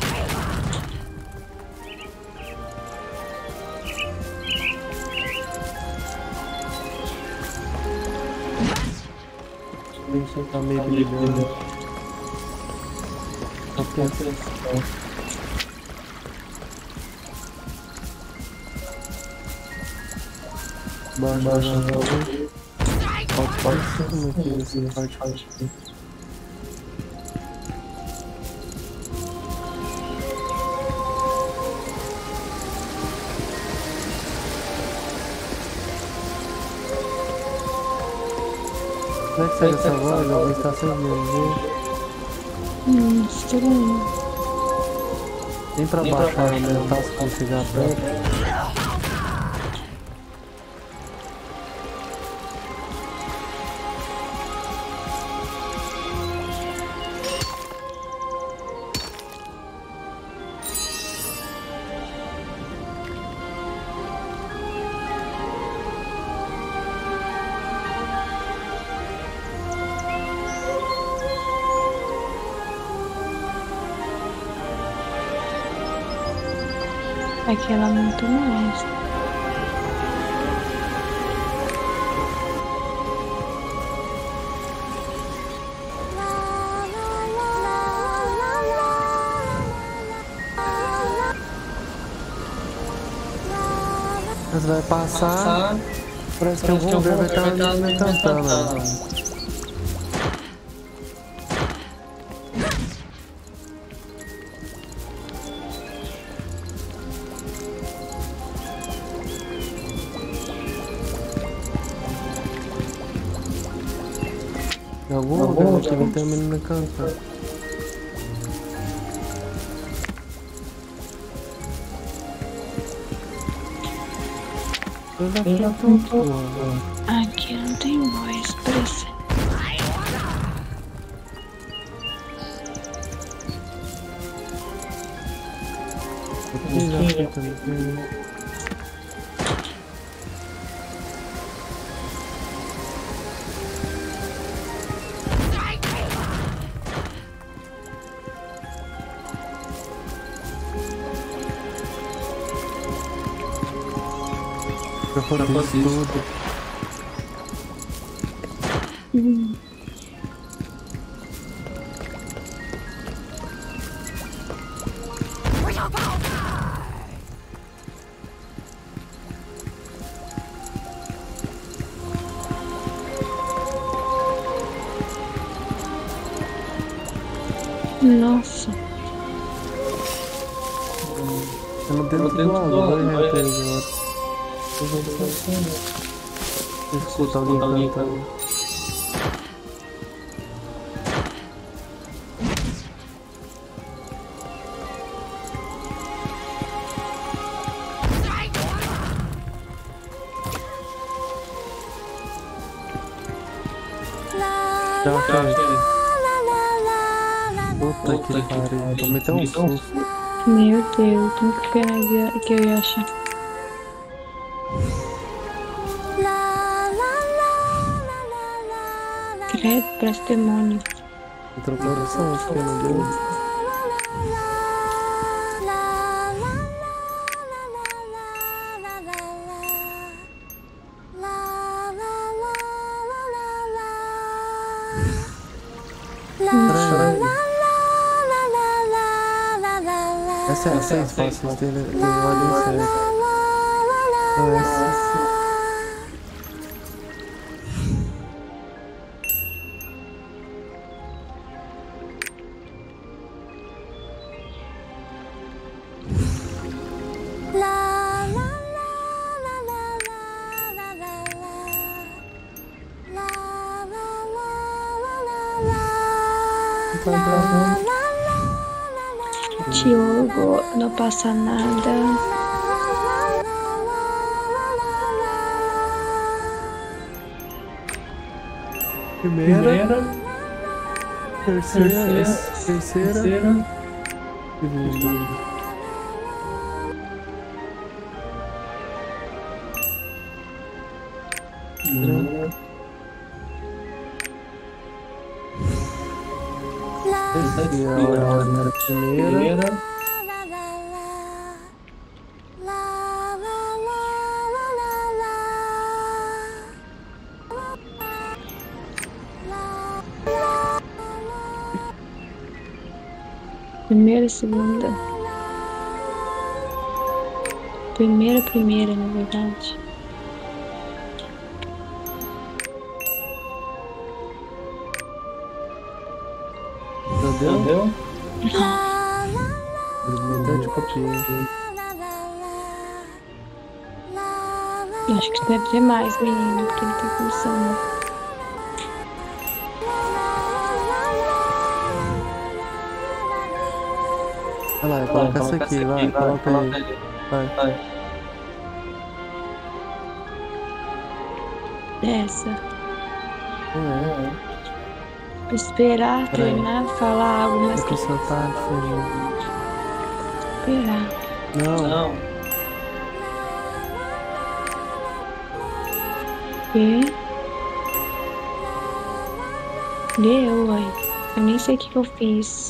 B: Deixa eu tá meio brilhando. Atenção. Baixa, baixa. Pode parecer aqui nesse parte aqui. Como é que sai dessa voz? Alguém está sem energia.
C: Hum, estranho.
B: Vem pra baixo para aumentar se for chegar perto.
C: Aquela muito mais.
B: Mas vai passar. Parece que algum lugar vai estar me cantando. Em algum lugar aqui vai ter uma menina cantando.
C: Aqui não tem voz, parece.
B: Eu vou fazer tudo.
C: Hum. Nossa.
B: Eu não tenho do lado, vai reto agora. Escuta alguém cantando. Tchau, tchau. Puta que pariu, tomei até um susto.
C: Meu Deus, como que eu, que eu ia achar? Credo, parece demônio.
B: Entrou coração, acho que não deu. Essa é a seis fácil, tem olho certo. Essa.
C: Diogo, não passa nada.
B: Primeira, Primeira terceira, terceira, terceira, terceira segunda. Primeira. Essa aqui é a ordem da primeira.
C: Primeira, segunda. Primeira, primeira, na verdade.
B: Entendeu?
C: Não.
B: Primeira de copinha.
C: Acho que deve ter mais, menino, porque não tem condição, né?
B: Olha lá, coloca essa aqui, vai, coloca aí. Vai, vai.
C: Essa.
B: É.
C: Esperar, treinar, falar algo mais
B: que você tá
C: esperar.
B: Não. Não.
C: E? Deu, uai. Eu nem sei o que, que eu fiz.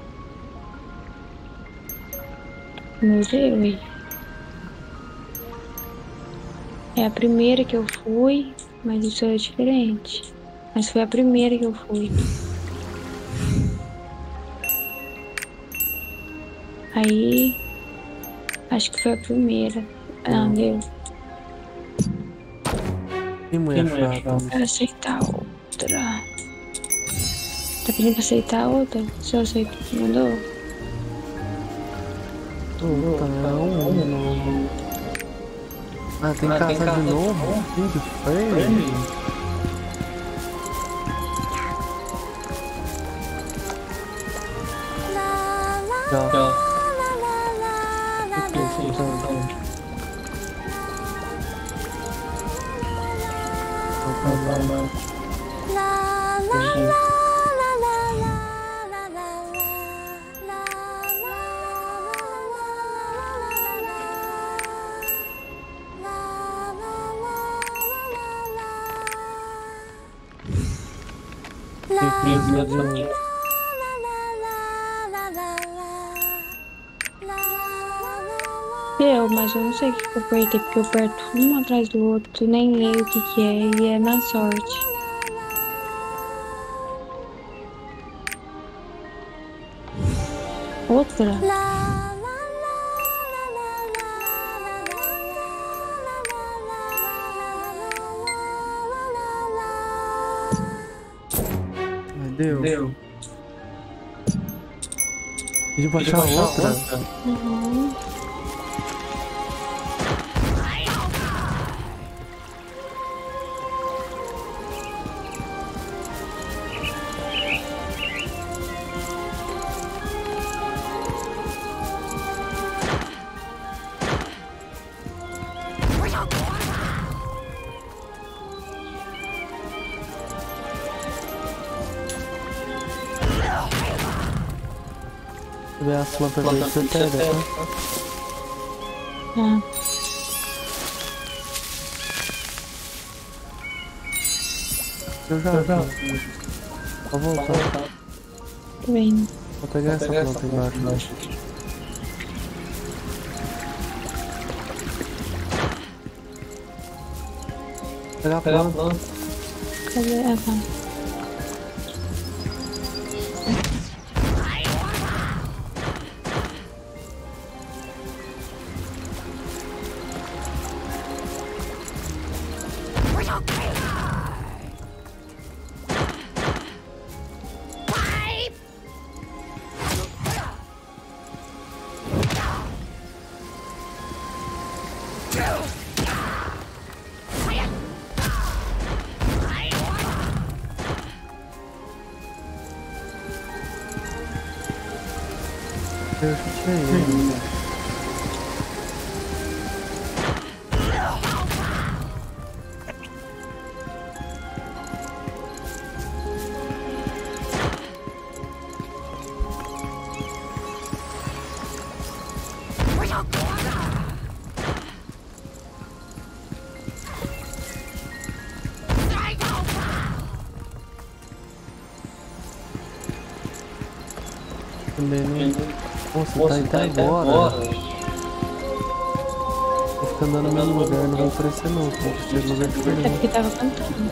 C: Meu Deus. É a primeira que eu fui, mas isso é diferente. Mas foi a primeira que eu fui. Aí, acho que foi a primeira. Não, deu.
B: Que mulher chata.
C: Pra aceitar outra. Tá pedindo pra aceitar outra? Se eu aceito, mandou?
B: Puta, não. Ah, tem que
I: Ah, tem
B: casar de
I: casa-
B: novo? Que feio. Tchau.
I: Tchau.
C: Eu, mas eu não sei o que que eu apertei, porque eu aperto um atrás do outro, nem sei o que que é, e é na sorte. Outra?
B: Deu.
I: Deu.
B: Pediu pra achar outra.
C: Uhum.
B: Se tiver as plantas aí, você pega, tá?
C: Ah.
B: Eu já, eu já. Vou voltar.
C: Tô vendo.
B: Vou pegar essa planta embaixo. Pegar a planta.
C: Cadê? Ah, tá.
B: Eu chutei ele. Também não... Nossa, tá aí até agora. Vou ficar andando no mesmo lugar, não vai aparecer não, tem que ser lugar
C: É
B: diferente.
C: porque tava cantando.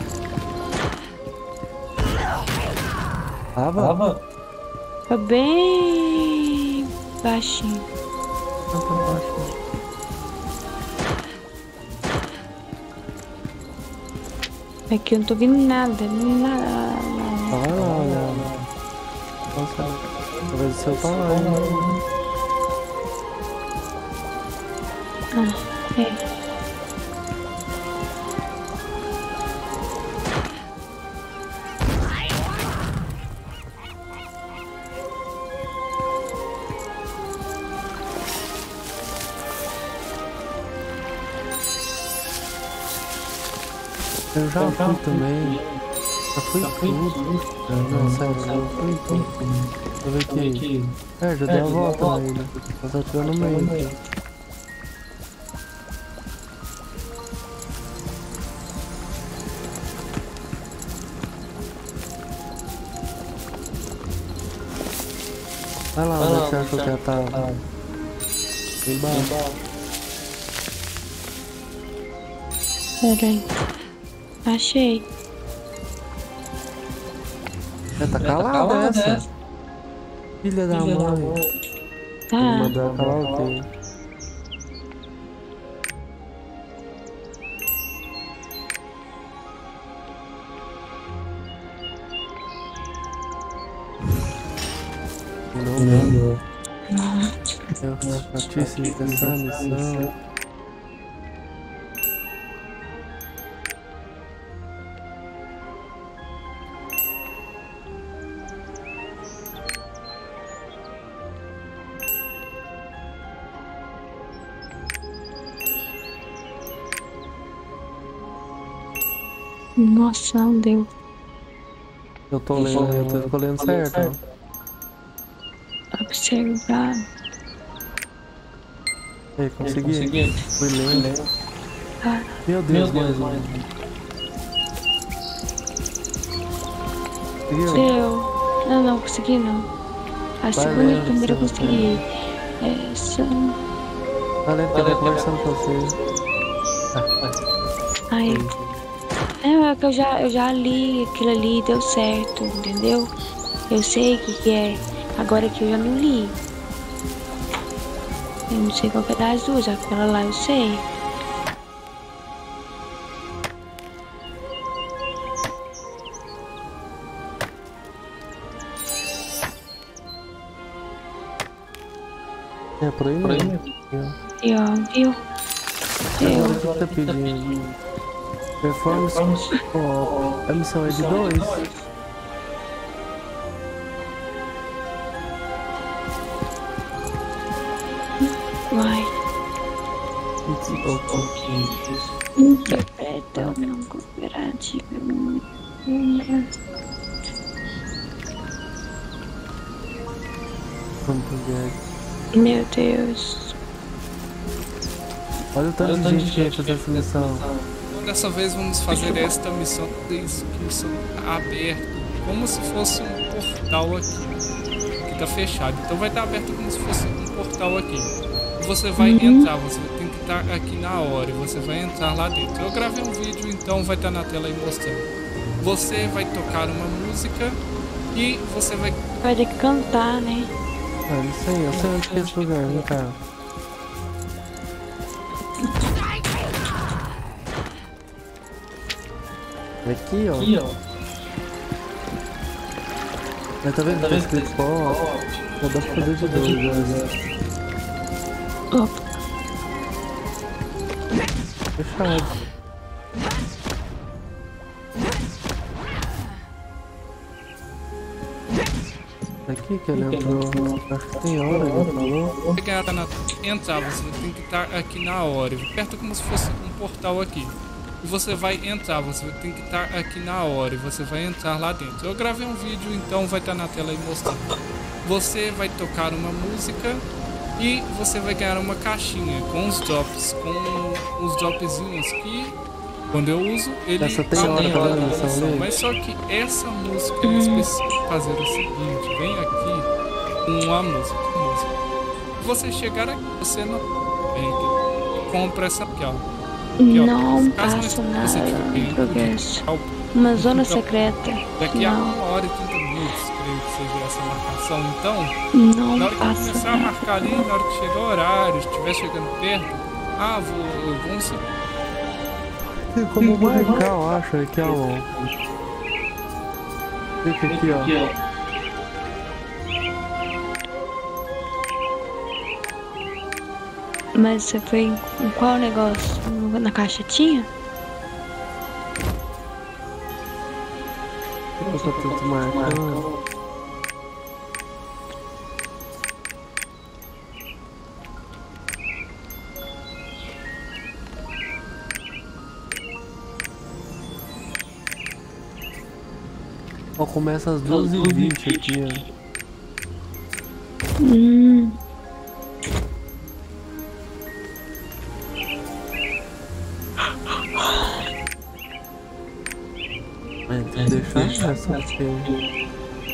B: Tava?
I: Tava?
C: Tá bem baixinho.
B: Não, tá baixo.
C: Aqui eu não tô vendo nada, nada.
B: Vai lá, olha. Nossa, talvez o seu tamanho.
C: Ah, é.
B: Eu já fui também. Já fui tudo. Não, sério, eu fui tudo. Deixa eu ver aqui. É, já dei a volta na ilha. Mas eu tô no meio. Vai lá, onde você achou que ela tava? Embaixo.
C: Pera aí. Achei.
B: Já tá calada essa? Filha da mãe.
C: Tá.
B: Ele mandou ela calar o quê? Não, não. Eu participei dessa missão.
C: Nossa, não deu.
B: Eu tô lendo, eu tô escolhendo certo.
C: Observar.
B: Ei, consegui. consegui. Fui lendo. Ah. Meu Deus, Meu Deus, mais um. Conseguiu?
C: Eu. Não, não consegui não. A
B: Vai
C: segunda e a primeira eu consegui. Essa.
B: Tá lendo que eu tô conversando com você.
C: Ai. Não, é que eu já, eu já li aquilo ali, deu certo, entendeu? Eu sei o que, que é. Agora que eu já não li. Eu não sei qual que é das duas, aquela lá eu sei.
B: É por aí mesmo.
C: E ó, viu?
B: Eu. Agora que tá pedindo. Performance. Oh, a missão é de dois.
C: Vai. Interpreta não cooperativa. Meu Deus.
B: Olha o tanto de gente que vai fazer essa missão.
M: Dessa vez vamos fazer esta missão, missão aberta, como se fosse um portal aqui, que tá fechado. Então vai estar aberto como se fosse um portal aqui. E você vai uhum. entrar, você tem que estar aqui na hora e você vai entrar lá dentro. Eu gravei um vídeo, então vai estar na tela aí mostrando. Você vai tocar uma música e você vai...
C: Vai ter que cantar, né?
B: Ah, não sei, eu sei onde que é esse lugar, vem cá. Aqui, ó. Aqui, ó. Mas tá vendo que tá escrito pó? Só dá pra fazer de dois, né?
C: Opa.
B: Fechado. Aqui que ele entrou. Acho que tem hora, ele falou.
M: Entrar, você tem que estar aqui na hora. Perto como se fosse um portal aqui. E você vai entrar, você tem que estar aqui na hora e você vai entrar lá dentro. Eu gravei um vídeo, então vai estar na tela aí mostrando. Você vai tocar uma música e você vai ganhar uma caixinha com os drops, com os dropzinhos que quando eu uso, ele aumenta a duração. Mas só que essa música em específico fazer o seguinte, vem aqui com a música, música. Você chegar aqui, você não vem aqui, compra essa aqui, ó. Aqui, ó,
C: não passa nada em progresso. Uma zona secreta.
M: Daqui
C: não.
M: a uma hora e trinta minutos, creio que seja essa marcação. Então,
C: não
M: na hora que
C: passa
M: começar
C: nada.
M: a marcar ali, na hora que chegar o horário, estiver chegando perto, ah, vou, vamos se...
B: Tem como marcar, eu acho, aqui, ó. Fica aqui, ó.
C: Mas você foi em qual negócio? Na caixa tinha?
B: Eu tô tudo marcando. Ó, começa às doze e vinte aqui, ó.
C: Hum.
B: Tem que deixar essa aqui.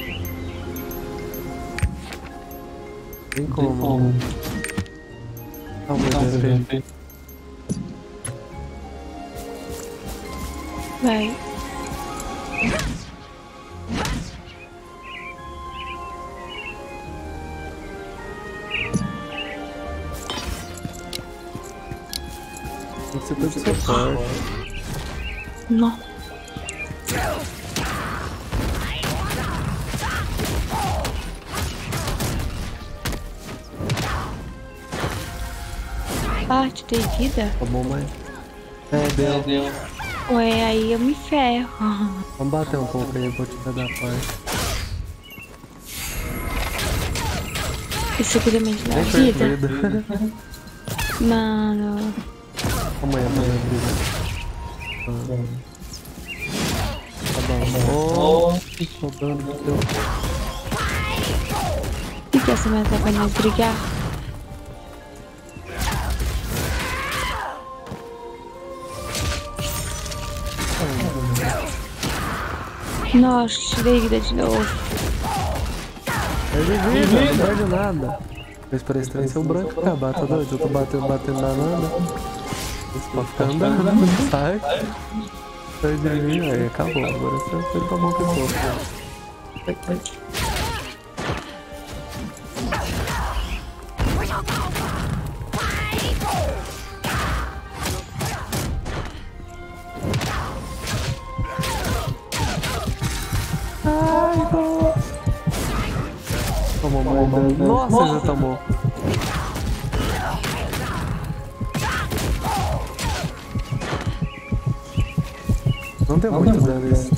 B: Tem como. Ah, mas é bem.
C: Vai.
B: Tem que ser todo suporte.
C: Não. parte ter vida?
B: Tá bom, mãe? É, deu. deu.
C: Ué, aí eu me ferro.
B: Vamos bater um pouco aí, eu vou te dar parte.
C: Isso aqui também te dá
B: Nem
C: vida?
B: vida.
C: Mano.
B: Amanhã, amanhã, vida. Tá bom. Oh, que sobrando do teu.
C: O que é essa meta pra nós brigar? Nossa, tirei vida de novo.
B: É de vida, não perde nada. Eu esperei esse trem ser o branco acabar, tá doido? Eu tô batendo, batendo na nada. Você pode ficar andando, sai. Sai de mim, aí acabou. Agora você foi pra mão que eu vou. Ai, não. Tomou mais dano. Nossa, Nossa, já tomou. Não deu muito dano isso.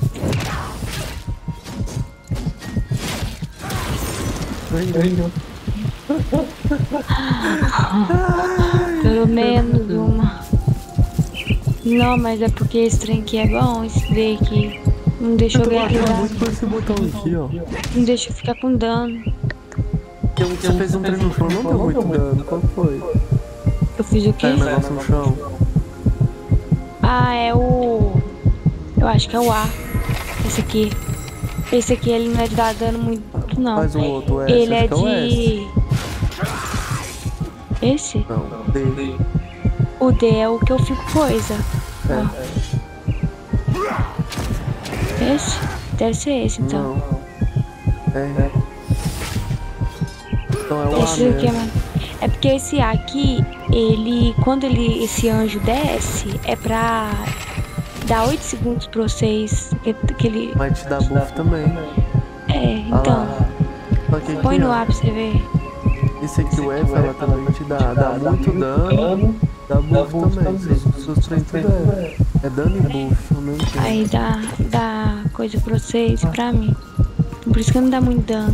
C: Pelo menos uma. Não, mas é porque esse trem aqui é bom, esse trem aqui. Não deixa eu ganhar
B: muito por esse botão aqui, ó.
C: Não deixa eu ficar com dano.
B: Você fez um trem no chão, não deu muito dano. Qual foi?
C: Eu fiz o quê?
B: É, negócio no chão.
C: Ah, é o... Eu acho que é o A. Esse aqui. Esse aqui, ele não é de dar dano muito, não.
B: Mas o outro S,
C: ele é
B: então
C: de... Esse?
B: Não, D.
C: O D é o que eu fico coisa.
B: É.
C: Ah. Esse? Deve ser esse, então.
B: Não. É. Então é o
C: esse
B: A
C: aqui é,
B: mesmo.
C: é porque esse A aqui, ele... Quando ele, esse anjo desce, é pra... Dá oito segundos pra vocês. Que, que ele...
B: Vai te dar buff também.
C: É, então.
B: Ah, aqui,
C: põe
B: aqui,
C: no
B: ó.
C: ar pra você ver.
B: Esse aqui, o F, ela também te dá, dá muito dano, dá buff também. Seus, seus trem tudo é, é dano e buff ao mesmo tempo.
C: Aí dá, dá coisa pra vocês, pra mim. Por isso que não dá muito dano.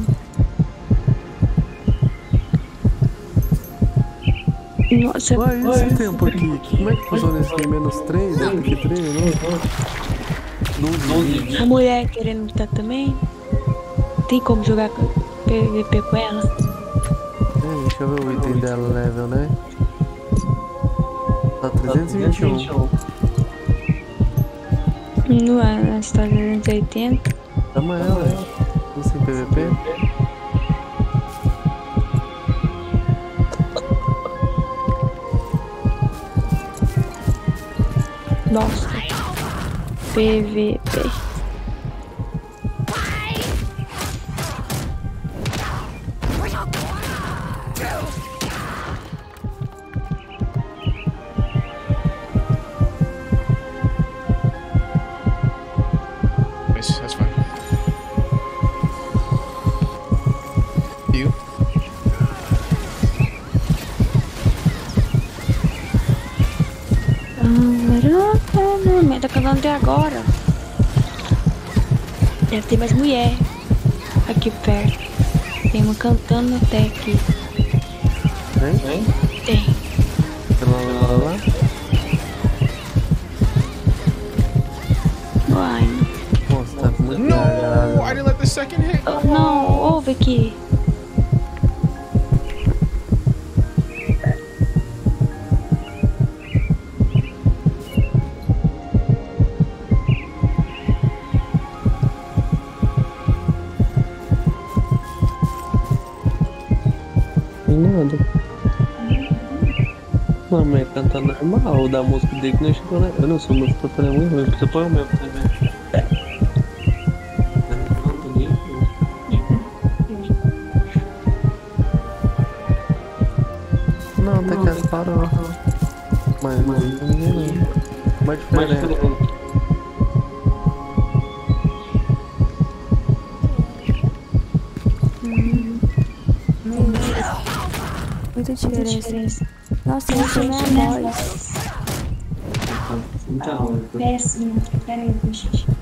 C: Nossa,
B: ué, e esse tempo aqui? Como é que funciona esse aqui? Menos três? Deve que três, né? doze.
C: A mulher querendo lutar também? Tem como jogar P V P com ela?
B: É, deixa eu ver o item dela, level, né? Tá trezentos e vinte e um.
C: Não é, ela está trezentos e oitenta.
B: Chama ela, velho. Não sem P V P?
C: Nossa. P V P.
K: Nice, that's fine. You?
C: Mas tá cantando até agora. Deve ter mais mulher aqui perto. Tem uma cantando até aqui.
B: Tem?
C: Tem.
B: Lá, lá, lá.
C: Uai.
B: Nossa, tá muito
K: No,
B: gargado.
K: I didn't let the second hit.
C: Oh, não, ouve aqui.
B: Nada. Não, mas cantar normal, o da música dele que não chegou, né? Eu não sou música pra muito ruim, você põe o meu também. Não, até que as parou. Mas não tem ninguém não. Mais diferente.
C: Muita diferença. Nossa, isso não é voz. Péssimo. Pera aí, deixa eu...